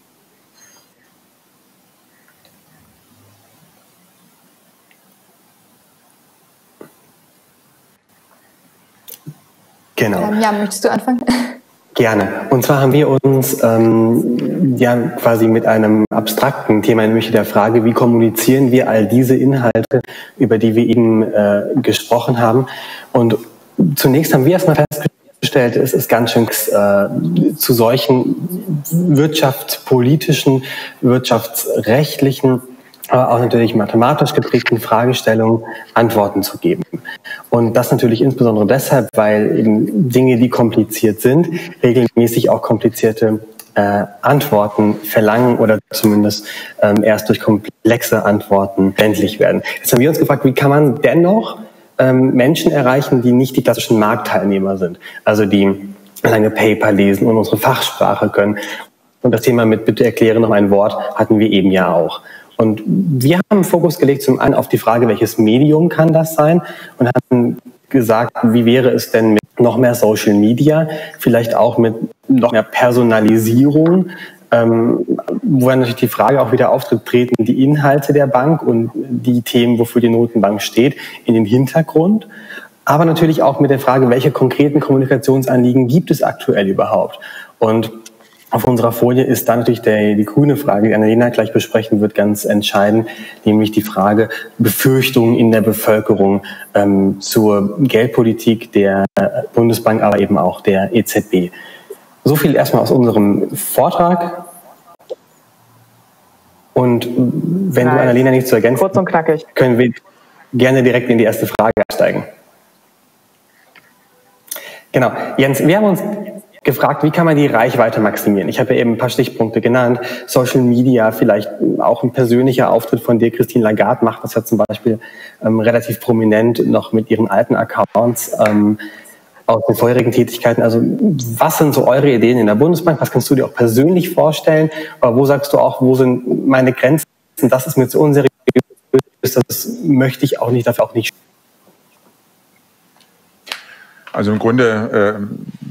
S20: Genau.
S19: Ja, möchtest du anfangen?
S20: Gerne. Und zwar haben wir uns quasi mit einem abstrakten Thema, nämlich der Frage, wie kommunizieren wir all diese Inhalte, über die wir eben gesprochen haben. Und zunächst haben wir erstmal festgestellt, es ist ganz schön zu solchen wirtschaftspolitischen, wirtschaftsrechtlichen, aber auch natürlich mathematisch geprägten Fragestellungen Antworten zu geben. Und das natürlich insbesondere deshalb, weil eben Dinge, die kompliziert sind, regelmäßig auch komplizierte Antworten verlangen oder zumindest erst durch komplexe Antworten verständlich werden. Jetzt haben wir uns gefragt, wie kann man dennoch Menschen erreichen, die nicht die klassischen Marktteilnehmer sind, also die lange Paper lesen und unsere Fachsprache können. Und das Thema mit bitte erkläre noch ein Wort hatten wir eben ja auch. Und wir haben Fokus gelegt zum einen auf die Frage, welches Medium kann das sein, und haben gesagt, wie wäre es denn mit noch mehr Social Media, vielleicht auch mit noch mehr Personalisierung, wo dann natürlich die Frage auch wieder auftritt, treten die Inhalte der Bank und die Themen, wofür die Notenbank steht, in den Hintergrund. Aber natürlich auch mit der Frage, welche konkreten Kommunikationsanliegen gibt es aktuell überhaupt? Und auf unserer Folie ist da natürlich die grüne Frage, die Annalena gleich besprechen wird, ganz entscheidend, nämlich die Frage Befürchtungen in der Bevölkerung zur Geldpolitik der Bundesbank, aber eben auch der EZB. So viel erstmal aus unserem Vortrag. Und wenn du, Annalena, nichts zu ergänzen,
S2: kurz und knackig,
S20: können wir gerne direkt in die erste Frage einsteigen. Genau, Jens, wir haben uns gefragt, wie kann man die Reichweite maximieren? Ich habe ja eben ein paar Stichpunkte genannt. Social Media, vielleicht auch ein persönlicher Auftritt von dir. Christine Lagarde macht das ja zum Beispiel relativ prominent noch mit ihren alten Accounts aus den vorherigen Tätigkeiten. Also was sind so eure Ideen in der Bundesbank? Was kannst du dir auch persönlich vorstellen? Aber wo sagst du auch, wo sind meine Grenzen? Das ist mir zu unseriös, das möchte ich auch nicht, dafür auch nicht.
S5: Also im Grunde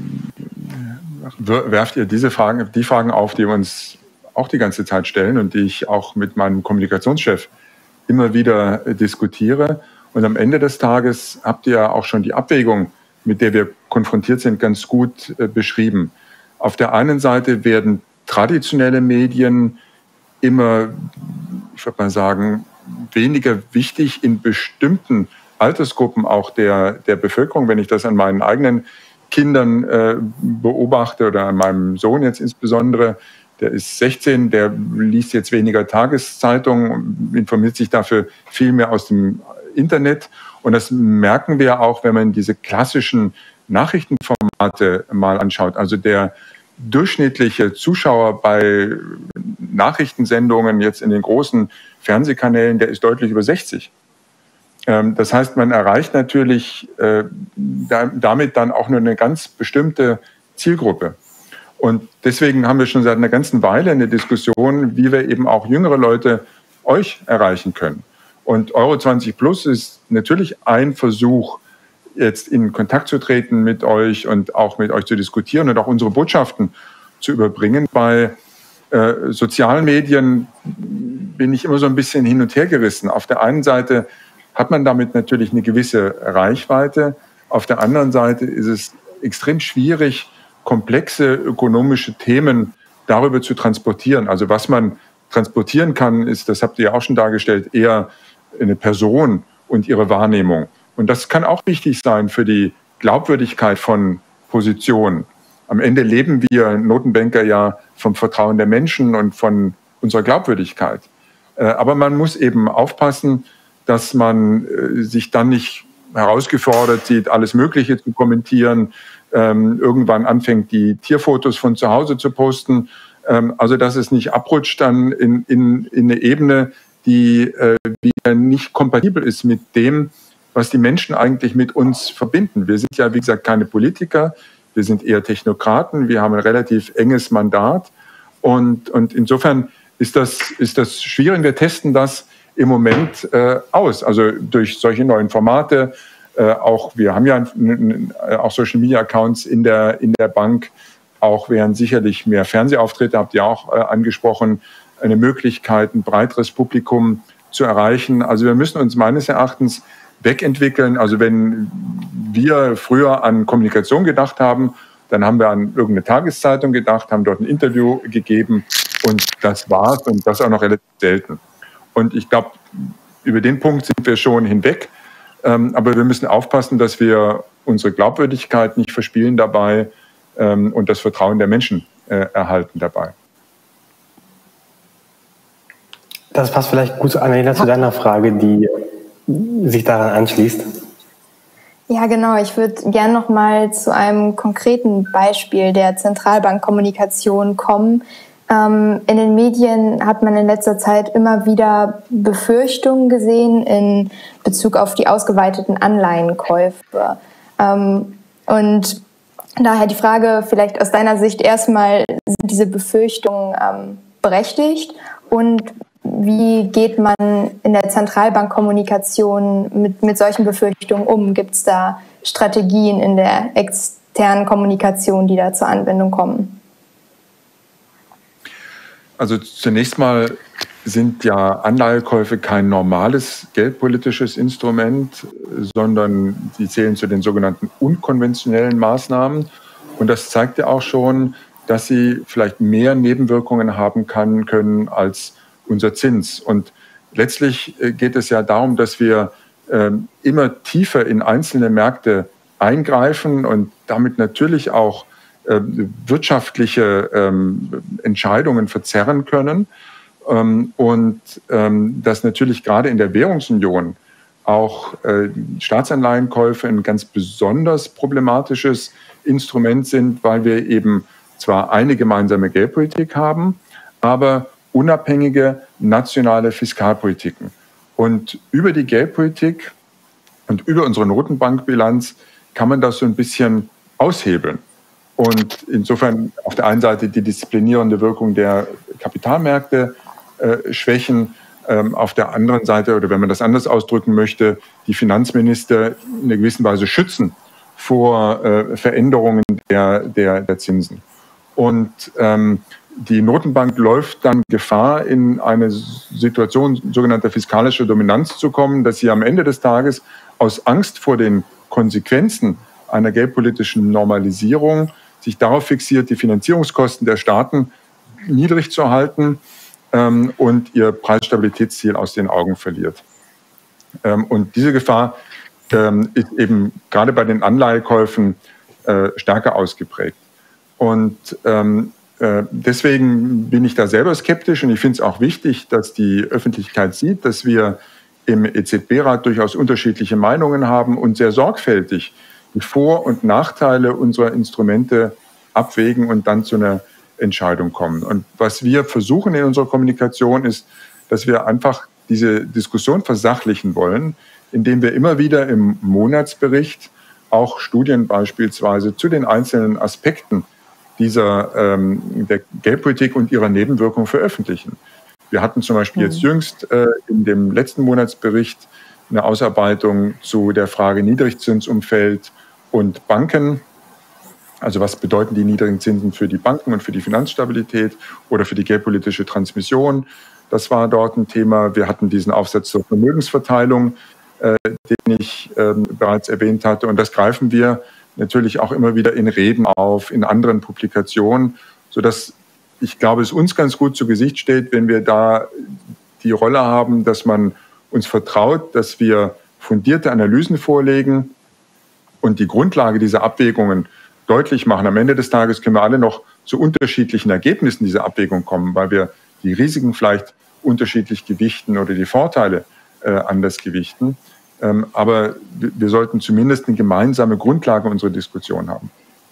S5: werft ihr die Fragen auf, die wir uns auch die ganze Zeit stellen und die ich auch mit meinem Kommunikationschef immer wieder diskutiere. Und am Ende des Tages habt ihr ja auch schon die Abwägung, mit der wir konfrontiert sind, ganz gut beschrieben. Auf der einen Seite werden traditionelle Medien immer, ich würde mal sagen, weniger wichtig in bestimmten Altersgruppen auch der Bevölkerung. Wenn ich das an meinen eigenen Kindern beobachte oder an meinem Sohn jetzt insbesondere, der ist 16, der liest jetzt weniger Tageszeitungen, informiert sich dafür viel mehr aus dem Internet. Und das merken wir auch, wenn man diese klassischen Nachrichtenformate mal anschaut. Also der durchschnittliche Zuschauer bei Nachrichtensendungen jetzt in den großen Fernsehkanälen, der ist deutlich über 60. Das heißt, man erreicht natürlich damit dann auch nur eine ganz bestimmte Zielgruppe. Und deswegen haben wir schon seit einer ganzen Weile eine Diskussion, wie wir eben auch jüngere Leute euch erreichen können. Und Euro 20 Plus ist natürlich ein Versuch, jetzt in Kontakt zu treten mit euch und auch mit euch zu diskutieren und auch unsere Botschaften zu überbringen. Bei sozialen Medien bin ich immer so ein bisschen hin und her gerissen. Auf der einen Seite hat man damit natürlich eine gewisse Reichweite. Auf der anderen Seite ist es extrem schwierig, komplexe ökonomische Themen darüber zu transportieren. Also was man transportieren kann, ist, das habt ihr ja auch schon dargestellt, eher eine Person und ihre Wahrnehmung. Und das kann auch wichtig sein für die Glaubwürdigkeit von Positionen. Am Ende leben wir Notenbanker ja vom Vertrauen der Menschen und von unserer Glaubwürdigkeit. Aber man muss eben aufpassen, dass man sich dann nicht herausgefordert sieht, alles Mögliche zu kommentieren, irgendwann anfängt, die Tierfotos von zu Hause zu posten. Also dass es nicht abrutscht dann in eine Ebene, die wieder nicht kompatibel ist mit dem, was die Menschen eigentlich mit uns verbinden. Wir sind ja, wie gesagt, keine Politiker, wir sind eher Technokraten, wir haben ein relativ enges Mandat und insofern ist das schwierig. Wir testen das im Moment aus, also durch solche neuen Formate. Auch wir haben ja auch Social Media Accounts in der Bank. Auch wären sicherlich mehr Fernsehauftritte, habt ihr auch angesprochen, eine Möglichkeit, ein breiteres Publikum zu erreichen. Also wir müssen uns meines Erachtens wegentwickeln. Also wenn wir früher an Kommunikation gedacht haben, dann haben wir an irgendeine Tageszeitung gedacht, haben dort ein Interview gegeben und das war's und das auch noch relativ selten. Und ich glaube, über den Punkt sind wir schon hinweg. Aber wir müssen aufpassen, dass wir unsere Glaubwürdigkeit nicht verspielen dabei und das Vertrauen der Menschen erhalten dabei.
S20: Das passt vielleicht gut, Annalena, zu deiner Frage, die sich daran anschließt.
S19: Ja, genau. Ich würde gerne noch mal zu einem konkreten Beispiel der Zentralbankkommunikation kommen. In den Medien hat man in letzter Zeit immer wieder Befürchtungen gesehen in Bezug auf die ausgeweiteten Anleihenkäufe. Und daher die Frage vielleicht aus deiner Sicht erstmal, sind diese Befürchtungen berechtigt? Und wie geht man in der Zentralbankkommunikation mit solchen Befürchtungen um? Gibt es da Strategien in der externen Kommunikation, die da zur Anwendung kommen?
S5: Also zunächst mal sind ja Anleihekäufe kein normales geldpolitisches Instrument, sondern sie zählen zu den sogenannten unkonventionellen Maßnahmen. Und das zeigt ja auch schon, dass sie vielleicht mehr Nebenwirkungen haben können als unser Zins. Und letztlich geht es ja darum, dass wir immer tiefer in einzelne Märkte eingreifen und damit natürlich auch wirtschaftliche Entscheidungen verzerren können und dass natürlich gerade in der Währungsunion auch Staatsanleihenkäufe ein ganz besonders problematisches Instrument sind, weil wir eben zwar eine gemeinsame Geldpolitik haben, aber unabhängige nationale Fiskalpolitiken. Und über die Geldpolitik und über unsere Notenbankbilanz kann man das so ein bisschen aushebeln. Und insofern auf der einen Seite die disziplinierende Wirkung der Kapitalmärkte schwächen, auf der anderen Seite, oder wenn man das anders ausdrücken möchte, die Finanzminister in einer gewissen Weise schützen vor Veränderungen der Zinsen. Und die Notenbank läuft dann Gefahr, in eine Situation sogenannter fiskalischer Dominanz zu kommen, dass sie am Ende des Tages aus Angst vor den Konsequenzen einer geldpolitischen Normalisierung sich darauf fixiert, die Finanzierungskosten der Staaten niedrig zu halten und ihr Preisstabilitätsziel aus den Augen verliert. Und diese Gefahr ist eben gerade bei den Anleihekäufen stärker ausgeprägt. Und deswegen bin ich da selber skeptisch und ich finde es auch wichtig, dass die Öffentlichkeit sieht, dass wir im EZB-Rat durchaus unterschiedliche Meinungen haben und sehr sorgfältig die Vor- und Nachteile unserer Instrumente abwägen und dann zu einer Entscheidung kommen. Und was wir versuchen in unserer Kommunikation ist, dass wir einfach diese Diskussion versachlichen wollen, indem wir immer wieder im Monatsbericht auch Studien beispielsweise zu den einzelnen Aspekten der Geldpolitik und ihrer Nebenwirkungen veröffentlichen. Wir hatten zum Beispiel jetzt jüngst in dem letzten Monatsbericht eine Ausarbeitung zu der Frage Niedrigzinsumfeld und Banken. Also was bedeuten die niedrigen Zinsen für die Banken und für die Finanzstabilität oder für die geldpolitische Transmission? Das war dort ein Thema. Wir hatten diesen Aufsatz zur Vermögensverteilung, den ich bereits erwähnt hatte. Und das greifen wir natürlich auch immer wieder in Reden auf, in anderen Publikationen, sodass ich glaube, es uns ganz gut zu Gesicht steht, wenn wir da die Rolle haben, dass man uns vertraut, dass wir fundierte Analysen vorlegen und die Grundlage dieser Abwägungen deutlich machen. Am Ende des Tages können wir alle noch zu unterschiedlichen Ergebnissen dieser Abwägung kommen, weil wir die Risiken vielleicht unterschiedlich gewichten oder die Vorteile anders gewichten. Aber wir sollten zumindest eine gemeinsame Grundlage unserer Diskussion haben.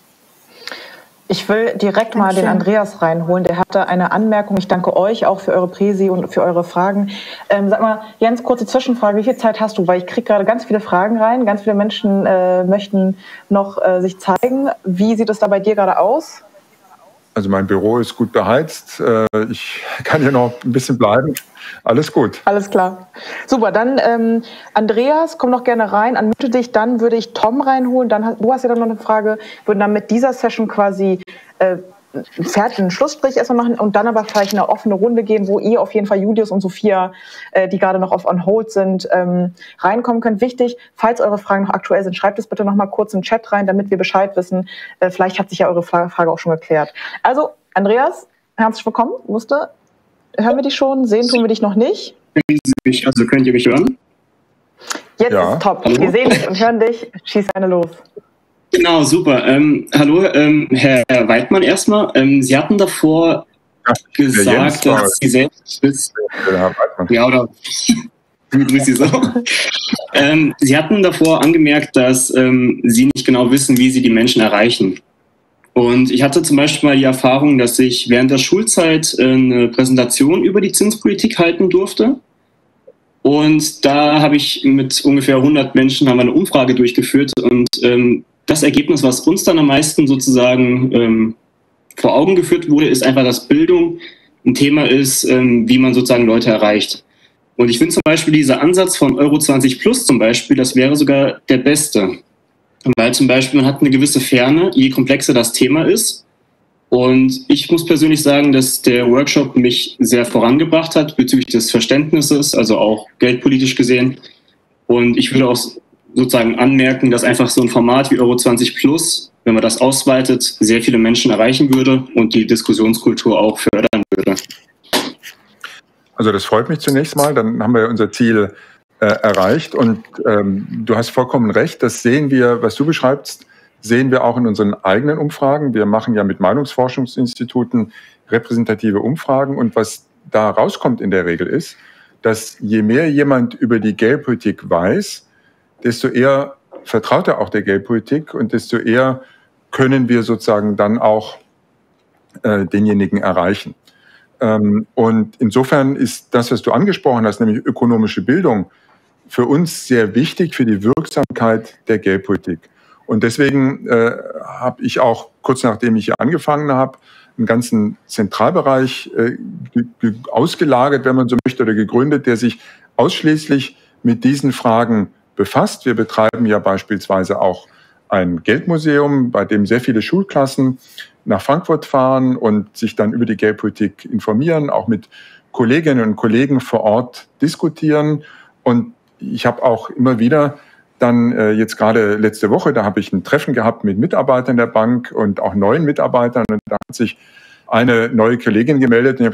S2: Ich will direkt mal den Andreas reinholen. Der hatte eine Anmerkung. Ich danke euch auch für eure Präsi und für eure Fragen. Sag mal, Jens, kurze Zwischenfrage. Wie viel Zeit hast du? Weil ich kriege gerade ganz viele Fragen rein. Ganz viele Menschen möchten noch sich zeigen. Wie sieht es da bei dir gerade aus?
S5: Also mein Büro ist gut beheizt. Ich kann hier noch ein bisschen bleiben. Alles gut.
S2: Alles klar. Super, dann Andreas, komm noch gerne rein, unmute dich, dann würde ich Tom reinholen. Du hast ja dann noch eine Frage, würden dann mit dieser Session quasi fertig einen Schlussstrich erstmal machen und dann aber vielleicht eine offene Runde gehen, wo ihr auf jeden Fall Julius und Sophia, die gerade noch on hold sind, reinkommen könnt. Wichtig, falls eure Fragen noch aktuell sind, schreibt es bitte noch mal kurz in den Chat rein, damit wir Bescheid wissen. Vielleicht hat sich ja eure Frage auch schon geklärt. Also, Andreas, herzlich willkommen. Hören wir dich schon? Sehen tun wir dich noch nicht?
S21: Also könnt ihr mich hören?
S2: Jetzt ist top. Hallo? Wir sehen dich und hören dich. Schieß eine los.
S21: Genau, super. Hallo, Herr Weidmann erstmal. Sie hatten davor gesagt, dass Sie selbst wissen. Ja, oder? Grüß Sie so. Sie hatten davor angemerkt, dass Sie nicht genau wissen, wie Sie die Menschen erreichen. Und ich hatte zum Beispiel mal die Erfahrung, dass ich während der Schulzeit eine Präsentation über die Zinspolitik halten durfte. Und da habe ich mit ungefähr 100 Menschen haben wir eine Umfrage durchgeführt. Und das Ergebnis, was uns dann am meisten sozusagen vor Augen geführt wurde, ist einfach, dass Bildung ein Thema ist, wie man sozusagen Leute erreicht. Und ich finde zum Beispiel dieser Ansatz von Euro 20 Plus zum Beispiel, das wäre sogar der beste. Weil zum Beispiel man hat eine gewisse Ferne, je komplexer das Thema ist. Und ich muss persönlich sagen, dass der Workshop mich sehr vorangebracht hat bezüglich des Verständnisses, also auch geldpolitisch gesehen. Und ich würde auch sozusagen anmerken, dass einfach so ein Format wie Euro 20 Plus, wenn man das ausweitet, sehr viele Menschen erreichen würde und die Diskussionskultur auch fördern würde.
S5: Also das freut mich zunächst mal, dann haben wir unser Ziel erreicht und du hast vollkommen recht, das sehen wir, was du beschreibst, sehen wir auch in unseren eigenen Umfragen. Wir machen ja mit Meinungsforschungsinstituten repräsentative Umfragen und was da rauskommt in der Regel ist, dass je mehr jemand über die Geldpolitik weiß, desto eher vertraut er auch der Geldpolitik und desto eher können wir sozusagen dann auch denjenigen erreichen. Und insofern ist das, was du angesprochen hast, nämlich ökonomische Bildung, für uns sehr wichtig für die Wirksamkeit der Geldpolitik. Und deswegen habe ich auch, kurz nachdem ich hier angefangen habe, einen ganzen Zentralbereich ausgelagert, wenn man so möchte, oder gegründet, der sich ausschließlich mit diesen Fragen befasst. Wir betreiben ja beispielsweise auch ein Geldmuseum, bei dem sehr viele Schulklassen nach Frankfurt fahren und sich dann über die Geldpolitik informieren, auch mit Kolleginnen und Kollegen vor Ort diskutieren. Und ich habe auch immer wieder dann jetzt gerade letzte Woche, da habe ich ein Treffen gehabt mit Mitarbeitern der Bank und auch neuen Mitarbeitern. Und da hat sich eine neue Kollegin gemeldet und ich habe gesagt,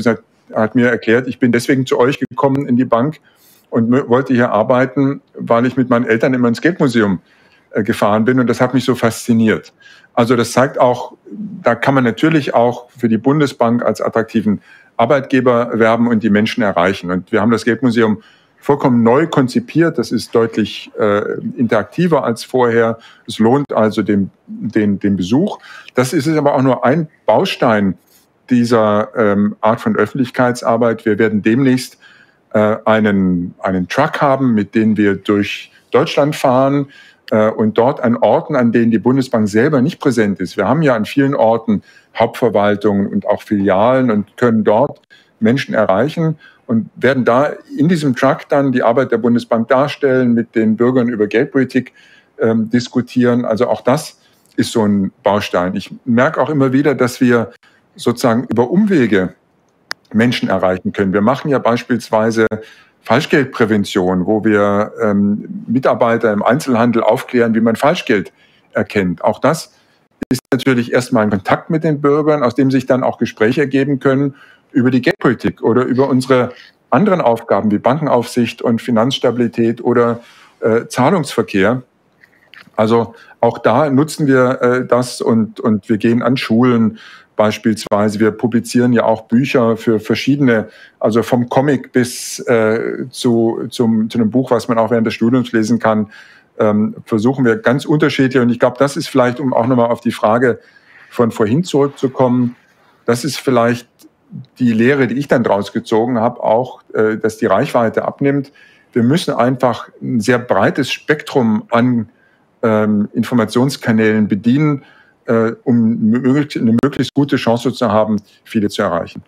S5: hat mir erklärt, ich bin deswegen zu euch gekommen in die Bank und wollte hier arbeiten, weil ich mit meinen Eltern immer ins Geldmuseum gefahren bin und das hat mich so fasziniert. Also das zeigt auch, da kann man natürlich auch für die Bundesbank als attraktiven Arbeitgeber werben und die Menschen erreichen. Und wir haben das Geldmuseum vollkommen neu konzipiert. Das ist deutlich interaktiver als vorher. Es lohnt also den Besuch. Das ist aber auch nur ein Baustein dieser Art von Öffentlichkeitsarbeit. Wir werden demnächst einen Truck haben, mit dem wir durch Deutschland fahren und dort an Orten, an denen die Bundesbank selber nicht präsent ist. Wir haben ja an vielen Orten Hauptverwaltungen und auch Filialen und können dort Menschen erreichen und werden da in diesem Truck dann die Arbeit der Bundesbank darstellen, mit den Bürgern über Geldpolitik diskutieren. Also auch das ist so ein Baustein. Ich merke auch immer wieder, dass wir sozusagen über Umwege Menschen erreichen können. Wir machen ja beispielsweise Falschgeldprävention, wo wir Mitarbeiter im Einzelhandel aufklären, wie man Falschgeld erkennt. Auch das ist natürlich erstmal ein Kontakt mit den Bürgern, aus dem sich dann auch Gespräche ergeben können über die Geldpolitik oder über unsere anderen Aufgaben wie Bankenaufsicht und Finanzstabilität oder Zahlungsverkehr. Also auch da nutzen wir das und wir gehen an Schulen beispielsweise. Wir publizieren ja auch Bücher für verschiedene, also vom Comic bis zu einem Buch, was man auch während des Studiums lesen kann, versuchen wir ganz unterschiedlich. Und ich glaube, das ist vielleicht, um auch nochmal auf die Frage von vorhin zurückzukommen, das ist vielleicht die Lehre, die ich dann draus gezogen habe, auch, dass die Reichweite abnimmt. Wir müssen einfach ein sehr breites Spektrum an Informationskanälen bedienen, um eine möglichst gute Chance zu haben, viele zu erreichen.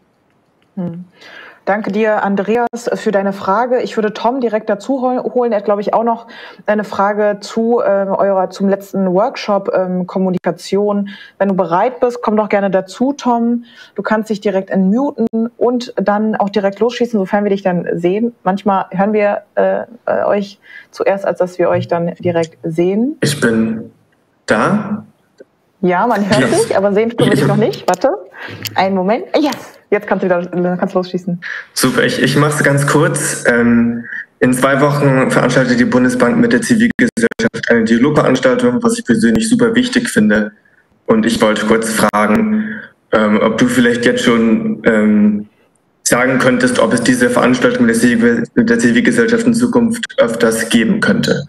S2: Danke dir, Andreas, für deine Frage. Ich würde Tom direkt dazu holen. Er hat, glaube ich, auch noch eine Frage zu zum letzten Workshop Kommunikation. Wenn du bereit bist, komm doch gerne dazu, Tom. Du kannst dich direkt entmuten und dann auch direkt losschießen, sofern wir dich dann sehen. Manchmal hören wir euch zuerst, als dass wir euch dann direkt sehen.
S1: Ich bin da.
S2: Ja, man hört dich, aber sehen tun wir dich noch nicht. Warte, einen Moment. Yes, jetzt kannst du losschießen.
S1: Super, ich mache es ganz kurz. In 2 Wochen veranstaltet die Bundesbank mit der Zivilgesellschaft eine Dialogveranstaltung, was ich persönlich super wichtig finde. Und ich wollte kurz fragen, ob du vielleicht jetzt schon sagen könntest, ob es diese Veranstaltung mit der Zivilgesellschaft in Zukunft öfters geben könnte.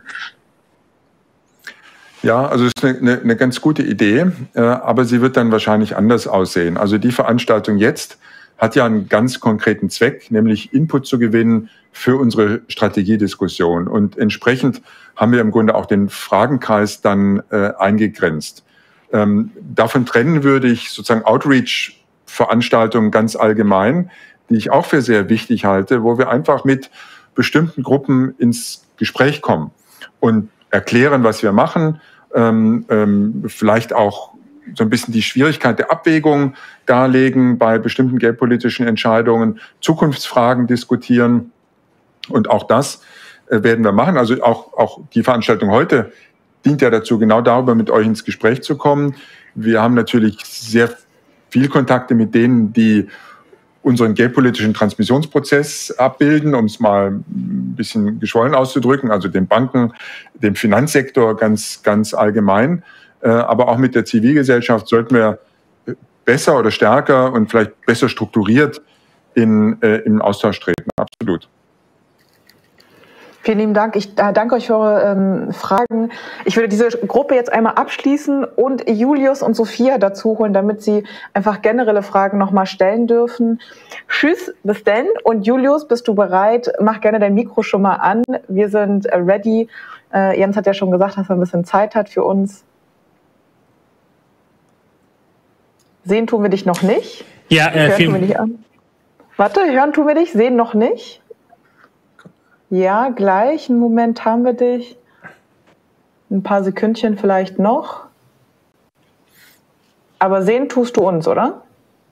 S5: Ja, also es ist eine ganz gute Idee, aber sie wird dann wahrscheinlich anders aussehen. Also die Veranstaltung jetzt hat ja einen ganz konkreten Zweck, nämlich Input zu gewinnen für unsere Strategiediskussion. Und entsprechend haben wir im Grunde auch den Fragenkreis dann eingegrenzt. Davon trennen würde ich sozusagen Outreach-Veranstaltungen ganz allgemein, die ich auch für sehr wichtig halte, wo wir einfach mit bestimmten Gruppen ins Gespräch kommen und erklären, was wir machen, vielleicht auch so ein bisschen die Schwierigkeit der Abwägung darlegen bei bestimmten geldpolitischen Entscheidungen, Zukunftsfragen diskutieren und auch das werden wir machen. Also auch die Veranstaltung heute dient ja dazu, genau darüber mit euch ins Gespräch zu kommen. Wir haben natürlich sehr viel Kontakte mit denen, die unseren geldpolitischen Transmissionsprozess abbilden, um es mal ein bisschen geschwollen auszudrücken, also den Banken, dem Finanzsektor ganz allgemein. Aber auch mit der Zivilgesellschaft sollten wir besser oder stärker und vielleicht besser strukturiert im Austausch treten. Absolut.
S2: Vielen lieben Dank. Ich danke euch für eure Fragen. Ich würde diese Gruppe jetzt einmal abschließen und Julius und Sophia dazu holen, damit sie einfach generelle Fragen nochmal stellen dürfen. Tschüss, bis denn. Und Julius, bist du bereit? Mach gerne dein Mikro schon mal an. Wir sind ready. Jens hat ja schon gesagt, dass er ein bisschen Zeit hat für uns. Sehen tun wir dich noch nicht.
S6: Ja,
S2: hören tun wir dich an. Warte, hören tun wir dich, sehen noch nicht. Ja, gleich. Einen Moment haben wir dich. Ein paar Sekündchen vielleicht noch. Aber sehen tust du uns, oder?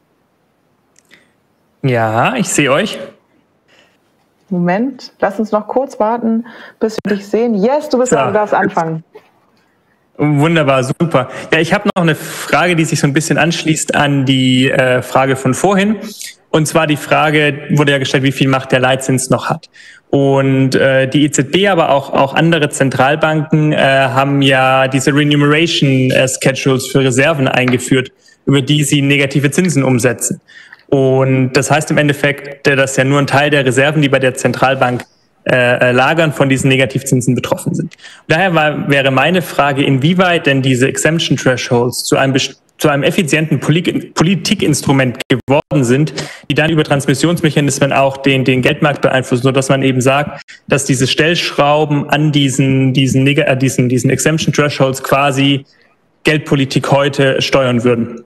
S6: Ja, ich sehe euch.
S2: Moment, lass uns noch kurz warten, bis wir dich sehen. Yes, du bist da, du darfst anfangen.
S6: Wunderbar, super. Ja, ich habe noch eine Frage, die sich so ein bisschen anschließt an die Frage von vorhin. Und zwar die Frage, wurde ja gestellt, wie viel Macht der Leitzins noch hat. Und die EZB, aber auch andere Zentralbanken haben ja diese Remuneration Schedules für Reserven eingeführt, über die sie negative Zinsen umsetzen. Und das heißt im Endeffekt, dass ja nur ein Teil der Reserven, die bei der Zentralbank lagern, von diesen Negativzinsen betroffen sind. Daher wäre meine Frage, inwieweit denn diese Exemption Thresholds zu einem effizienten Politikinstrument geworden sind, die dann über Transmissionsmechanismen auch den Geldmarkt beeinflussen, sodass man eben sagt, dass diese Stellschrauben an diesen Exemption Thresholds quasi Geldpolitik heute steuern würden.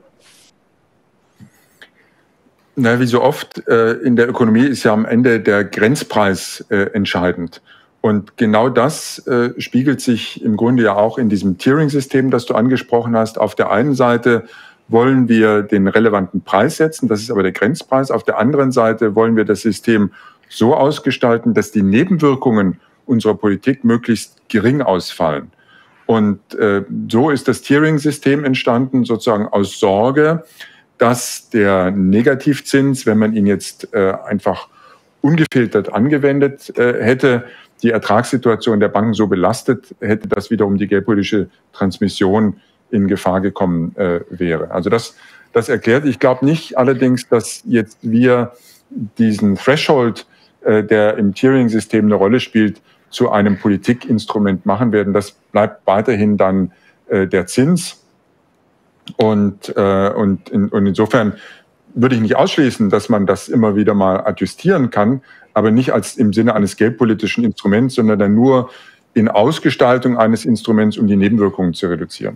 S5: Na, wie so oft in der Ökonomie ist ja am Ende der Grenzpreis entscheidend. Und genau das spiegelt sich im Grunde ja auch in diesem Tiering-System, das du angesprochen hast. Auf der einen Seite wollen wir den relevanten Preis setzen, das ist aber der Grenzpreis. Auf der anderen Seite wollen wir das System so ausgestalten, dass die Nebenwirkungen unserer Politik möglichst gering ausfallen. Und so ist das Tiering-System entstanden, sozusagen aus Sorge, dass der Negativzins, wenn man ihn jetzt einfach ungefiltert angewendet hätte, die Ertragssituation der Banken so belastet hätte, dass wiederum die geldpolitische Transmission in Gefahr gekommen wäre. Also das erklärt. Ich glaube nicht allerdings, dass jetzt wir diesen Threshold, der im Tiering-System eine Rolle spielt, zu einem Politikinstrument machen werden. Das bleibt weiterhin dann der Zins. Und insofern würde ich nicht ausschließen, dass man das immer wieder mal adjustieren kann, aber nicht als im Sinne eines geldpolitischen Instruments, sondern dann nur in Ausgestaltung eines Instruments, um die Nebenwirkungen zu reduzieren.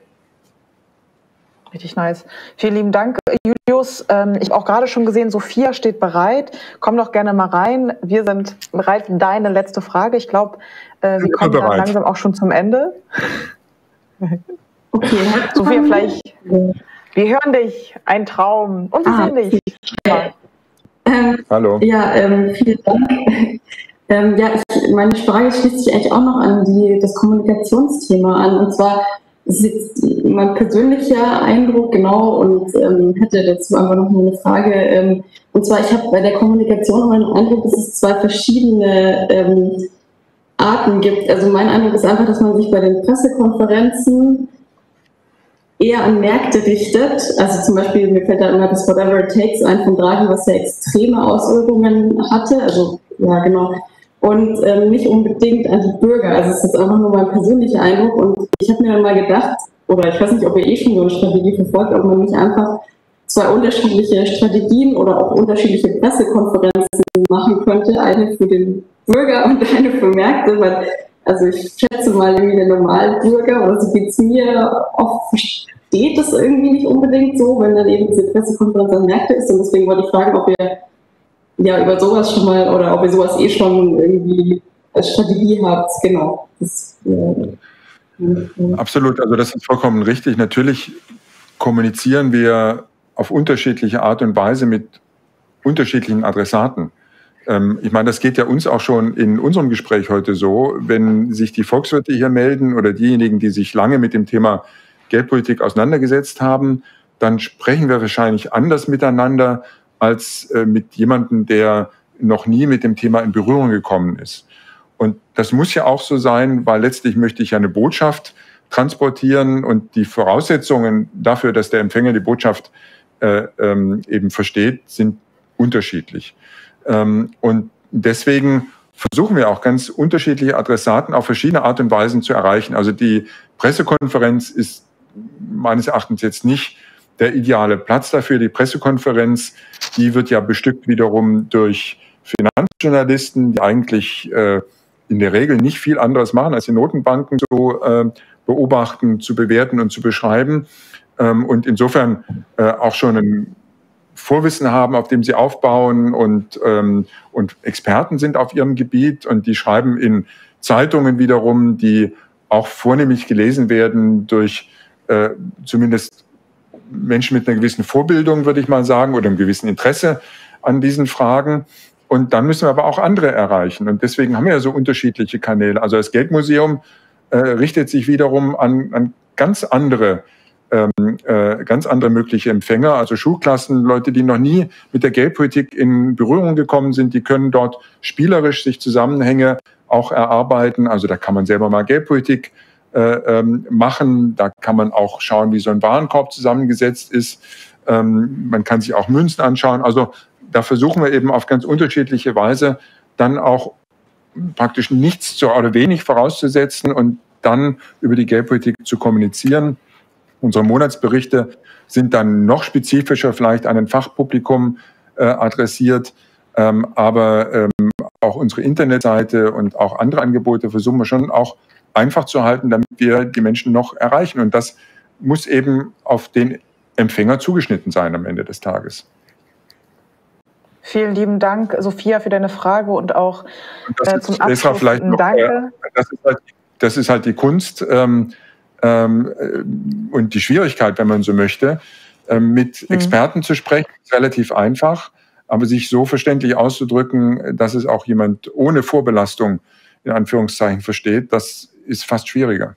S2: Richtig nice. Vielen lieben Dank, Julius. Ich habe auch gerade schon gesehen, Sophia steht bereit. Komm doch gerne mal rein. Wir sind bereit für deine letzte Frage. Ich glaube, wir kommen dann langsam auch schon zum Ende.
S3: Okay.
S2: Sophia, vielleicht, wir hören dich, ein Traum, und wir sehen dich.
S5: Hallo.
S3: Ja, vielen Dank. Meine Frage schließt sich eigentlich auch noch an das Kommunikationsthema an. Und zwar ist jetzt mein persönlicher Eindruck, genau, und hätte dazu einfach noch eine Frage. Und zwar, ich habe bei der Kommunikation immer den Eindruck, dass es zwei verschiedene Arten gibt. Also mein Eindruck ist einfach, dass man sich bei den Pressekonferenzen eher an Märkte richtet. Also zum Beispiel, mir fällt da immer das Whatever It Takes ein von Draghi, was ja extreme Auswirkungen hatte. Also, ja, genau. Und nicht unbedingt an die Bürger. Also es ist einfach nur mein persönlicher Eindruck. Und ich habe mir dann mal gedacht, oder ich weiß nicht, ob ihr schon so eine Strategie verfolgt, ob man nicht einfach zwei unterschiedliche Strategien oder auch unterschiedliche Pressekonferenzen machen könnte. Eine für den Bürger und eine für Märkte. Weil, also ich schätze mal, irgendwie der Normalbürger, oder so geht's mir, oft versteht das irgendwie nicht unbedingt so, wenn dann eben diese Pressekonferenz an Märkte ist. Und deswegen wollte ich fragen, ob ihr ja über sowas schon mal oder ob ihr sowas schon irgendwie als Strategie habt. Genau.
S5: Absolut, also das ist vollkommen richtig. Natürlich kommunizieren wir auf unterschiedliche Art und Weise mit unterschiedlichen Adressaten. Ich meine, das geht ja uns auch schon in unserem Gespräch heute so, wenn sich die Volkswirte hier melden oder diejenigen, die sich lange mit dem Thema Geldpolitik auseinandergesetzt haben, dann sprechen wir wahrscheinlich anders miteinander als mit jemandem, der noch nie mit dem Thema in Berührung gekommen ist. Und das muss ja auch so sein, weil letztlich möchte ich ja eine Botschaft transportieren und die Voraussetzungen dafür, dass der Empfänger die Botschaft eben versteht, sind unterschiedlich. Und deswegen versuchen wir auch ganz unterschiedliche Adressaten auf verschiedene Art und Weisen zu erreichen. Also die Pressekonferenz ist meines Erachtens jetzt nicht der ideale Platz dafür. Die Pressekonferenz, die wird ja bestückt wiederum durch Finanzjournalisten, die eigentlich in der Regel nicht viel anderes machen, als die Notenbanken so beobachten, zu bewerten und zu beschreiben. Und insofern auch schon ein Vorwissen haben, auf dem sie aufbauen und Experten sind auf ihrem Gebiet. Und die schreiben in Zeitungen wiederum, die auch vornehmlich gelesen werden durch zumindest Menschen mit einer gewissen Vorbildung, würde ich mal sagen, oder einem gewissen Interesse an diesen Fragen. Und dann müssen wir aber auch andere erreichen. Und deswegen haben wir ja so unterschiedliche Kanäle. Also das Geldmuseum richtet sich wiederum an ganz andere ganz andere mögliche Empfänger, also Schulklassen, Leute, die noch nie mit der Geldpolitik in Berührung gekommen sind, die können dort spielerisch sich Zusammenhänge auch erarbeiten. Also da kann man selber mal Geldpolitik machen, da kann man auch schauen, wie so ein Warenkorb zusammengesetzt ist. Man kann sich auch Münzen anschauen. Also da versuchen wir eben auf ganz unterschiedliche Weise dann auch praktisch nichts oder wenig vorauszusetzen und dann über die Geldpolitik zu kommunizieren. Unsere Monatsberichte sind dann noch spezifischer vielleicht an ein Fachpublikum adressiert, aber auch unsere Internetseite und auch andere Angebote versuchen wir schon auch einfach zu halten, damit wir die Menschen noch erreichen. Und das muss eben auf den Empfänger zugeschnitten sein am Ende des Tages.
S2: Vielen lieben Dank, Sophia, für deine Frage und auch zum Abschluss.
S5: Vielleicht noch,
S2: danke.
S5: Das ist halt die Kunst und die Schwierigkeit, wenn man so möchte. Mit Experten zu sprechen, ist relativ einfach, aber sich so verständlich auszudrücken, dass es auch jemand ohne Vorbelastung in Anführungszeichen versteht, das ist fast schwieriger.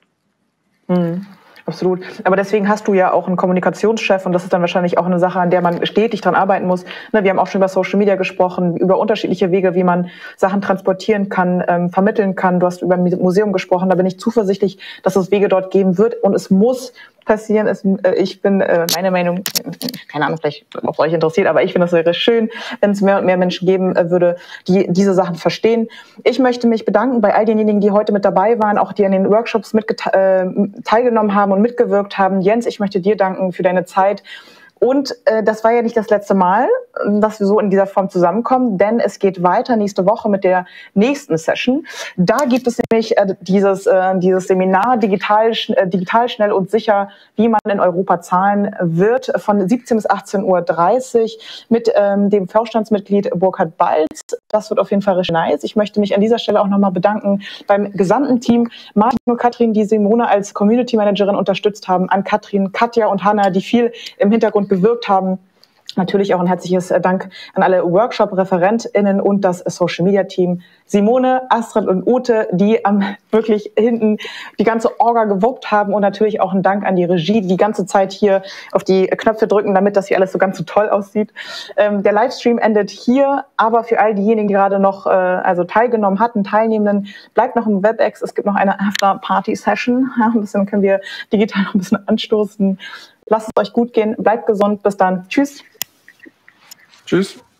S2: Absolut. Aber deswegen hast du ja auch einen Kommunikationschef und das ist dann wahrscheinlich auch eine Sache, an der man stetig dran arbeiten muss. Wir haben auch schon über Social Media gesprochen, über unterschiedliche Wege, wie man Sachen transportieren kann, vermitteln kann. Du hast über ein Museum gesprochen, da bin ich zuversichtlich, dass es Wege dort geben wird und es muss passieren. Ich bin, meine Meinung, keine Ahnung, vielleicht ob euch interessiert, aber ich finde, es wäre schön, wenn es mehr und mehr Menschen geben würde, die diese Sachen verstehen. Ich möchte mich bedanken bei all denjenigen, die heute mit dabei waren, auch die an den Workshops teilgenommen haben und mitgewirkt haben. Jens, ich möchte dir danken für deine Zeit. Und das war ja nicht das letzte Mal, dass wir so in dieser Form zusammenkommen, denn es geht weiter nächste Woche mit der nächsten Session. Da gibt es nämlich dieses Seminar digital schnell und sicher, wie man in Europa zahlen wird, von 17 bis 18:30 Uhr mit dem Vorstandsmitglied Burkhard Balz. Das wird auf jeden Fall richtig nice. Ich möchte mich an dieser Stelle auch nochmal bedanken beim gesamten Team. Martin und Katrin, die Simone als Community Managerin unterstützt haben, an Katrin, Katja und Hanna, die viel im Hintergrund gewirkt haben. Natürlich auch ein herzliches Dank an alle Workshop-ReferentInnen und das Social-Media-Team. Simone, Astrid und Ute, die wirklich hinten die ganze Orga gewuppt haben und natürlich auch ein Dank an die Regie, die die ganze Zeit hier auf die Knöpfe drücken, damit das hier alles so ganz so toll aussieht. Der Livestream endet hier, aber für all diejenigen, die gerade noch teilgenommen hatten, Teilnehmenden, bleibt noch im WebEx. Es gibt noch eine After-Party-Session. Ja, ein bisschen können wir digital noch ein bisschen anstoßen. Lasst es euch gut gehen, bleibt gesund, bis dann. Tschüss.
S5: Tschüss.